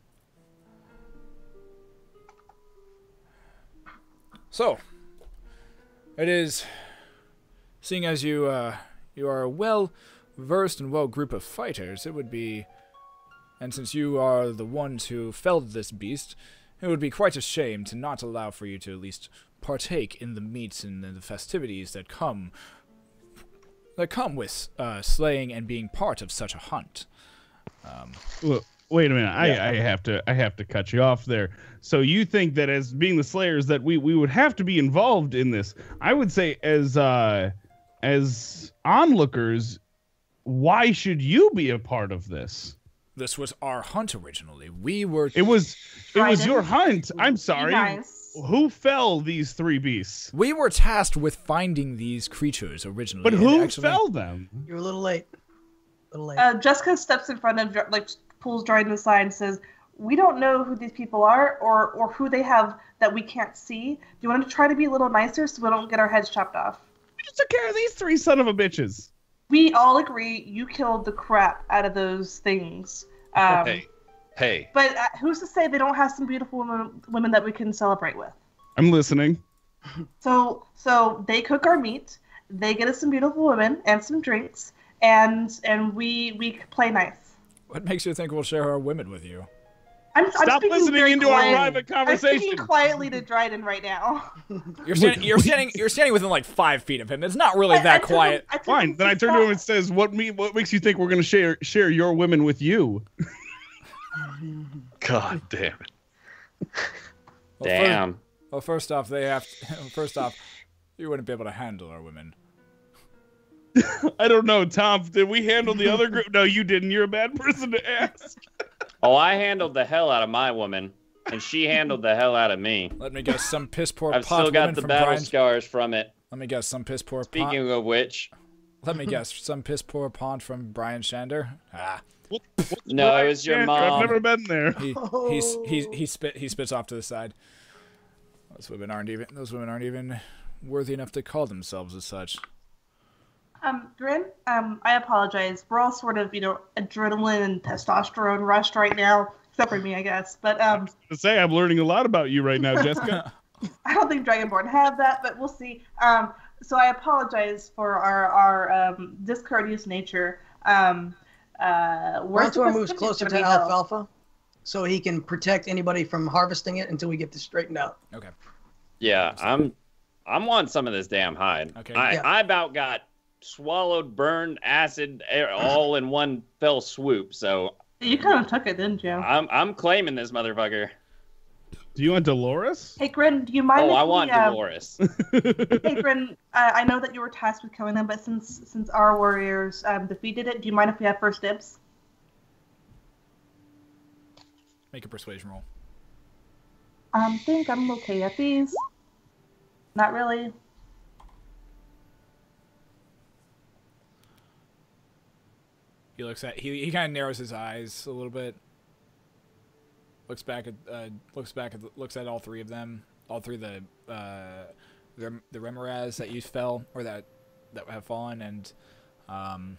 So, it is, seeing as you uh, you are a well-versed and well group of fighters, it would be, and since you are the ones who felled this beast, it would be quite a shame to not allow for you to at least partake in the meats and the festivities that come that come with uh, slaying and being part of such a hunt. Um, Look, wait a minute. I, I have to I have to cut you off there. So you think that as being the Slayers that we, we would have to be involved in this? I would say as uh, as onlookers, why should you be a part of this? This was our hunt originally. We were. It was it was Dryden? your hunt. I'm You sorry. guys. Who fell these three beasts? We were tasked with finding these creatures originally. But and who actually- fell them? You're a little late. A little late. Uh, Jessica steps in front of, like, pulls Dryden aside and says, "We don't know who these people are, or or who they have that we can't see. Do you want to try to be a little nicer so we don't get our heads chopped off?" We just took care of these three son of a bitches. We all agree you killed the crap out of those things. Um, Hey, hey, But uh, who's to say they don't have some beautiful women, women that we can celebrate with? I'm listening. So, so they cook our meat. They get us some beautiful women and some drinks, and and we we play nice. What makes you think we'll share our women with you? I'm, I'm Stop speaking listening very into our quiet- private I'm conversation. speaking quietly to Dryden right now. You're standing. You're standing. You're standing within like five feet of him. It's not really I- I that took him- quiet. I took Fine. him Then I to turn to him stop. and says, "What me? What makes you think we're gonna share share your women with you?" God damn it. Well, fir- Damn. well, first off, they have. First off, you wouldn't be able to handle our women. I don't know, Tom. Did we handle the other group? No, you didn't. You're a bad person to ask. Oh, I handled the hell out of my woman, and she handled the hell out of me. Let me guess, some piss poor I've pot still got woman the from battle Brian. scars from it. Let me guess, some piss poor pot. Speaking of which, Let me guess, some piss poor pond from Brian Shander. Ah, no, it was your I've mom. never been there. he he's he he spit he spits off to the side. Those women aren't even. Those women aren't even worthy enough to call themselves as such. Um, Drin, um, I apologize. We're all sort of, you know, adrenaline and testosterone rushed right now, except for me, I guess. But um, To say I'm learning a lot about you right now, Jessica. I don't think Dragonborn have that, but we'll see. Um, so I apologize for our our um, discourteous nature. Um, uh, where's the Brontor moves festivities closer gonna to be held? Alfalfa, so he can protect anybody from harvesting it until we get this straightened out. Okay. Yeah, I'm I'm wanting some of this damn hide. Okay. I, Yeah. I about got swallowed, burned, acid, eh, all in one fell swoop. So You kind of took it, didn't you? I'm I'm claiming this motherfucker. Do you want Dolores? Hey, Grin, do you mind? Oh, if I we, want uh, Dolores. Hey, Grin, uh, I know that you were tasked with killing them, but since since our warriors um, defeated it, do you mind if we have first dibs? Make a persuasion roll. I think I'm okay at these. Not really. He looks at he he kind of narrows his eyes a little bit. Looks back at uh, looks back at looks at all three of them, all three of the uh, the the Remoraz that you fell or that that have fallen, and um,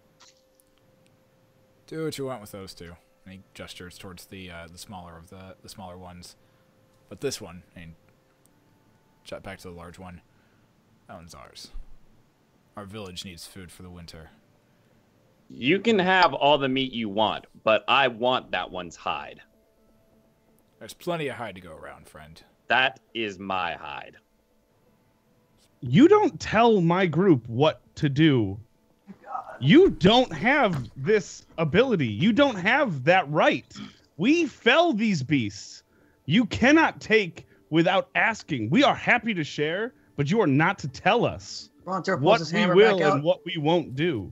do what you want with those two. And he gestures towards the uh, the smaller of the the smaller ones, but this one, and shot back to the large one. That one's ours. Our village needs food for the winter. You can have all the meat you want, but I want that one's hide. There's plenty of hide to go around, friend. That is my hide. You don't tell my group what to do. You don't have this ability. You don't have that right. We fell these beasts. You cannot take without asking. We are happy to share, but you are not to tell us Bronter pulls what his we hammer will back out. and what we won't do.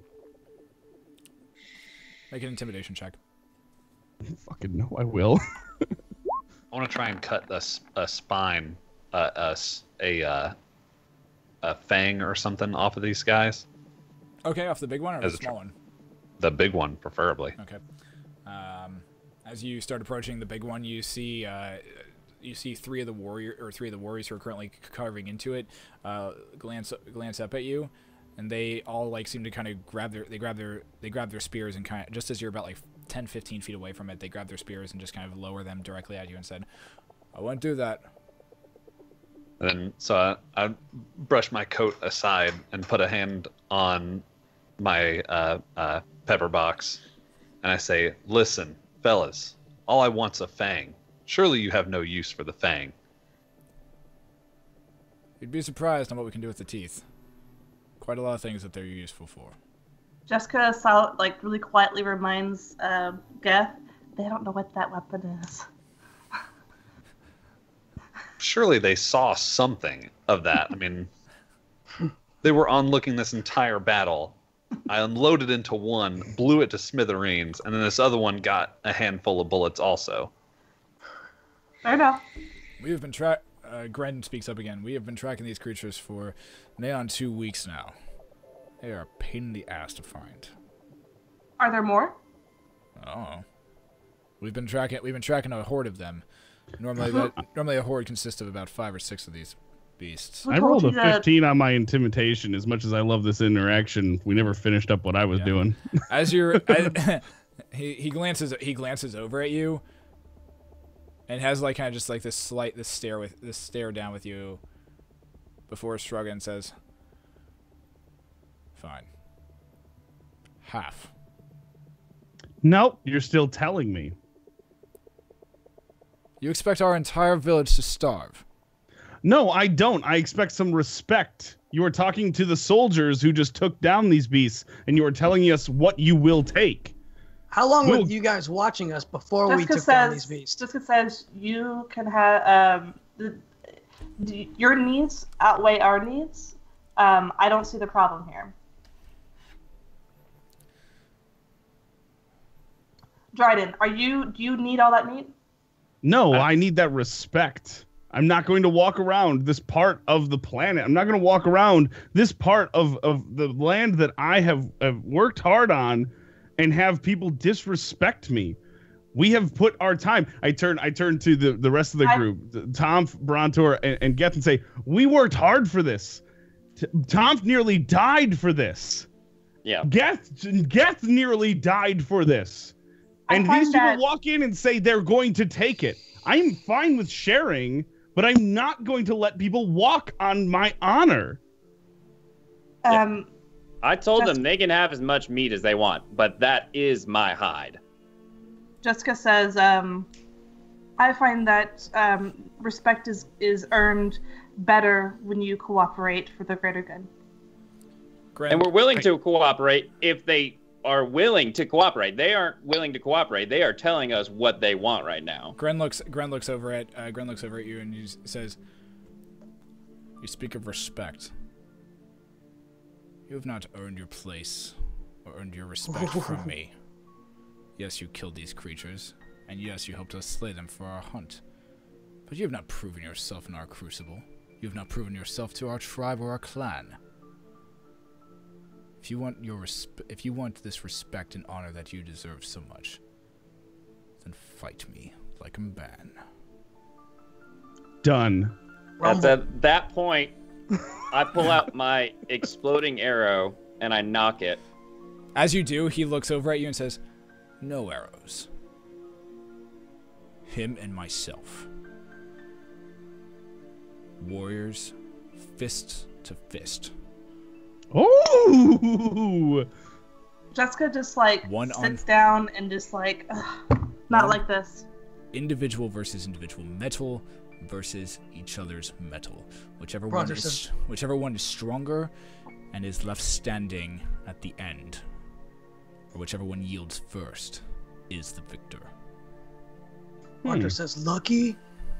Make an intimidation check. Fucking no, I will. I want to try and cut a, s- a spine, uh, a, s- a, uh, a fang or something off of these guys. Okay, off the big one or the As a tr- small one? The big one, preferably. Okay. Um, as you start approaching the big one, you see uh, you see three of the warrior or three of the warriors who are currently c- carving into it uh, glance glance up at you, and they all like seem to kind of grab their they grab their they grab their spears and kind of just as you're about like ten, fifteen feet away from it, they grab their spears and just kind of lower them directly at you and said, "I won't do that." And then, so I, I brush my coat aside and put a hand on my uh, uh, pepper box, and I say, "Listen, fellas, all I want's a fang. Surely you have no use for the fang." You'd be surprised on what we can do with the teeth. Quite a lot of things that they're useful for. Jessica saw, like, really quietly reminds uh, Geth, they don't know what that weapon is. Surely they saw something of that. I mean, they were onlooking this entire battle. I unloaded into one, blew it to smithereens, and then this other one got a handful of bullets also. Fair enough. We have been track. Uh, Gren speaks up again. We have been tracking these creatures for nigh on two weeks now. They are a pain in the ass to find. Are there more? Oh, we've been tracking. We've been tracking a horde of them. Normally, that, normally a horde consists of about five or six of these beasts. Who I told rolled a you to- fifteen on my intimidation. As much as I love this interaction, we never finished up what I was Yeah. doing. As you're, as, he he glances he glances over at you, and has like kind of just like this slight this stare with this stare down with you, before shrugging and says, "Fine, half." Nope, you're still telling me. You expect our entire village to starve? No, I don't. I expect some respect. You are talking to the soldiers who just took down these beasts, and you are telling us what you will take. How long We'll- were you guys watching us before we Jessica took down says, these beasts? Jessica says you can have um, the, the, your needs outweigh our needs. Um, I don't see the problem here. Dryden, are you? Do you need all that meat? No, I need that respect. I'm not going to walk around this part of the planet. I'm not going to walk around this part of, of the land that I have, have worked hard on and have people disrespect me. We have put our time. I turn I turn to the, the rest of the I- group, Tom, Brontor, and, and Geth, and say, we worked hard for this. T- Tom nearly died for this. Yeah. Geth, Geth nearly died for this. I And find these people that- walk in and say they're going to take it. I'm fine with sharing, but I'm not going to let people walk on my honor. Um, I told Jessica- them they can have as much meat as they want, but that is my hide. Jessica says, um, I find that um, respect is, is earned better when you cooperate for the greater good. Gren, And we're willing to cooperate if they are willing to cooperate. They aren't willing to cooperate. They are telling us what they want right now. Gren looks Gren looks over at uh, Gren looks over at you and he s- says, "You speak of respect. You have not earned your place or earned your respect from me. Yes, you killed these creatures, and yes, you helped us slay them for our hunt. But you have not proven yourself in our crucible. You have not proven yourself to our tribe or our clan. If you want your resp- if you want this respect and honor that you deserve so much, then fight me like a man." Done. That's at that point, I pull out my exploding arrow and I knock it. As you do, he looks over at you and says, "No arrows. Him and myself. Warriors, fist to fist. Oh! Jessica just like One sits on- down and just like, "Ugh, not One- like this." Individual versus individual metal versus each other's metal. Whichever Roger, one is sir. whichever one is stronger and is left standing at the end, or whichever one yields first, is the victor." Hunter says, lucky.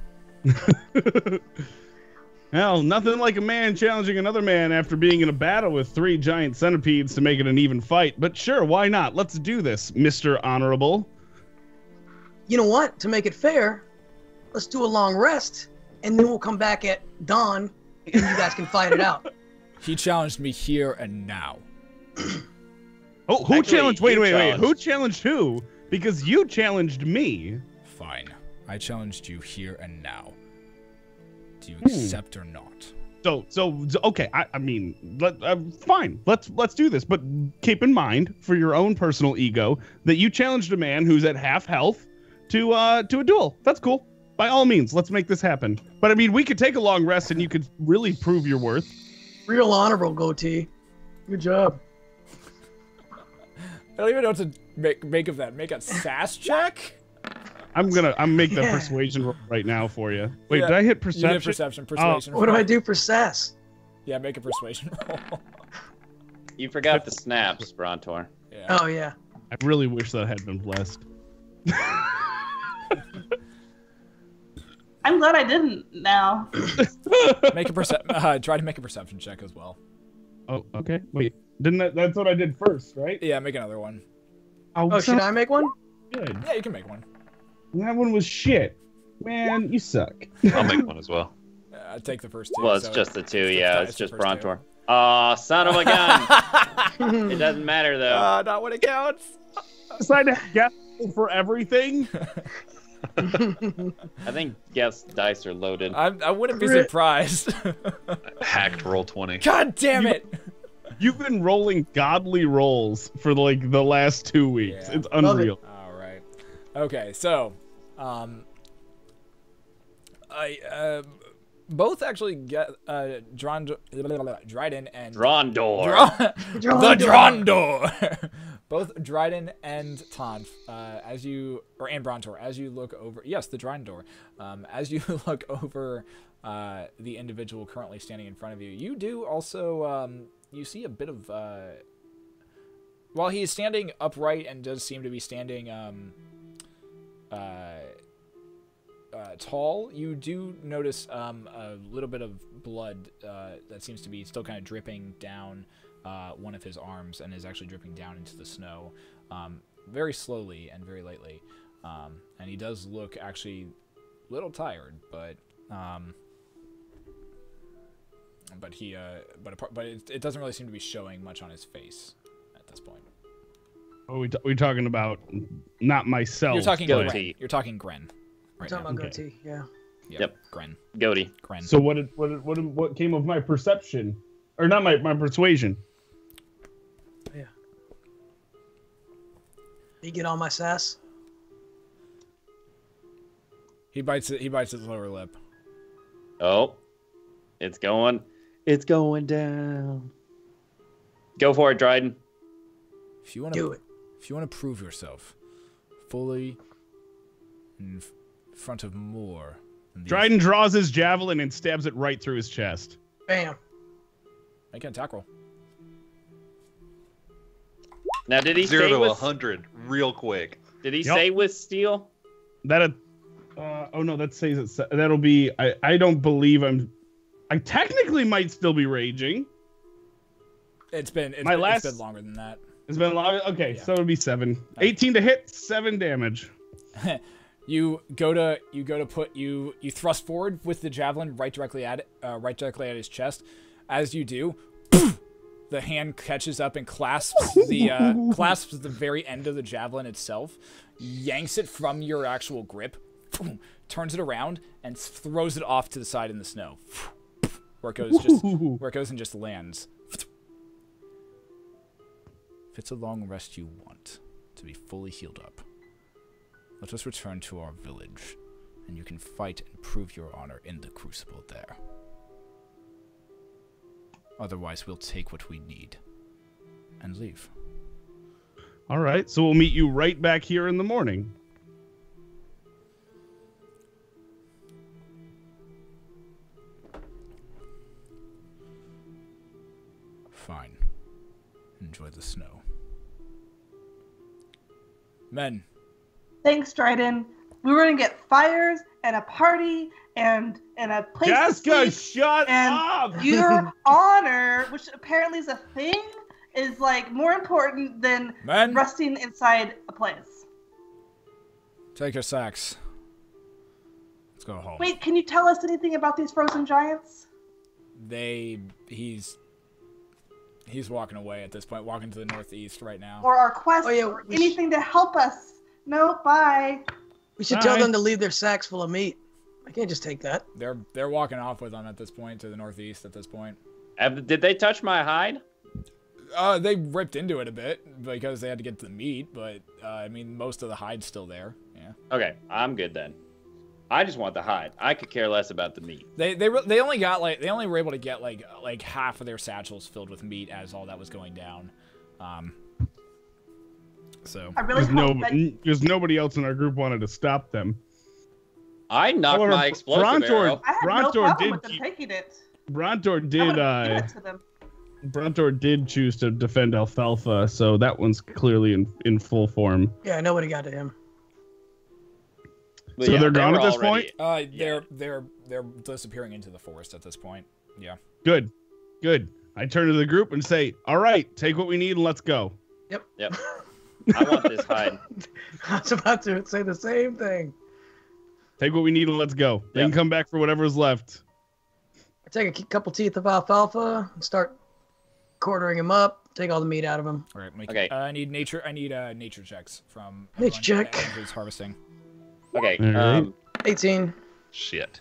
Well, nothing like a man challenging another man after being in a battle with three giant centipedes to make it an even fight. But sure, why not? Let's do this, Mister Honorable. You know what? To make it fair, let's do a long rest, and then we'll come back at dawn, and you guys can fight it out. He challenged me here and now. Oh, who Actually, challenged? Wait, you wait, wait. challenged. Who challenged who? Because you challenged me. Fine. I challenged you here and now. Do you Hmm. accept or not? So, so so, okay. I, I mean, let, uh, fine. Let's let's do this. But keep in mind, for your own personal ego, that you challenged a man who's at half health to uh to a duel. That's cool. By all means, let's make this happen. But I mean, we could take a long rest, and you could really prove your worth. Real honorable, Goatee. Good job. I don't even know what to make, make of that. Make a sass check? I'm gonna I'm make the Yeah. persuasion roll right now for you. Wait, Yeah, did I hit You perception? did perception, persuasion. What do roll. I do for sass? Yeah, make a persuasion roll. You forgot the snaps, Brontor. Yeah. Oh, yeah. I really wish that had been blessed. I'm glad I didn't now. Make a percep- uh, try to make a perception check as well. Oh, okay. Wait, didn't that? That's what I did first, right? Yeah, make another one. Oh, so should I make one? good. Yeah, you can make one. That one was shit. Man, you suck. I'll make one as well. Uh, take the first two. Well, it's so just the two. it's the- Yeah, it's it's the just first two. Brontor. Aw, son of a gun. It doesn't matter though. Uh, not when it counts. Decide to guess for everything. I think guess dice are loaded. I, I wouldn't be Crit. surprised. Hacked roll twenty. God damn it! You've been rolling godly rolls for like the last two weeks. Yeah. It's Love it. unreal. All right. Okay, so, um, I uh, both actually get uh, Dron, Dryden and Drondor. Dron, the Drondor. Both Dryden and Tonf, uh, as you or and Brontor, as you look over, yes, the Drondor, um, as you look over uh, the individual currently standing in front of you, you do also um, you see a bit of uh, while he is standing upright and does seem to be standing um, uh, uh, tall, you do notice um, a little bit of blood uh, that seems to be still kind of dripping down uh, one of his arms and is actually dripping down into the snow um, very slowly and very lightly. Um, and he does look actually a little tired, but um, but he uh, but apart, but it, it doesn't really seem to be showing much on his face at this point. Oh, we t- we talking about not myself. You're talking Goatee. Gren. You're talking Gren. Right Talking now. about Okay. Goatee, yeah. Yep. Yep. Gren. Goaty. Gren. So what did what did, what did, what came of my perception, or not my my persuasion? You get all my sass? He bites it. He bites his lower lip. Oh, it's going. It's going down. Go for it, Dryden. If you want Do to, it. if you want to prove yourself fully in f- front of more than these, Dryden draws his javelin and stabs it right through his chest. Bam. make an attack roll. Now, did he Zero say to with? a hundred, real quick. Did he Yep. say with steel? That uh oh no, that says it. se- That'll be. I I don't believe I'm. I technically might still be raging. It's been it's, My been, last- it's been longer than that. It's been a lot. Okay, Yeah. so it'll be seven. eighteen to hit, seven damage. You go to you go to put you you thrust forward with the javelin right directly at it, uh, right directly at his chest. As you do, the hand catches up and clasps the uh, clasps the very end of the javelin itself, yanks it from your actual grip, turns it around and throws it off to the side in the snow, where it goes just where it goes and just lands. If it's a long rest you want to be fully healed up, let us return to our village, and you can fight and prove your honor in the crucible there. Otherwise, we'll take what we need and leave. All right, so we'll meet you right back here in the morning. Fine. Enjoy the snow. Men, Thanks, Dryden. We were gonna get fires and a party and and a place Jessica, to sleep. shut And up! your honor, which apparently is a thing, is like more important than Men, resting inside a place. take your sacks. Let's go home. Wait, can you tell us anything about these frozen giants? They, he's, he's walking away at this point, walking to the northeast right now. Or our quest, Oh, yeah, or we anything to help us? No, bye. We should tell Bye. them to leave their sacks full of meat. I can't just take that. They're they're walking off with them at this point to the northeast at this point. Have- Did they touch my hide? Uh, they ripped into it a bit because they had to get to the meat, but uh, I mean most of the hide's still there. Yeah. Okay, I'm good then. I just want the hide. I could care less about the meat. They they re- they only got like they only were able to get like like half of their satchels filled with meat as all that was going down. Um. So I really Because hope no, that because nobody else in our group wanted to stop them. I knocked However, my explosive Brontor- arrow. I had no Brontor problem did with them keep- taking it. Brontor I did. would've Uh, given it to them. Brontor did choose to defend Alfalfa, so that one's clearly in in full form. Yeah, nobody got to him. But So yeah, they're they gone were at this already- uh, they're they're they're disappearing into the forest at this point. Yeah. Good, good. I turn to the group and say, "All right, take what we need and let's go." Yep. I want this hide. I was about to say the same thing. Take what we need and let's go. They Yep. can come back for whatever's left. I take a k- couple teeth of alfalfa and start quartering him up. Take all the meat out of him. All right. Make, Okay. uh, I need nature. I need uh, nature checks from Nature everyone check. who's harvesting. Okay. All right. Um, eighteen. Shit.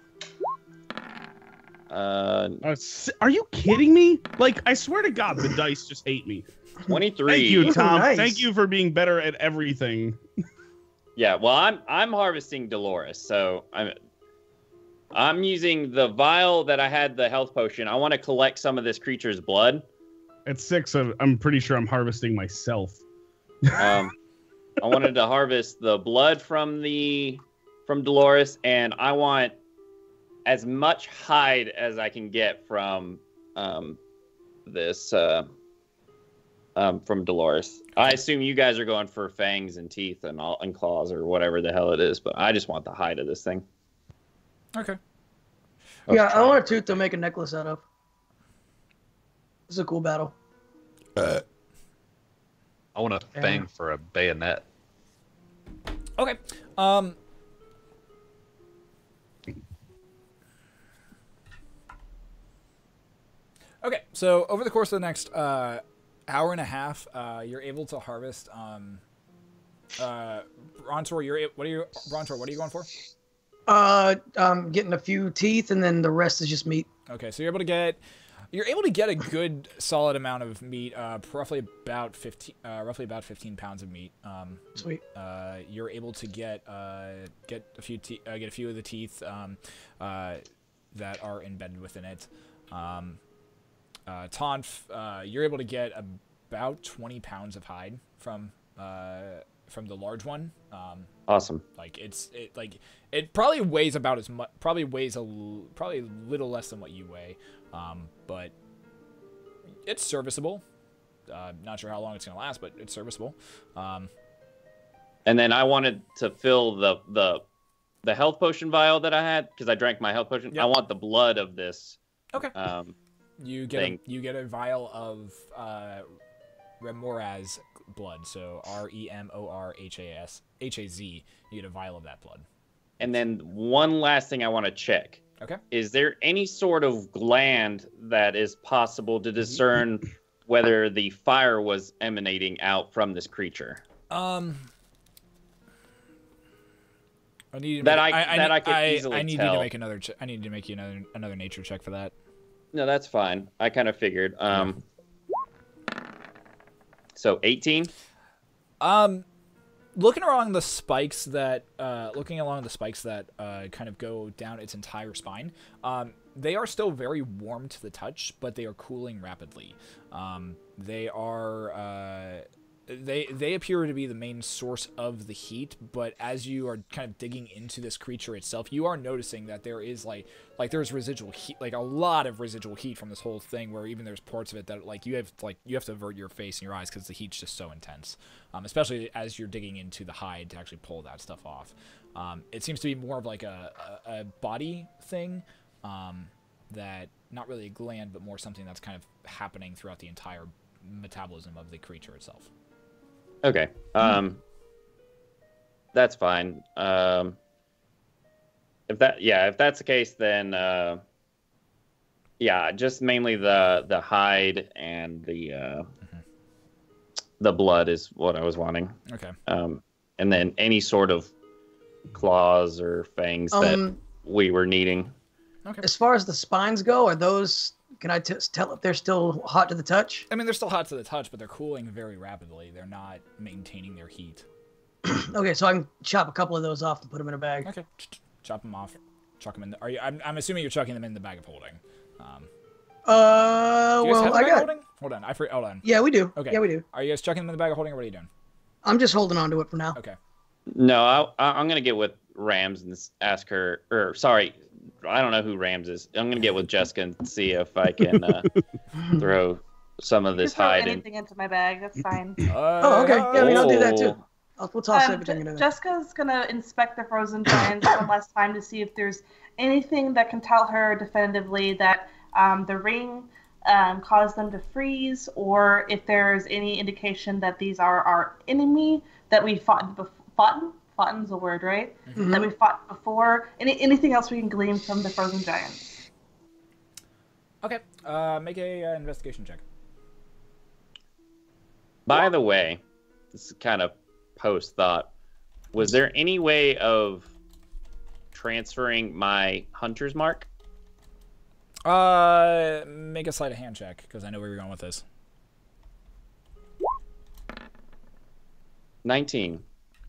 uh, Uh, s- are you kidding me? Like, I swear to God, the dice just hate me. twenty-three. Thank you, Ooh, Tom. nice. Thank you for being better at everything. Yeah, well, I'm I'm harvesting Dolores, so I'm I'm using the vial that I had the health potion. I want to collect some of this creature's blood. At six, I'm I'm pretty sure I'm harvesting myself. Um, I wanted to harvest the blood from the from Dolores, and I want as much hide as I can get from um, this uh, um, from Dolores. I assume you guys are going for fangs and teeth and all and claws or whatever the hell it is, but I just want the hide of this thing. Okay. Yeah, I want a tooth to make a necklace out of. This is a cool battle. I want a Yeah. fang for a bayonet. Okay. Um. Okay, so over the course of the next uh, hour and a half, uh, you're able to harvest. Um, uh, Brontor, you're a- what are you, Brontor? What are you going for? Uh, I'm getting a few teeth, and then the rest is just meat. Okay, so you're able to get, you're able to get a good solid amount of meat, uh, roughly about fifteen, uh, roughly about fifteen pounds of meat. Um, Sweet. uh, you're able to get uh, get a few te- uh, get a few of the teeth um, uh, that are embedded within it. Um, uh, Tonf, uh, you're able to get about twenty pounds of hide from uh, from the large one. Um, Awesome. like it's it like it probably weighs about as much. Probably weighs a l- probably a little less than what you weigh, um, but it's serviceable. Uh, not sure how long it's gonna last, but it's serviceable. Um, And then I wanted to fill the the the health potion vial that I had because I drank my health potion. Yep. I want the blood of this. okay. Um, You get a, thing. you get a vial of uh, Remoraz blood, so R E M O R H A S H A Z. You get a vial of that blood. and then one last thing I want to check. Okay. Is there any sort of gland that is possible to discern whether the fire was emanating out from this creature? Um, I need to That make, I- that need- I could easily I need you tell. to make another. Che- I need to make you another another nature check for that. No, that's fine. I kind of figured. Um, so eighteen. Um, looking along the spikes that, uh, looking along the spikes that, uh, kind of go down its entire spine, um, they are still very warm to the touch, but they are cooling rapidly. Um, they are, uh, they they appear to be the main source of the heat, but as you are kind of digging into this creature itself, you are noticing that there is like like there's residual heat, like a lot of residual heat from this whole thing, where even there's parts of it that like you have like you have to avert your face and your eyes because the heat's just so intense, um, especially as you're digging into the hide to actually pull that stuff off. Um, it seems to be more of like a, a, a body thing, um, that not really a gland, but more something that's kind of happening throughout the entire metabolism of the creature itself. Okay. Um, that's fine. Um, if that, yeah, if that's the case, then uh, yeah, just mainly the the hide and the uh, mm-hmm. the blood is what I was wanting. Okay. Um, and then any sort of claws or fangs Um, that we were needing. Okay. As far as the spines go, are those? Can I t- tell if they're still hot to the touch? I mean, they're still hot to the touch, but they're cooling very rapidly. They're not maintaining their heat. Okay, so I can chop a couple of those off and put them in a bag. Okay. Chop them off. Chuck them in. The, are you? I'm, I'm assuming you're chucking them in the bag of holding. Um, Uh, do you guys well, have a I bag of got. holding? Hold on. I for, hold on. Yeah, we do. Okay. Yeah, we do. Are you guys chucking them in the bag of holding, or what are you doing? I'm just holding on to it for now. Okay. No, I, I, I'm gonna get with Rams and s- ask her. Or sorry, I don't know who Rams is. I'm gonna get with Jessica and see if I can uh, throw some of You this can throw hide in. anything into my bag. That's fine. Uh, Oh, okay. Yeah, I mean, I'll do that too. Oh. I'll, we'll toss Um, everything Je- into there. Jessica's gonna inspect the frozen giants one last time to see if there's anything that can tell her definitively that um, the ring um, caused them to freeze, or if there's any indication that these are our enemy that we fought before. Fought? Fought's a word, right? Mhm. That we fought before. Any anything else we can glean from the frozen giants? Okay. Uh, make a uh, investigation check. By the way, this is kind of post thought. Was there any way of transferring my hunter's mark? Uh, make a sleight of hand check, because I know where you're going with this. nineteen.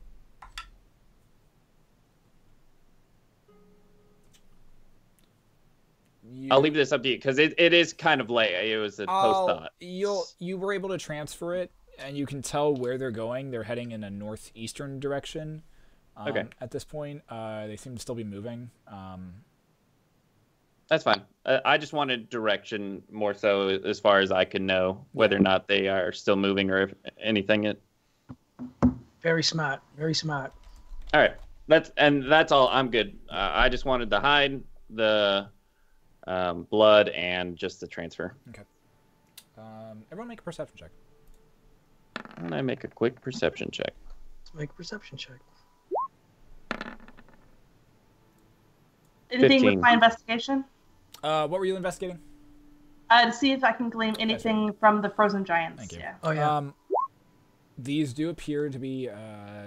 You, I'll leave this up to you because it, it is kind of late. It was a post I'll- thought. You'll you were able to transfer it, and you can tell where they're going. They're heading in a northeastern direction. Um, Okay. At this point, uh, they seem to still be moving. Um, That's fine. I, I just wanted direction more so as far as I can know whether or not they are still moving or if anything. It, Very smart. Very smart. all right. That's and that's all. I'm good. Uh, I just wanted the hide, the um, blood, and just the transfer. um, everyone, make a perception check. And I make a quick perception check. Let's make a perception check. Anything fifteen. with my investigation? Uh, what were you investigating? Uh, to see if I can glean anything from the frozen giants. Thank you. Yeah. Oh yeah. Um, these do appear to be. Uh,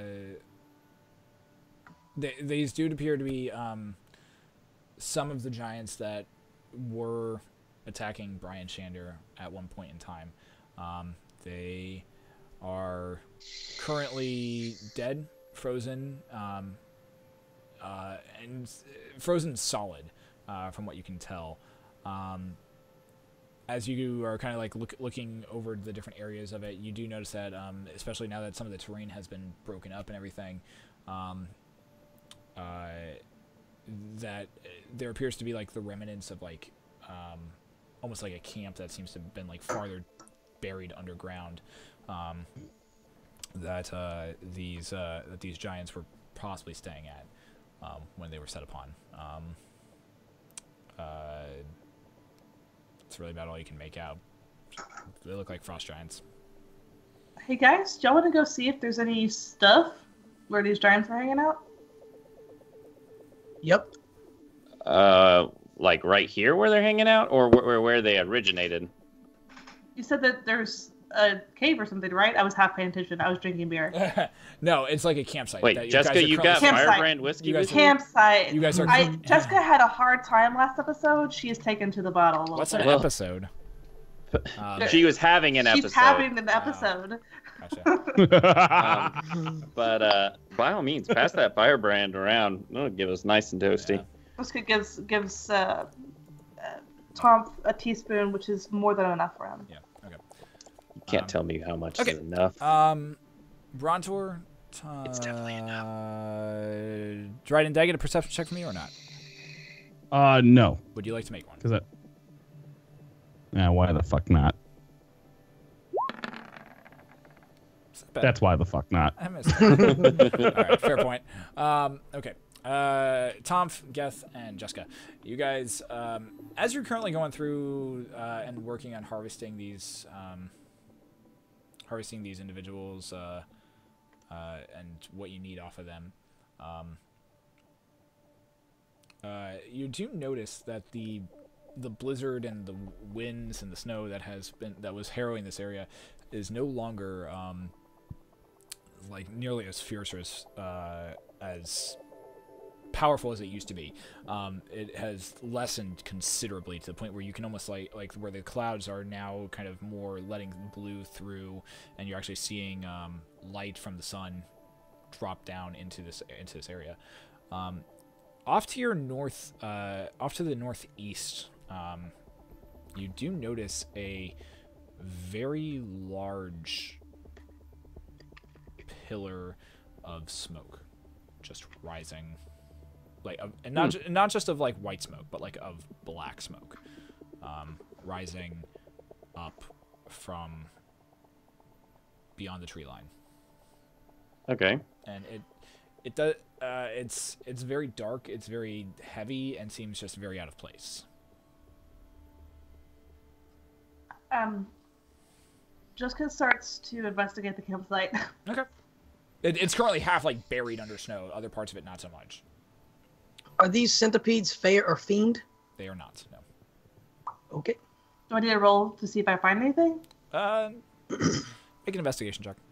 they, these do appear to be um, some of the giants that were attacking Brian Shander at one point in time. Um, they are currently dead, frozen, um, uh, and frozen solid, uh, from what you can tell. Um, as you are kind of like look, looking over the different areas of it, you do notice that, um, especially now that some of the terrain has been broken up and everything, um, uh, that there appears to be like the remnants of like um, almost like a camp that seems to have been like farther buried underground. Um, that uh, these uh, that these giants were possibly staying at um, when they were set upon. Um, uh, it's really about all you can make out. They look like frost giants. Hey guys, do y'all want to go see if there's any stuff where these giants are hanging out? Yep. Uh, like right here where they're hanging out, or where where they originated? You said that there's a cave or something, right? I was half paying attention. I was drinking beer. No, it's like a campsite. that Wait, you Jessica, guys are you currently- got Campsite. Firebrand whiskey You guys with you? Campsite. You guys are. I, Jessica had a hard time last episode. She is taken to the bottle a little What's bit. an Well- episode? Um, She was having an She's episode. having an Wow. episode. Gotcha. Um, but uh, by all means, pass that Firebrand around. It'll give us nice and toasty. Yeah. Jessica gives gives uh, uh, Tom a teaspoon, which is more than enough for him. Yeah. Okay. can't Um, tell me how much okay. is enough. Um, Brontor, uh, It's definitely enough. Dryden, did I get a perception check from you or not? Uh, no. Would you like to make one? Cause that. Yeah, why the fuck not? That's why the fuck not. I missed it. All right, fair point. Um, okay. Uh, Tom, Geth, and Jessica, you guys, um, as you're currently going through uh, and working on harvesting these, um, harvesting these individuals uh, uh, and what you need off of them, um, uh, you do notice that the the blizzard and the winds and the snow that has been that was harrowing this area is no longer um, like nearly as fierce or as, uh, as powerful as it used to be. Um, it has lessened considerably to the point where you can almost like like where the clouds are now kind of more letting blue through, and you're actually seeing um, light from the sun drop down into this into this area. Um, off to your north, uh, off to the northeast, um, you do notice a very large pillar of smoke just rising. Like, uh, and not Hmm. ju- not just of like white smoke, but like of black smoke, um, rising up from beyond the tree line. Okay. And it it does uh, it's it's very dark, it's very heavy, and seems just very out of place. Um, Jessica starts to investigate the campsite. Okay. It, it's currently half like buried under snow. Other parts of it not so much. Are these centipedes fair or fiend? They are not. No. Okay. Do I need a roll to see if I find anything? Uh, make an investigation check.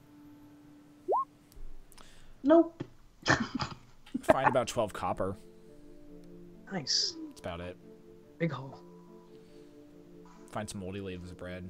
Nope. Find about twelve copper. Nice. That's about it. Big hole. Find some moldy leaves of bread.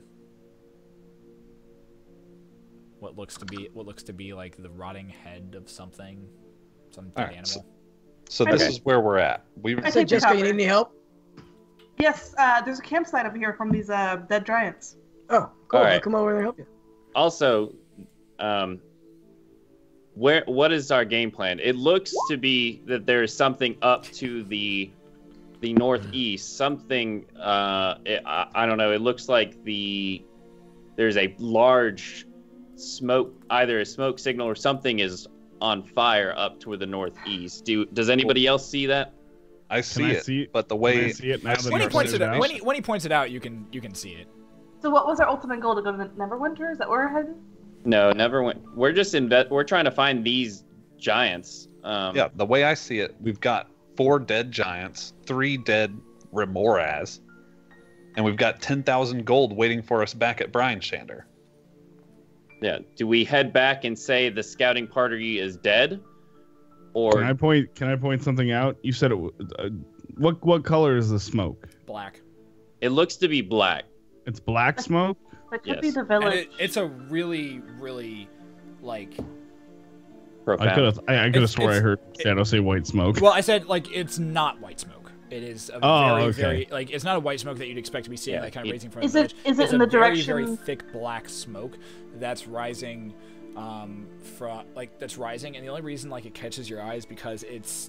What looks to be what looks to be like the rotting head of something, some dead Alright, animal. So this Okay. is where we're at. We I Say, take the Jessica, you copper. need any help? Yes, uh, there's a campsite over here from these uh, dead giants. Oh, cool. All I'll right. come over there and help you. Also, um, where what is our game plan? It looks to be that there is something up to the the northeast. Something uh, it, I, I don't know. It looks like the there's a large smoke, either a smoke signal or something is on fire up toward the northeast. Do does anybody else see that? I see I it, see it? but the Can way I see it now I that see When he our points it out, out? when he when he points it out, you can you can see it. So what was our ultimate goal, to go to the Neverwinter? Is that where we're headed? No, never went. We're just in. We're trying to find these giants. Um, yeah, the way I see it, we've got four dead giants, three dead remoras, and we've got ten thousand gold waiting for us back at Brian Shander. Yeah. Do we head back and say the scouting party is dead, or Can I point? Can I point something out? You said it. w- Uh, what what color is the smoke? Black. it looks to be black? It's black smoke. That could be Yes. the And village. it, it's a really really like I Profound. could have. I, I could have It's- swore I it's- heard Shadow say white smoke. well, I said like it's not white smoke. It is a Oh, very okay. very like it's not a white smoke that you'd expect to be seeing Yeah, like kind of it- raising from Is the it- village. is it It's in a the very very direction- thick black smoke that's rising um from like that's rising, and the only reason like it catches your eye is because it's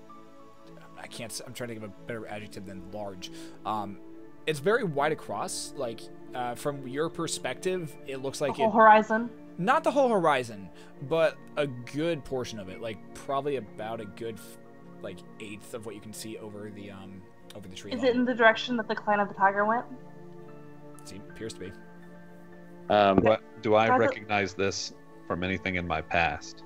I can't s- I'm trying to give a better adjective than large. Um it's very wide across, like uh, from your perspective it looks The like whole it, horizon. not the whole horizon, but a good portion of it, like probably about a good f- like eighth of what you can see over the um over the tree Is line. it in the direction that the Clan of the Tiger went? See, appears to be. Um, Do I, do I Has it- recognize this from anything in my past?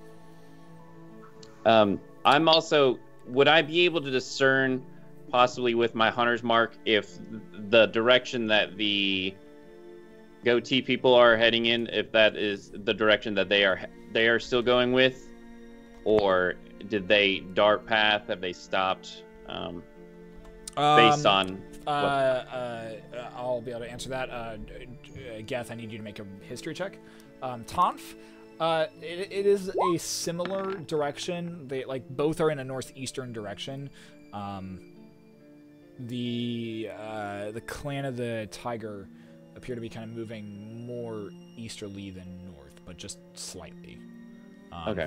um, I'm also. Would I be able to discern, possibly with my hunter's mark, if the direction that the goatee people are heading in, if that is the direction that they are they are still going with, or did they dart path? Have they stopped? Um, based on Uh, uh, I'll be able to answer that. Uh, d- uh, Geth, I need you to make a history check. Um, Tonf, uh, it, it is a similar direction. They like both are in a northeastern direction. Um, the uh, the clan of the tiger appear to be kind of moving more easterly than north, but just slightly. Um, Okay.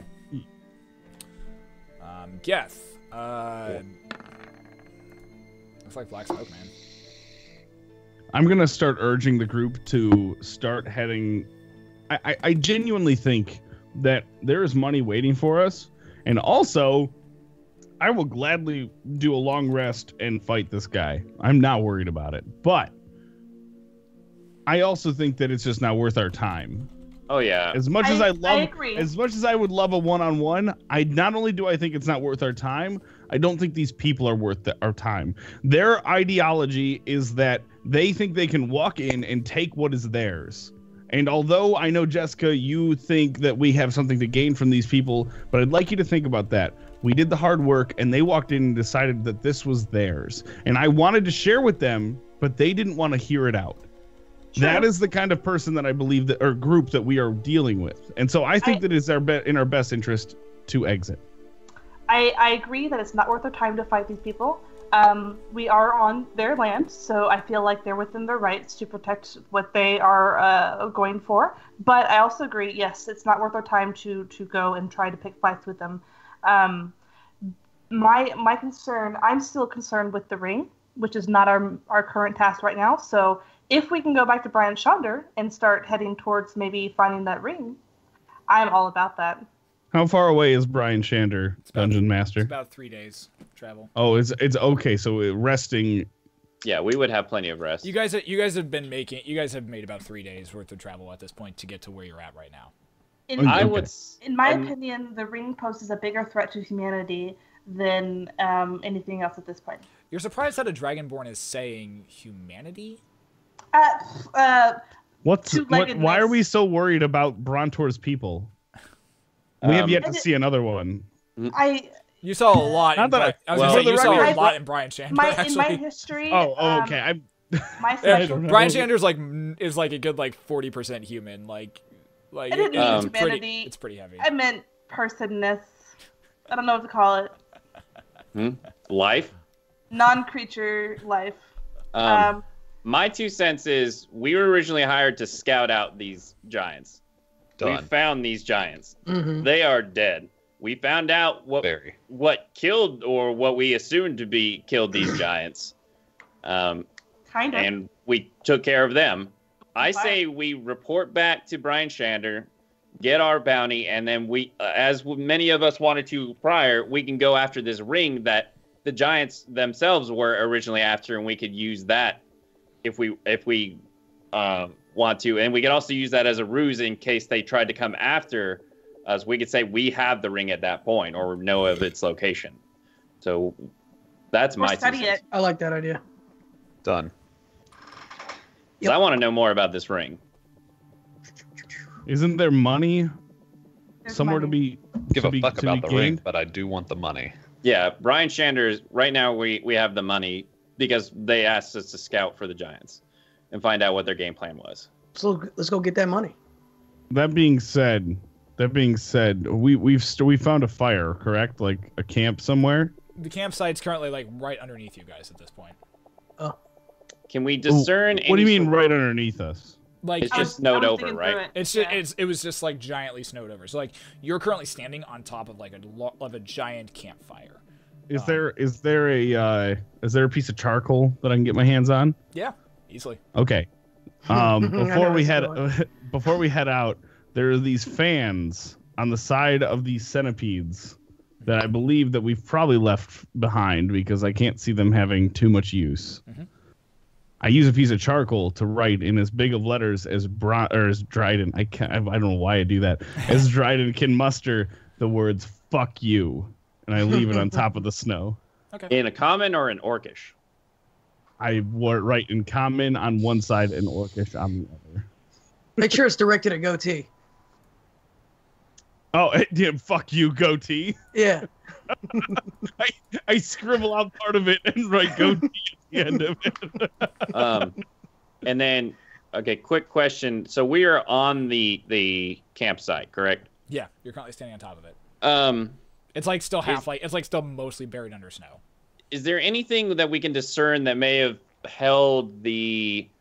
Um, Geth. Uh, Cool. Looks like black smoke, man. I'm gonna start urging the group to start heading. I, I, I genuinely think that there is money waiting for us, and also, I will gladly do a long rest and fight this guy. I'm not worried about it, but I also think that it's just not worth our time. Oh yeah. As much as I- I I love, agree. as much as I would love a one-on-one, I not only do I think it's not worth our time, I don't think these people are worth the, our time. Their ideology is that they think they can walk in and take what is theirs. And although I know, Jessica, you think that we have something to gain from these people, but I'd like you to think about that. We did the hard work, and they walked in and decided that this was theirs. And I wanted to share with them, but they didn't want to hear it out. That is the kind of person that I believe that, or group that we are dealing with. And so I think I- that it's our be- in our best interest to exit. I, I agree that it's not worth our time to fight these people. Um, we are on their land, so I feel like they're within their rights to protect what they are uh, going for. But I also agree, yes, it's not worth our time to to go and try to pick fights with them. Um, my my concern, I'm still concerned with the ring, which is not our our current task right now. So if we can go back to Brian Shonder and start heading towards maybe finding that ring, I'm all about that. How far away is Brian Shander, about- Dungeon Master? It's about three days travel. Oh, it's it's okay. So it- resting. Yeah, we would have plenty of rest. You guys, you guys have been making. You guys have made about three days worth of travel at this point to get to where you're at right now. In, I Okay. would. s- in my um, opinion, the ring poses a bigger threat to humanity than um, anything else at this point. You're surprised that a Dragonborn is saying humanity? Uh, uh, What's what? Two-leggedness. Why are we so worried about Brontor's people? We have Um, yet to see another one. I You saw a lot. Not In that Bri- I- I was well, gonna say for you the saw a record- lot in Brian Shander. my actually. in my history. Oh, oh um, okay. I'm. My I special. don't know. Brian Shander's like mm, is like a good like forty percent human. Like, like I didn't it- mean it's pretty. humanity. It's pretty heavy. I meant personness. I don't know what to call it. hmm? Life. Non-creature life. Um, Um, my two cents is we were originally hired to scout out these giants. We Done. found these giants. Mhm. They are dead. We found out what Very. what killed or what we assumed to be killed these giants. Um, kind of. and we took care of them. I Fine. say we report back to Brian Shander, get our bounty, and then we, uh, as many of us wanted to prior, we can go after this ring that the giants themselves were originally after, and we could use that if we if we um, want to, and we could also use that as a ruse in case they tried to come after us. We could say we have the ring at that point or know of its location. So that's Or my two study cents. it. I like that idea. Done. 'Cause I want to know more about this ring. Isn't there money There's somewhere to money. be? Give to a be, fuck to be about the ring, gained? but I do want the money. Yeah, Brian Shanders. Right now, we we have the money because they asked us to scout for the Giants and find out what their game plan was. So let's go get that money. That being said, that being said, we we've st- we found a fire, correct? Like a camp somewhere. The campsite's currently like right underneath you guys at this point. Can we discern? What do you any mean sort- right underneath us? Like It's I just was- snowed I was over, thinking right? through it. It's Yeah. just, it's it was just like giantly snowed over. So like you're currently standing on top of like a lo- of a giant campfire. Is Um, there is there a uh, is there a piece of charcoal that I can get my hands on? Yeah, easily. Okay. Um, I know before where we this head is going. before we head out, there are these fans on the side of these centipedes that I believe that we've probably left behind because I can't see them having too much use. Mhm. I use a piece of charcoal to write in as big of letters as Bron or as Dryden. I can't. I don't know why I do that. As Dryden can muster the words "fuck you," and I leave it on top of the snow. in a common or an orcish? I wore it right in common on one side and orcish on the other. Make sure it's directed at goatee. Oh, yeah, fuck you, goatee. Yeah. I, I scribble out part of it and write goatee at the end of it. Um, and then, okay, quick question. So we are on the the campsite, correct? Yeah, you're currently standing on top of it. Um, It's like still half Is- like it's like still mostly buried under snow. is there anything that we can discern that may have held the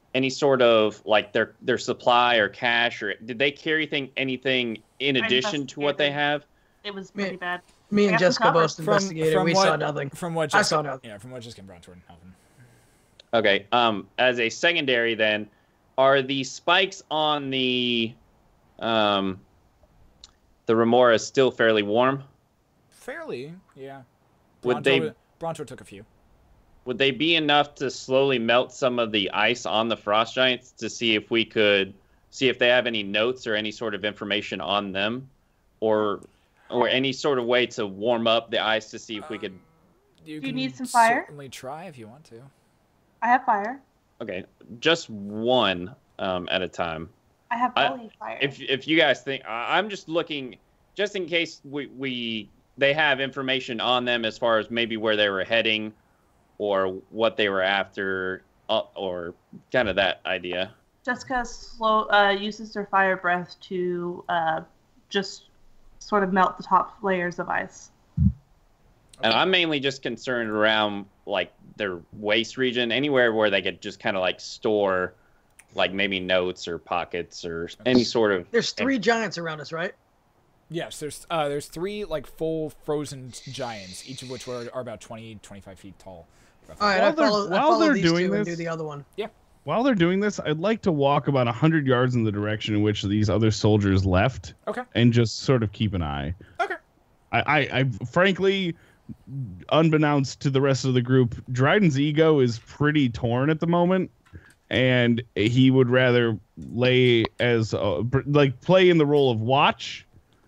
any sort of like their their supply or cash, or did they carry thing anything in I addition to what they investigated. have? It was pretty Me- bad. Me and I have some Jessica cover. both investigated. from We what, saw nothing. From what I Jessica, saw nothing. Yeah, from what Jessica and Brontor nothing. Okay. Um, as a secondary, then, are the spikes on the um the remora still fairly warm? Fairly, yeah. Would Brontor, they Brontor took a few. would they be enough to slowly melt some of the ice on the frost giants to see if we could see if they have any notes or any sort of information on them, or or any sort of way to warm up the ice to see if we could? You, Do you can need some fire? Certainly try if you want to. I have fire. Okay, just one um, at a time. I have I- belly fire. If if you guys think, I- I'm just looking, just in case we, we they have information on them as far as maybe where they were heading, or what they were after, uh, or kind of that idea. Jessica slow uh, uses her fire breath to uh, just sort of melt the top layers of ice. And I'm mainly just concerned around like their waist region, anywhere where they could just kind of like store, like maybe notes or pockets or any sort of. There's three giants around us, right? Yes, there's uh, there's three like full frozen giants, each of which are, are about twenty, twenty-five feet tall. roughly. All right, While I they're- follow, I while follow they're these doing two and this- do the other one. While they're doing this, I'd like to walk about one hundred yards in the direction in which these other soldiers left. Okay. And just sort of keep an eye. Okay. I, I, I frankly, unbeknownst to the rest of the group, Dryden's ego is pretty torn at the moment, and he would rather lay as uh, br- like play in the role of watch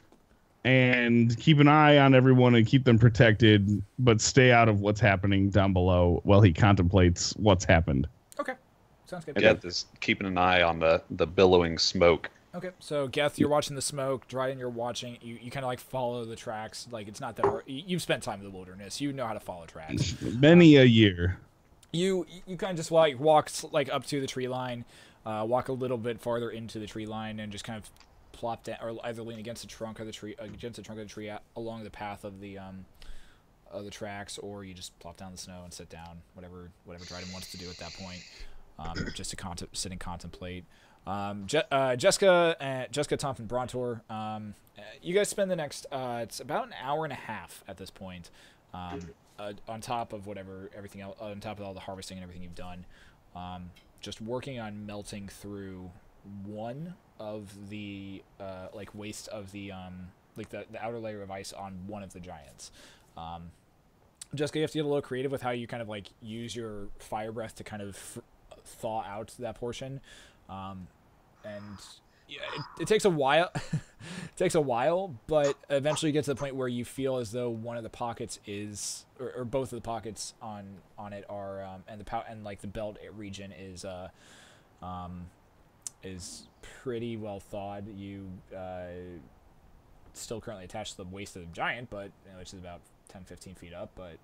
and keep an eye on everyone and keep them protected, but stay out of what's happening down below while he contemplates what's happened. Okay. Sounds good. Geth is keeping an eye on the, the billowing smoke. Okay, so Geth, you're watching the smoke. Dryden, you're watching. You, you kind of like follow the tracks. Like it's not that hard. You- You've spent time in the wilderness. You know how to follow tracks. Many a year. You you kind of just like walk s- like up to the tree line, uh, walk a little bit farther into the tree line, and just kind of plop down, or either lean against the trunk of the tree, against the trunk of the tree a- along the path of the um of the tracks, or you just plop down in the snow and sit down. Whatever whatever Dryden wants to do at that point, um, just to contem- sit and contemplate. Um, Je- uh, Jessica, uh, Jessica Thompson Brontor, um, uh, you guys spend the next, uh, it's about an hour and a half at this point, um, uh, on top of whatever, everything else, on top of all the harvesting and everything you've done, um, just working on melting through one of the, uh, like waste of the, um, like the, the outer layer of ice on one of the giants. Um, Jessica, you have to get a little creative with how you kind of like use your fire breath to kind of f- thaw out that portion. Um, and yeah, it, it takes a while. It takes a while, but eventually you get to the point where you feel as though one of the pockets is, or, or both of the pockets on on it are, um, and the pow- and like the belt region is, uh, um, is pretty well thawed. You uh, still currently attached to the waist of the giant, but you know, which is about ten, fifteen feet up, but.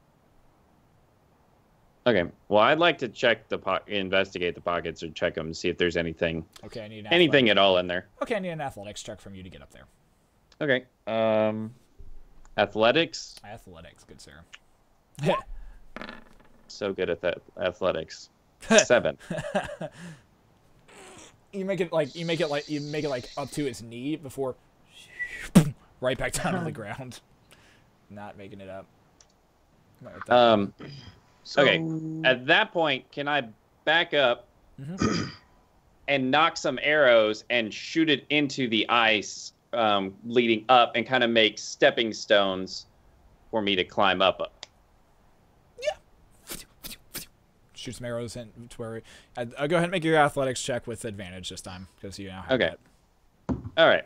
Okay. Well, I'd like to check the po- investigate the pockets or check them, see if there's anything, Okay, I need an anything athletic- at all in there. Okay, I need an athletics check from you to get up there. Okay. Um, athletics. Athletics, good sir. So good at that. Athletics. Seven. You make it like you make it like you make it like up to its knee before right back down to the ground. Not making it up. Might write that down. Um. So, Okay. At that point, can I back up Mhm. and knock some arrows and shoot it into the ice, um, leading up, and kind of make stepping stones for me to climb up? Shoot some arrows in to where. Uh, uh, go ahead and make your athletics check with advantage this time because you now have Okay. that. All right.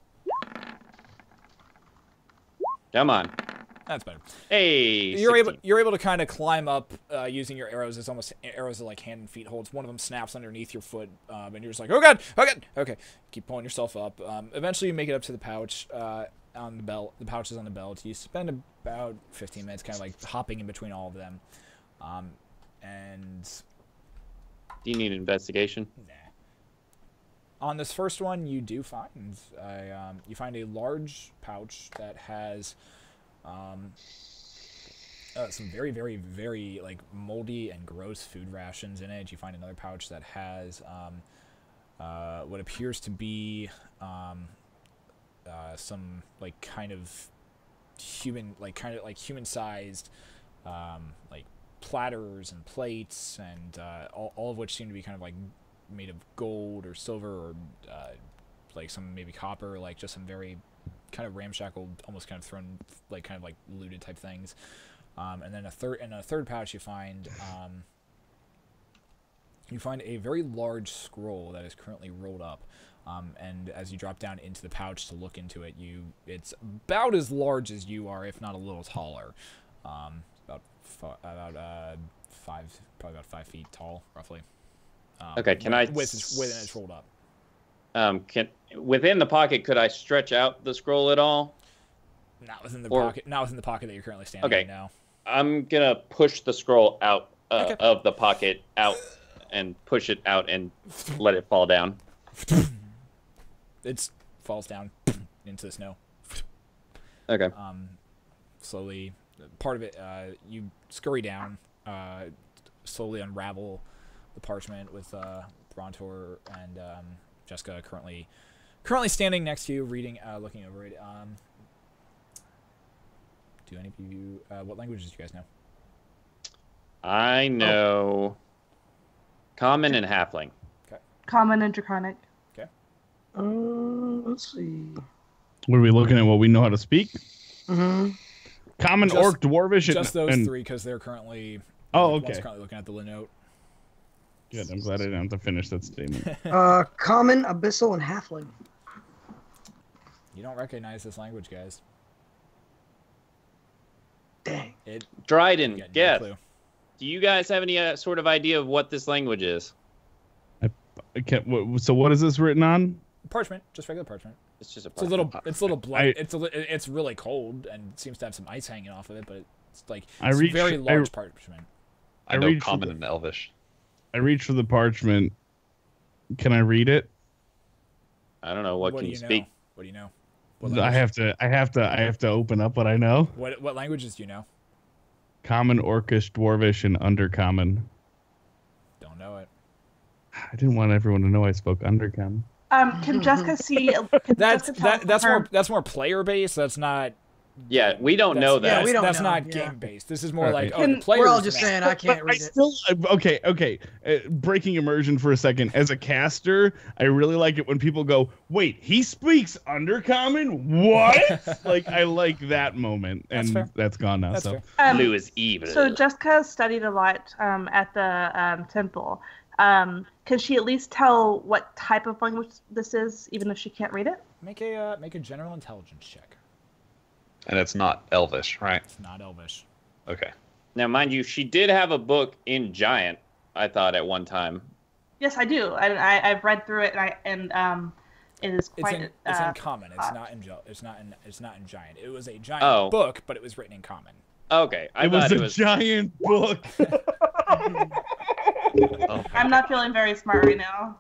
Come on. That's better. Hey. You're able sixteen. you're able to kind of climb up uh, using your arrows as almost arrows are like hand and feet holds. One of them snaps underneath your foot, um, and you're just like, oh god, oh god. Okay, keep pulling yourself up. Um, eventually, you make it up to the pouch uh, on the belt. The pouch is on the belt. You spend about fifteen minutes, kind of like hopping in between all of them, um, and Do you need investigation? nah. On this first one, you do find a um, you find a large pouch that has. Um, uh, some very, very, very like moldy and gross food rations in it. You find another pouch that has um, uh, what appears to be um, uh, some like kind of human, like kind of like human-sized um, like platters and plates, and uh, all, all of which seem to be kind of like made of gold or silver or uh, like some maybe copper, like just some very kind of ramshackle, almost kind of thrown, like kind of like looted type things. Um, and then a third, in a third pouch, you find um, you find a very large scroll that is currently rolled up. Um, and as you drop down into the pouch to look into it, you it's about as large as you are, if not a little taller. Um, about f- about uh, five, probably about five feet tall, roughly. Um, Okay, can I with it's, with it's rolled up. Um, can within the pocket, could I stretch out the scroll at all? Not within the Or- pocket. Not within the pocket that you're currently standing Okay. in now. I'm gonna push the scroll out uh, Okay. of the pocket out and push it out and let it fall down. It falls down into the snow. Okay. Um, slowly, part of it, uh, you scurry down, uh, slowly unravel the parchment with uh, Brontor and um, Jessica currently currently standing next to you, reading, uh, looking over it. Um, do any of you, uh, what languages do you guys know? I know common and halfling. Common and draconic. Um, let's see. What are we looking at? What we know how to speak? Mm-hmm. Common, Just- orc, dwarvish, and, Just those and three, because they're currently. Oh, one's okay. currently looking at the Linote. Good. I'm glad I didn't have to finish that statement. Uh, common, abyssal, and halfling. You don't recognize this language, guys. Dang. It. Dryden, You got no guess. clue. Do you guys have any uh, sort of idea of what this language is? I can't, what, so what is this written on? Parchment, just regular parchment. It's just a. It's a little. It's a little blunt. I- It's a. li- It's really cold and seems to have some ice hanging off of it, but it's like I it's reach- very I- large parchment. I I know read for common the- and elvish. I reach for the parchment. Can I read it? I don't know. What, do can you you know? speak? What do you know? What I language, have to. I have to. I have to open up what I know. What what languages do you know? Common, orcish, dwarvish, and undercommon. Don't know it. I didn't want everyone to know I spoke undercommon. Um, can Jessica see? Can That's Jessica tell that. That's her- more. That's more player based. That's not. Yeah, we don't That's, know that. Yeah, we don't That's know, not yeah. game based. This is more Okay. like oh, Can- the players. We're all just know. saying I can't I read it. still okay, okay. Uh, breaking immersion for a second. As a caster, I really like it when people go, "Wait, he speaks undercommon? What?" Like I like that moment, That's and fair. that's gone now. That's so fair. Um, Blue is evil. So Jessica studied a lot um, at the um, temple. Um, can she at least tell what type of language this is, even if she can't read it? Make a uh, make a general intelligence check. And it's not elvish, right? It's not Elvish. Okay. Now, mind you, she did have a book in Giant. I thought at one time. Yes, I do. I, I I've read through it, and, I, and um, it is It's quite. in it's uh, in common. It's uh, not in Gel- It's not in it's not in giant. It was a giant Oh. book, but it was written in common. Okay, I it was thought a it was. giant book. Oh, I'm not feeling very smart right now.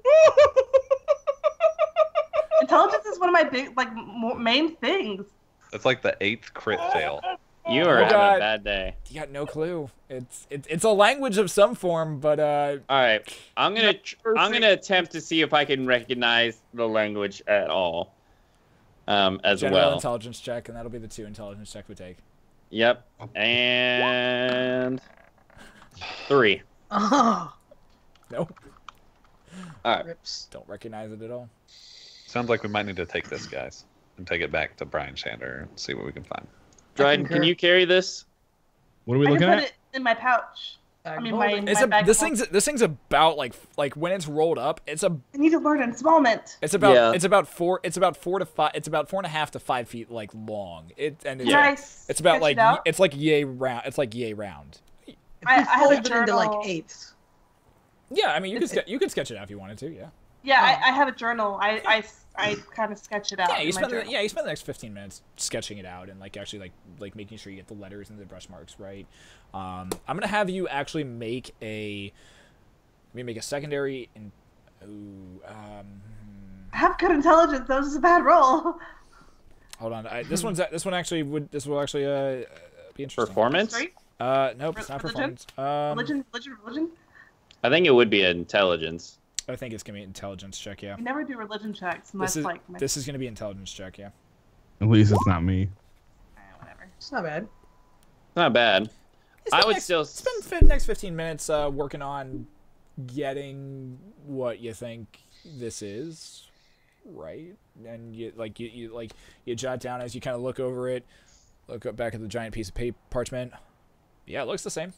Intelligence is one of my big, like, mo main things. It's like the eighth crit fail. You are Oh, having God. a bad day. You got no clue. It's it, it's a language of some form, but uh, All right, I'm gonna tr- I'm gonna attempt to see if I can recognize the language at all. Um, as general well. intelligence check, and that'll be the two intelligence check we take. Yep. And three. Oh, Nope, All right. rips. don't recognize it at all. Sounds like we might need to take this, guys, and take it back to Brian Shander and see what we can find. Dryden, can concur. you carry this? What are we I looking can put at? it in my pouch. I mean, my, Holding. It's my a bag this full. thing's this thing's about like like when it's rolled up. It's a I need to learn installment. it's about Yeah. it's about four it's about four to five it's about four and a half to five feet like long. It and it's Can I it's about sketch like it out? it's like yay round. It's like yay round. If I- you I have fold a it into like journal. eighths. Yeah, I mean you could It's- ske- you could sketch it out if you wanted to. Yeah. Yeah, I, I have a journal. I, I, I kind of sketch it out. Yeah, you in my spend the, journal. yeah you spend the next fifteen minutes sketching it out and like actually like like making sure you get the letters and the brush marks right. Um, I'm gonna have you actually make a maybe make a secondary and ooh, um, I have good intelligence. That was just a bad roll. hold on. I, this one's this one actually would this will actually uh be interesting. Performance? Straight? Uh, nope, it's Re- not religion? performance. Um, Religion, religion, religion. I think it would be intelligence. I think it's gonna be an intelligence check. Yeah. We never do religion checks unless This is like my... this is gonna be intelligence check. Yeah. At least it's not me. Eh, whatever. It's not bad. Not bad. I would next, still spend the next fifteen minutes uh, working on getting what you think this is, right? And you like you, you like you jot down as you kind of look over it, look up back at the giant piece of paper parchment. Yeah, it looks the same.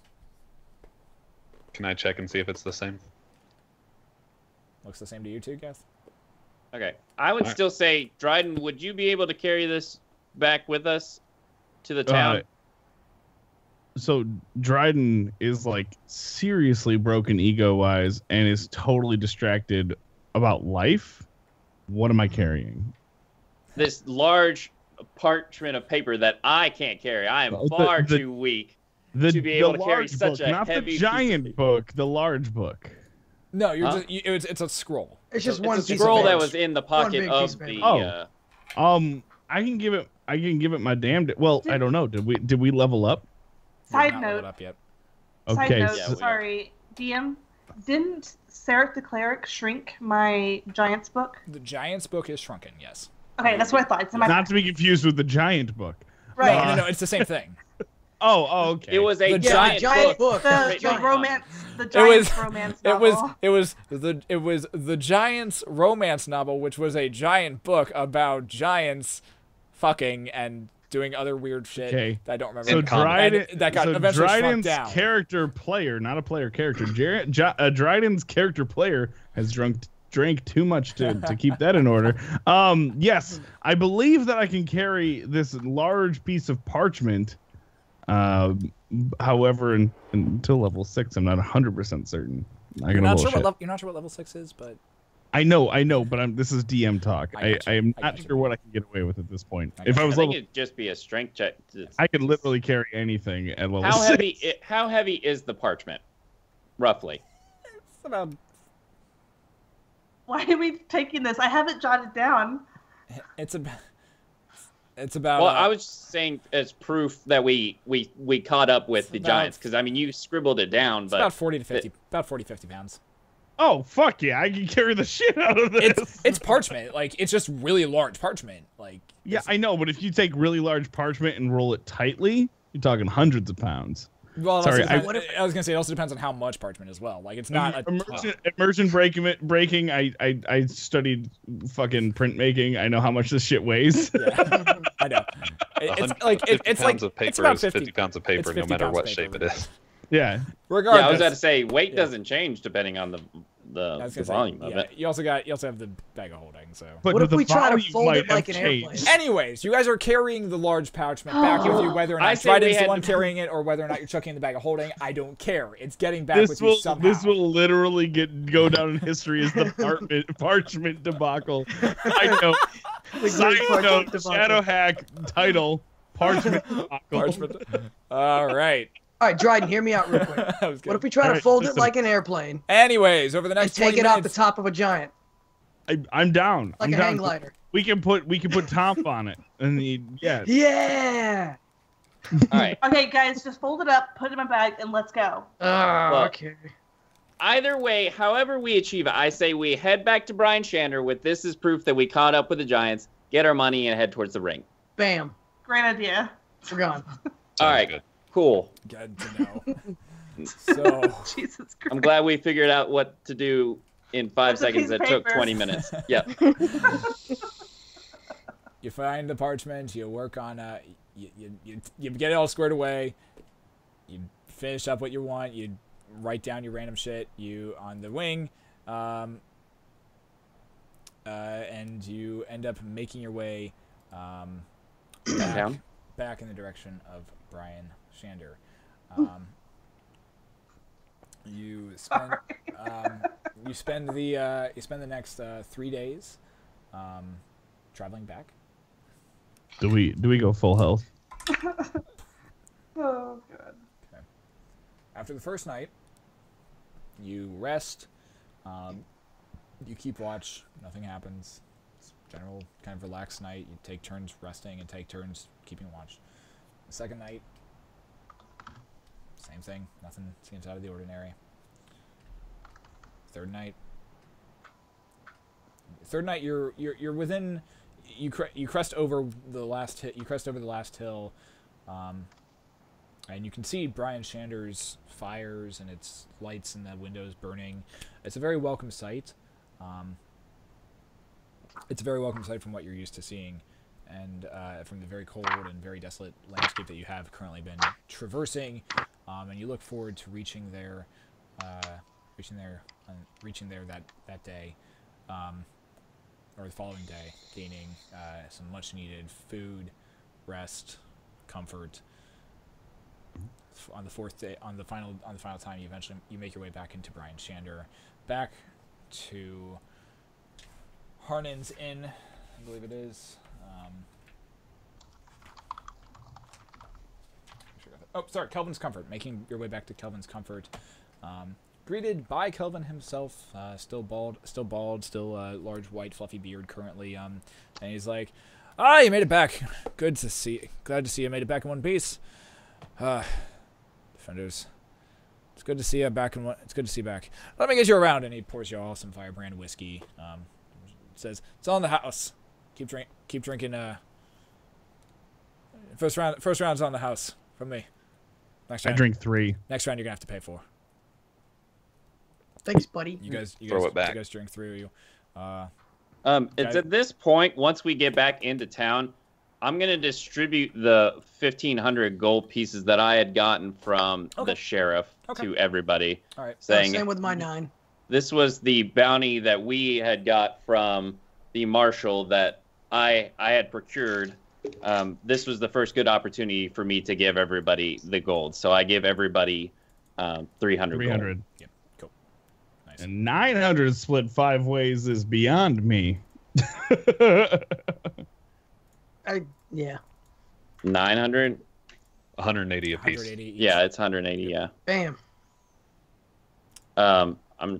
Can I check and see if it's the same? Looks the same to you too, Kath? Okay. I would Alright. still say, Dryden, would you be able to carry this back with us to the town? Uh, so Dryden is like seriously broken ego wise and is totally distracted about life. What am I carrying? This large parchment of paper that I can't carry. I am The- far the- too weak. The, To be able the to carry large such book, a not heavy the piece of giant paper. book, the large book. No, you're Huh? just you, it's it's a scroll. It's just It's one a piece scroll of that paper. was in the One pocket big piece of of the. paper. Uh, Um, I can give it. I can give it my damn. Well, I don't know. Did we? Did we level up? You're Side not leveled note. up yet. Side Okay. note, Yeah, we- sorry, D M. Didn't Seraph the Cleric shrink my Giants book? The Giant's book is shrunken. Yes. Okay, that's what I thought. It's in my Not to be confused with the giant book. right. No, no, no. It's the same thing. Oh, oh, okay. it was a The giant, giant book. book. The, That's the giant. romance, the It Giants was. romance It novel. was. It was the. It was the Giant's romance novel, which was a giant book about giants fucking and doing other weird shit Okay. that I don't remember. So And comic. Dryden, And that got so eventually shrunk Dryden's down. character player, not a player character. Jer- J- uh, Dryden's character player has drunk drank too much to, to keep that in order. Um, yes, I believe that I can carry this large piece of parchment. Uh, however, in, until level six, I'm not one hundred percent certain. I You're gonna not sure bullshit. what level. You're not sure what level six is, but I know, I know, but I'm. This is D M talk. I I, got I, you. am I not got you. sure what I can get away with at this point. I If got I you. was I think level, it'd just be a strength check. to- I could literally carry anything at level How six. heavy? i- How heavy is the parchment, roughly? it's about. Why are we taking this? I have it jotted down. It's about. It's about. Well, uh, I was just saying as proof that we we we caught up with the about- giants, because I mean you scribbled it down, It's but about forty to fifty. About forty, fifty pounds. Oh fuck yeah! I can carry the shit out of this. It's it's parchment. Like it's just really large parchment. Like yeah, it's- I know, but if you take really large parchment and roll it tightly, you're talking hundreds of pounds. Well, it Sorry, also I- depends- What if- I was gonna say it also depends on how much parchment as well. Like it's not a immersion, immersion breaking. Breaking. I, I I studied fucking printmaking. I know how much this shit weighs. Yeah, I know. It- A it's hun- like it, fifty it's like pounds of it's paper about is fifty. fifty pounds of it's paper, no fifty matter pounds what of shape paper. it is. yeah. Regardless, yeah, I was about to say weight Yeah. doesn't change depending on the the, I was the gonna say, volume of yeah, it. You also got you also have the bag of holding. So, But What if the we try to volume fold might it like have an changed. airplane? anyways, you guys are carrying the large parchment back with you, whether or I not say we Dryden's the had one to- carrying it or whether or not you're chucking in the bag of holding. I don't care. It's getting back This with will you somehow. this will literally get go down in history as the parchment parchment debacle. I know. The Side great parchment note: debacle. Shadow hack title parchment debacle. Parchment. All right. All right, Dryden, hear me out real quick. That was good. What if we try to Alright, fold it listen. like an airplane Anyways, over the and next take twenty it off the minutes, top of a giant, I, I'm down. like I'm a down. hang glider? We can put we can put Tomp on it, and the yeah. Yeah. All right. Okay, guys, just fold it up, put it in my bag, and let's go. Oh, Well, okay. Either way, however we achieve it, I say we head back to Brian Shander with this as proof that we caught up with the giants, get our money, and head towards the ring. Bam. Great idea. We're gone. All Sounds right. good. Cool. good to know. So, Jesus Christ. I'm glad we figured out what to do in five There's a seconds. piece of That took paper. twenty minutes. Yep. you find the parchment. You work on uh, you, you you you get it all squared away. You finish up what you want. You write down your random shit. You on the wing, um, uh, and you end up making your way um, back, Down? back in the direction of Brian Shander. Um, you spend um, you spend the uh, you spend the next uh, three days um, traveling back. Do we do we go full health? Oh, God. After the first night, you rest. Um, you keep watch. Nothing happens. It's a general kind of relaxed night. You take turns resting and take turns keeping watch. The second night, Same thing. Nothing seems out of the ordinary. Third night. Third night, you're you're you're within. You cre you crest over the last hit. You crest over the last hill, um, and you can see Brian Shander's fires and its lights and the windows burning. It's a very welcome sight. Um, it's a very welcome sight from what you're used to seeing, and uh, from the very cold and very desolate landscape that you have currently been traversing. Um, and you look forward to reaching there, uh, reaching there, uh, reaching there that that day. Um, or the following day, gaining uh, some much-needed food, rest, comfort. On the fourth day, on the final, on the final time, you eventually you make your way back into Brian Shander, back to Harnon's Inn, I believe it is. Um, oh, sorry, Kelvin's Comfort. Making your way back to Kelvin's Comfort. Um, Greeted by Kelvin himself, uh, still bald, still bald, still uh, large white fluffy beard currently. Um, and he's like, "Ah, you made it back. Good to see. Glad to see you made it back in one piece. Uh, defenders, it's good to see you back in one. It's good to see you back. Let me get you around." And he pours you all some Firebrand whiskey. Um, says, "It's all in the house. Keep drink, keep drinking. Uh, first round, first round's on the house from me. Next I round, drink three. next round you're gonna have to pay for." Thanks, buddy. You guys, you Throw guys, it back. You guys drink through you. Uh, Um, it's Okay. at this point, once we get back into town, I'm gonna distribute the fifteen hundred gold pieces that I had gotten from Okay. the sheriff Okay. to everybody, all right. Uh, saying same with my nine. this was the bounty that we had got from the marshal that I I had procured. Um, this was the first good opportunity for me to give everybody the gold, so I give everybody um, three hundred. Three hundred. Yep. Cool. Nice. And nine hundred split five ways is beyond me. I yeah. Nine hundred. one hundred eighty apiece. one hundred eighty each. Yeah, it's one hundred eighty. Yeah. Bam. Um, I'm.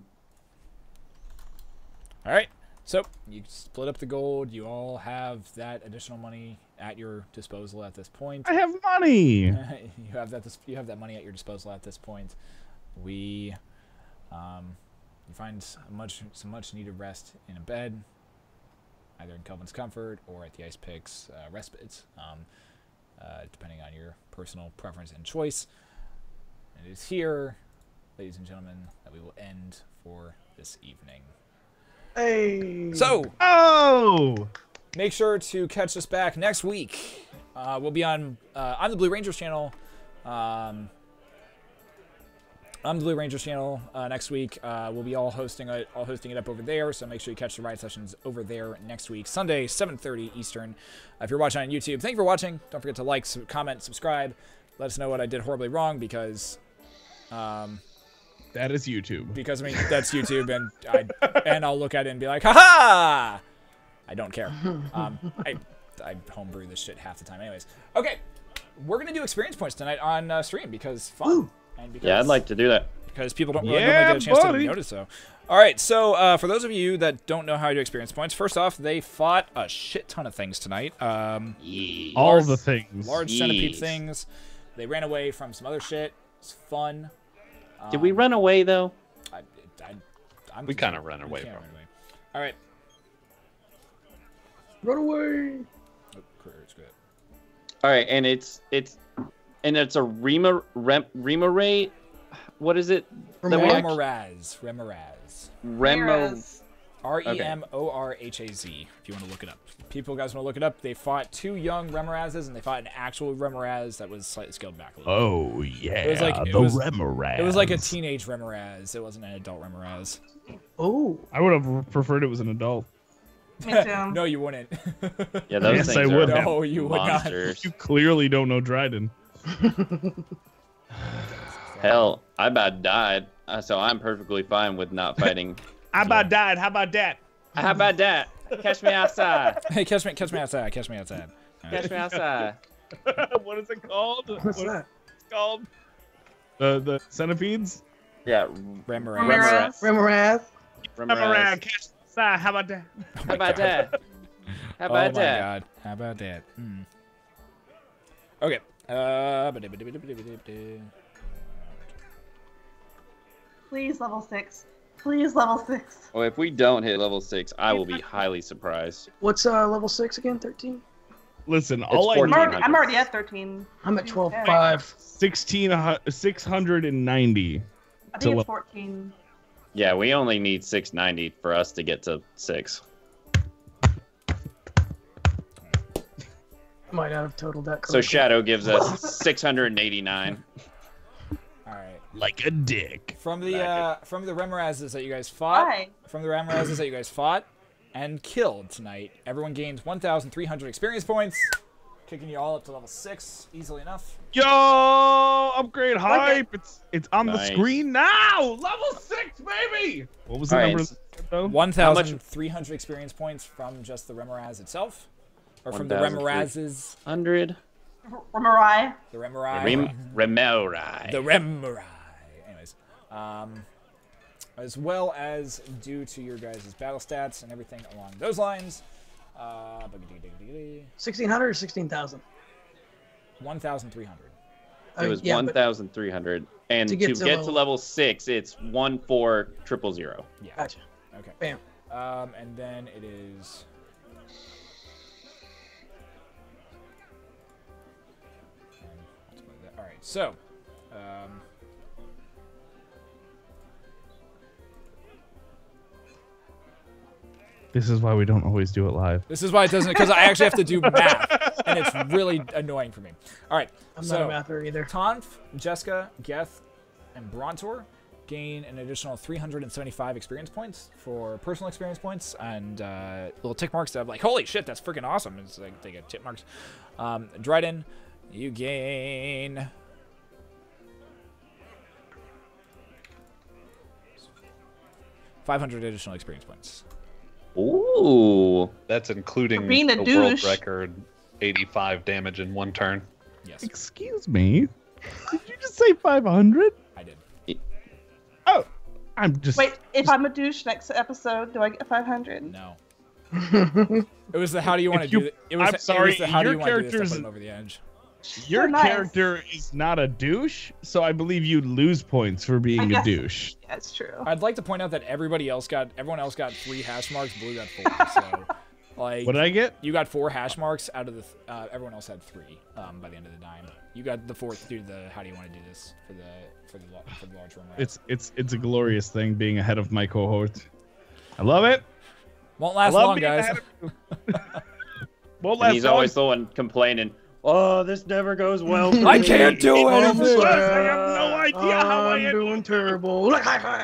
All right. So you split up the gold. You all have that additional money at your disposal at this point. I have money. you have that. Dis you have that money at your disposal at this point. We, um, you find some much some much needed rest in a bed, either in Kelvin's Comfort or at the Ice Picks uh, Respite, um, uh, depending on your personal preference and choice. And it is here, ladies and gentlemen, that we will end for this evening. Hey. So, Oh. make sure to catch us back next week. Uh, we'll be on uh, on the Blue Rangers channel. Um, on the Blue Rangers channel uh, next week. Uh, we'll be all hosting it, all hosting it up over there. So make sure you catch the Riot Sessions over there next week, Sunday, seven thirty Eastern. Uh, if you're watching on YouTube, thank you for watching. Don't forget to like, sub comment, subscribe. Let us know what I did horribly wrong because. Um, That is YouTube. Because I mean that's YouTube, and I and I'll look at it and be like, haha! I don't care. Um, I I homebrew this shit half the time, anyways. Okay, we're gonna do experience points tonight on uh, stream because fun. Woo. And because, Yeah, I'd like to do that. because people don't really Yeah, normally get a chance buddy. to notice so. All right, so uh, for those of you that don't know how to do experience points, first off, they fought a shit ton of things tonight. Um, Yeah. All the things. large centipede Jeez. things. They ran away from some other shit. It's fun. Did we Um, run away though? I, I, I'm We kinda ran we away can't from run away. All right. Run away. Oh, career is good. All right, and it's it's and it's a Rema Rem, Remoraid. What is it? That we Remor- act- Remoraz. Remoraz. Remo. Ramirez. R E M O R H A Z, if you want to look it up. People guys want to look it up. They fought two young Remorazes, and they fought an actual Remoraz that was slightly scaled back a little. Oh yeah. It was like- it the was- Remoraz. It was like a teenage Remoraz. It wasn't an adult Remoraz. Oh. I would have preferred it was an adult. Me too. No, you wouldn't. Yeah, those Yes, things I are would. No, you would not. monsters. You clearly don't know Dryden. Hell, I about died, uh, so I'm perfectly fine with not fighting. How about that? How about that? How about that? Catch me outside. Hey, catch me, catch me outside. Catch me outside. All right. Catch me outside. What is it called? What's What that? it's called? The the centipedes? Yeah, Remoraz. Ramirez. Remorath. Remoraz. Catch side. How about that? How about that? How Oh about my that? god. How about that? Hmm. Okay. Uh, Please level six. Please level six. Well, if we don't hit level six, I will be highly surprised. What's uh level six again? thirteen. Listen, all I I'm fourteen. need already, I'm already at thirteen. I'm at twelve Okay. five. sixteen six hundred ninety. I To think level- it's fourteen. Yeah, we only need six ninety for us to get to six. Might not have totaled that. So correctly. Shadow gives us six hundred eighty-nine. All right. Like a dick. From the Back uh, from the Remorazes that you guys fought, Why? from the Remorazes that you guys fought and killed tonight, everyone gains one thousand three hundred experience points, kicking you all up to level six easily enough. Yo, upgrade hype. It's it's on Nice. the screen now. Level six, baby. What was the All right, number s- though? One thousand three hundred experience points from just the Remoraz itself, or from the one thousand three Remorazes, Hundred. Remarai. the Remorai, Rem Remorai. the Remorai. Anyways, um, as well as due to your guys' battle stats and everything along those lines, uh, sixteen hundred or sixteen thousand. one thousand three hundred. It was yeah, one but- thousand three hundred, and To to get get, to to, level- level six, it's one four triple zero. Yeah. Gotcha. Okay. Bam. Um, and then it is. All right. So, um, This is why we don't always do it live. this is why it doesn't, because I actually have to do math, and it's really annoying for me. All right. I'm so, not a mather either. Tonf, Jessica, Geth, and Brontor gain an additional three hundred seventy-five experience points for personal experience points and uh, little tick marks that I'm like, holy shit, that's freaking awesome. It's like they get tick marks. Um, Dryden, you gain five hundred additional experience points. Ooh. That's including For being a the world douche. record eighty-five damage in one turn. Yes, Excuse me. Did you just say five hundred? I did. Oh, I'm just. Wait, if I'm a douche next episode, do I get five hundred? No. It was the how do you want to If you- do it? It was, I'm it sorry, was the how do your you want to do this to character's- put him over the edge. Your So nice. character is not a douche, so I believe you lose points for I being a guess- douche. Yeah, it's true. I'd like to point out that everybody else got, everyone else got three hash marks. Blue got four. So, like, What did I get? you got four hash marks out of the. Th- uh, everyone else had three. Um, by the end of the nine, you got the fourth due to the how do you want to do this for the for the lo- for the large room. Right? It's it's it's a glorious thing being ahead of my cohort. I love it. Won't I last love long, being guys. ahead of you. Won't And last he's long. always the one complaining. Oh, this never goes well. For I me." can't do anything. I have no idea how I I'm ended. doing terrible.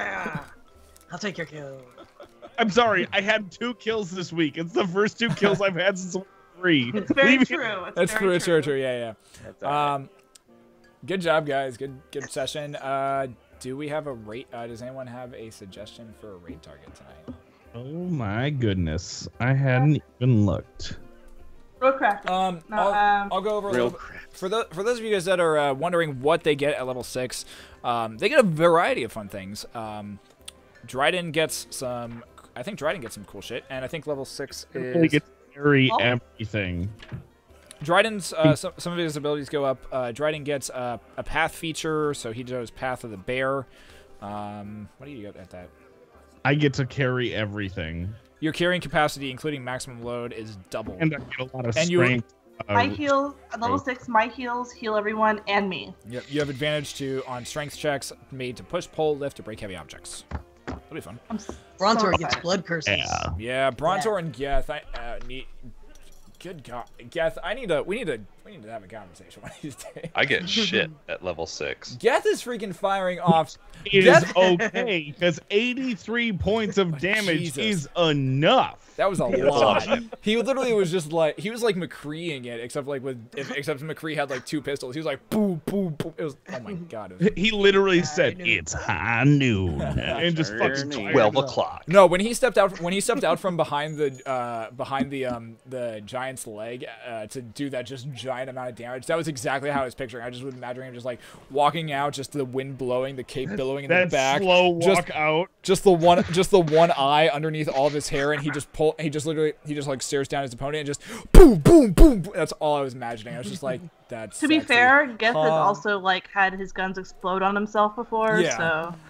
I'll take your kill. I'm sorry. I had two kills this week. It's the first two kills I've had since three. It's very Leave me- true. It's That's very true, true, true. Yeah, That's yeah. all right. Um, good job, guys. Good, good session. Uh, do we have a rate? Uh, does anyone have a suggestion for a raid target tonight? Oh my goodness. I hadn't even looked. Real crafty. Um, No, I'll, um, I'll go over a Real little bit. crap. For the for those of you guys that are uh, wondering what they get at level six, um, they get a variety of fun things. Um, Dryden gets some. I think Dryden gets some cool shit, and I think level six Really is get to carry Oh. everything. Dryden's. Uh, some some of his abilities go up. Uh, Dryden gets uh, a path feature, so he does Path of the Bear. Um, what do you get at that? I get to carry everything. Your carrying capacity, including maximum load, is double. And I get a lot of And you- strength. uh, my heals at level oh. six. My heals heal everyone and me. Yep, you have advantage to on strength checks made to push, pull, lift, to break heavy objects. That'll be fun. I'm s- Brontor so gets excited. blood curses. Yeah. Yeah, Brontor and Geth. I uh, need. Good God, Geth. I need to. We need to. We need to have a conversation one of these days. I get shit at level six. Geth is freaking firing off. Is Geth- okay because eighty-three points of damage Jesus. is enough. That was a That's lot. awesome. He literally was just like he was like McCreeing it, except like with if, except McCree had like two pistols. He was like boom, boom, boom. It was oh my God. It was, He literally said noon. it's high noon and just fucking Turn fired Twelve up. o'clock. No, when he stepped out, when he stepped out from behind the uh, behind the um the giant's leg uh, to do that just giant amount of damage, that was exactly how I was picturing. I just was imagining him just like walking out, just the wind blowing, the cape billowing in the That back, slow just walk out. just the one, just the one eye underneath all of his hair, and he just pull, he just literally, he just like stares down his opponent and just boom, boom, boom. boom. That's all I was imagining. I was just like, that's. To be sexy. fair, Geth has Um, also like had his guns explode on himself before, Yeah. so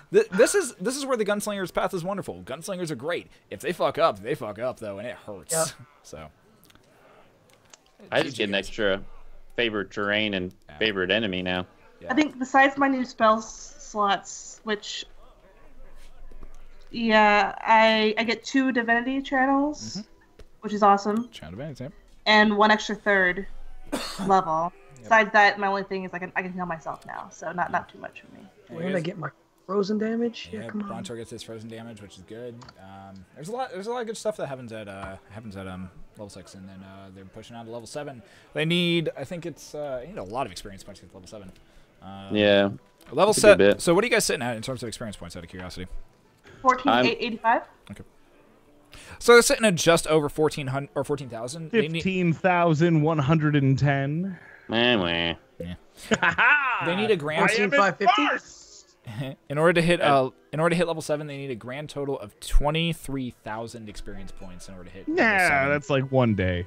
Th this is this is where the gunslinger's path is wonderful. Gunslingers are great. If they fuck up, they fuck up though, and it hurts. Yep. So I just get an extra favorite terrain and Yeah. favorite enemy now. Yeah. I think besides my new spell s- slots, which yeah, I I get two divinity channels, Mm-hmm. which is awesome, Channel advantage, yeah. and one extra third level. Besides that, my only thing is I can I can heal myself now, so not not too much for me. Where did I get my frozen damage? Yeah, Yeah, come on. Brontor gets his frozen damage, which is good. Um, there's a lot. There's a lot of good stuff that happens at uh, happens at um level six, and then uh, they're pushing on to level seven. They need, I think it's uh, they need a lot of experience points to get to level seven. Um, Yeah. Level That's a good set. bit. So what are you guys sitting at in terms of experience points? Out of curiosity. Fourteen I'm- eight eighty five. So they're sitting at just over fourteen hundred or fourteen thousand. They need, Fifteen thousand one hundred and ten. Meh, meh. they need a grand. Fourteen five fifty. In order to hit uh, in order to hit level seven, they need a grand total of twenty three thousand experience points in order to hit. level Nah, seven. that's like one day.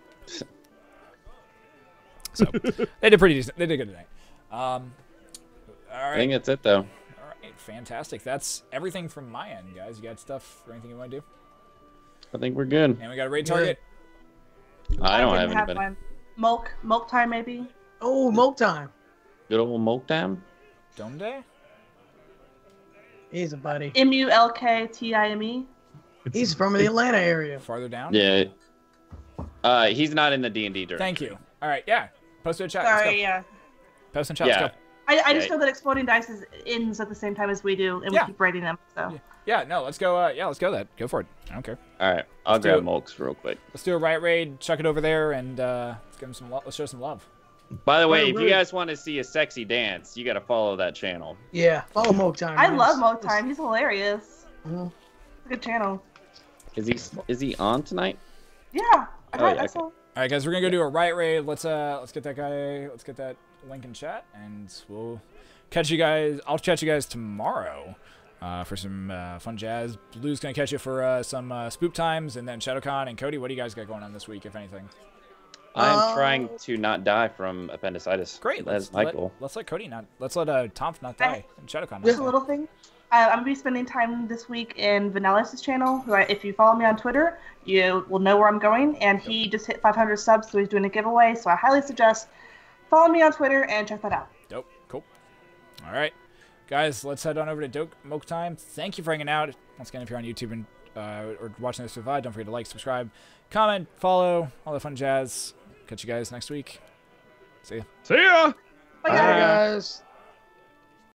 So they did pretty decent. They did good tonight. Um, all I right. think that's it though. All right, fantastic. That's everything from my end, guys. You got stuff or anything you want to do? I think we're good. And we got a raid target. I don't didn't have anybody. one. Mulk Mulk time maybe. Oh, Moke time. Good old Moke time. Dome day? He's a buddy. M U L K T I M E. It's, He's from the Atlanta area. Farther down? Yeah. Uh, he's not in the D and D directory. Thank you. All right, yeah. Post it in chat. Let's Sorry, go. yeah. Post in chat. Yeah. Let's go. I, I just Yeah. know that Exploding Dice is, ends at the same time as we do, and Yeah. we keep rating them. So Yeah. Yeah, no, let's go. Uh, yeah, let's go that. Go for it. I don't care. All right, I'll Let's do grab it. Molks real quick. Let's do a riot raid. Chuck it over there, and uh, let's give him some. Lo- let's show some love. By the way, Wait, if wait. you guys want to see a sexy dance, you got to follow that channel. Yeah, follow Moke time. I man. love It's- Mulk time. He's hilarious. Mhm. It's a good channel. Is he is he on tonight? Yeah, I, Oh, got yeah, I okay. saw. All right, guys, we're gonna go do a riot raid. Let's uh, let's get that guy. Let's get that link in chat, and we'll catch you guys. I'll catch you guys tomorrow uh, for some uh, fun jazz. Blue's gonna catch you for uh, some uh, spook times, and then ShadowCon and Cody. What do you guys got going on this week, if anything? I'm Uh, trying to not die from appendicitis. Great. Let's That's my let, goal. let's let Cody not. Let's let uh, Tom not die. And ShadowCon. Not Just a die. little thing. Uh, I'm gonna be spending time this week in Vanellis' channel. Who, I, if you follow me on Twitter, you will know where I'm going. And he just hit five hundred subs, so he's doing a giveaway. So I highly suggest follow me on Twitter and check that out. Dope. Cool. All right, guys, let's head on over to Doke Moke Time. Thank you for hanging out. Once again, if you're on YouTube and uh, or watching this live, don't forget to like, subscribe, comment, follow, all the fun jazz. Catch you guys next week. See ya. See ya. Bye, Bye, guys. guys.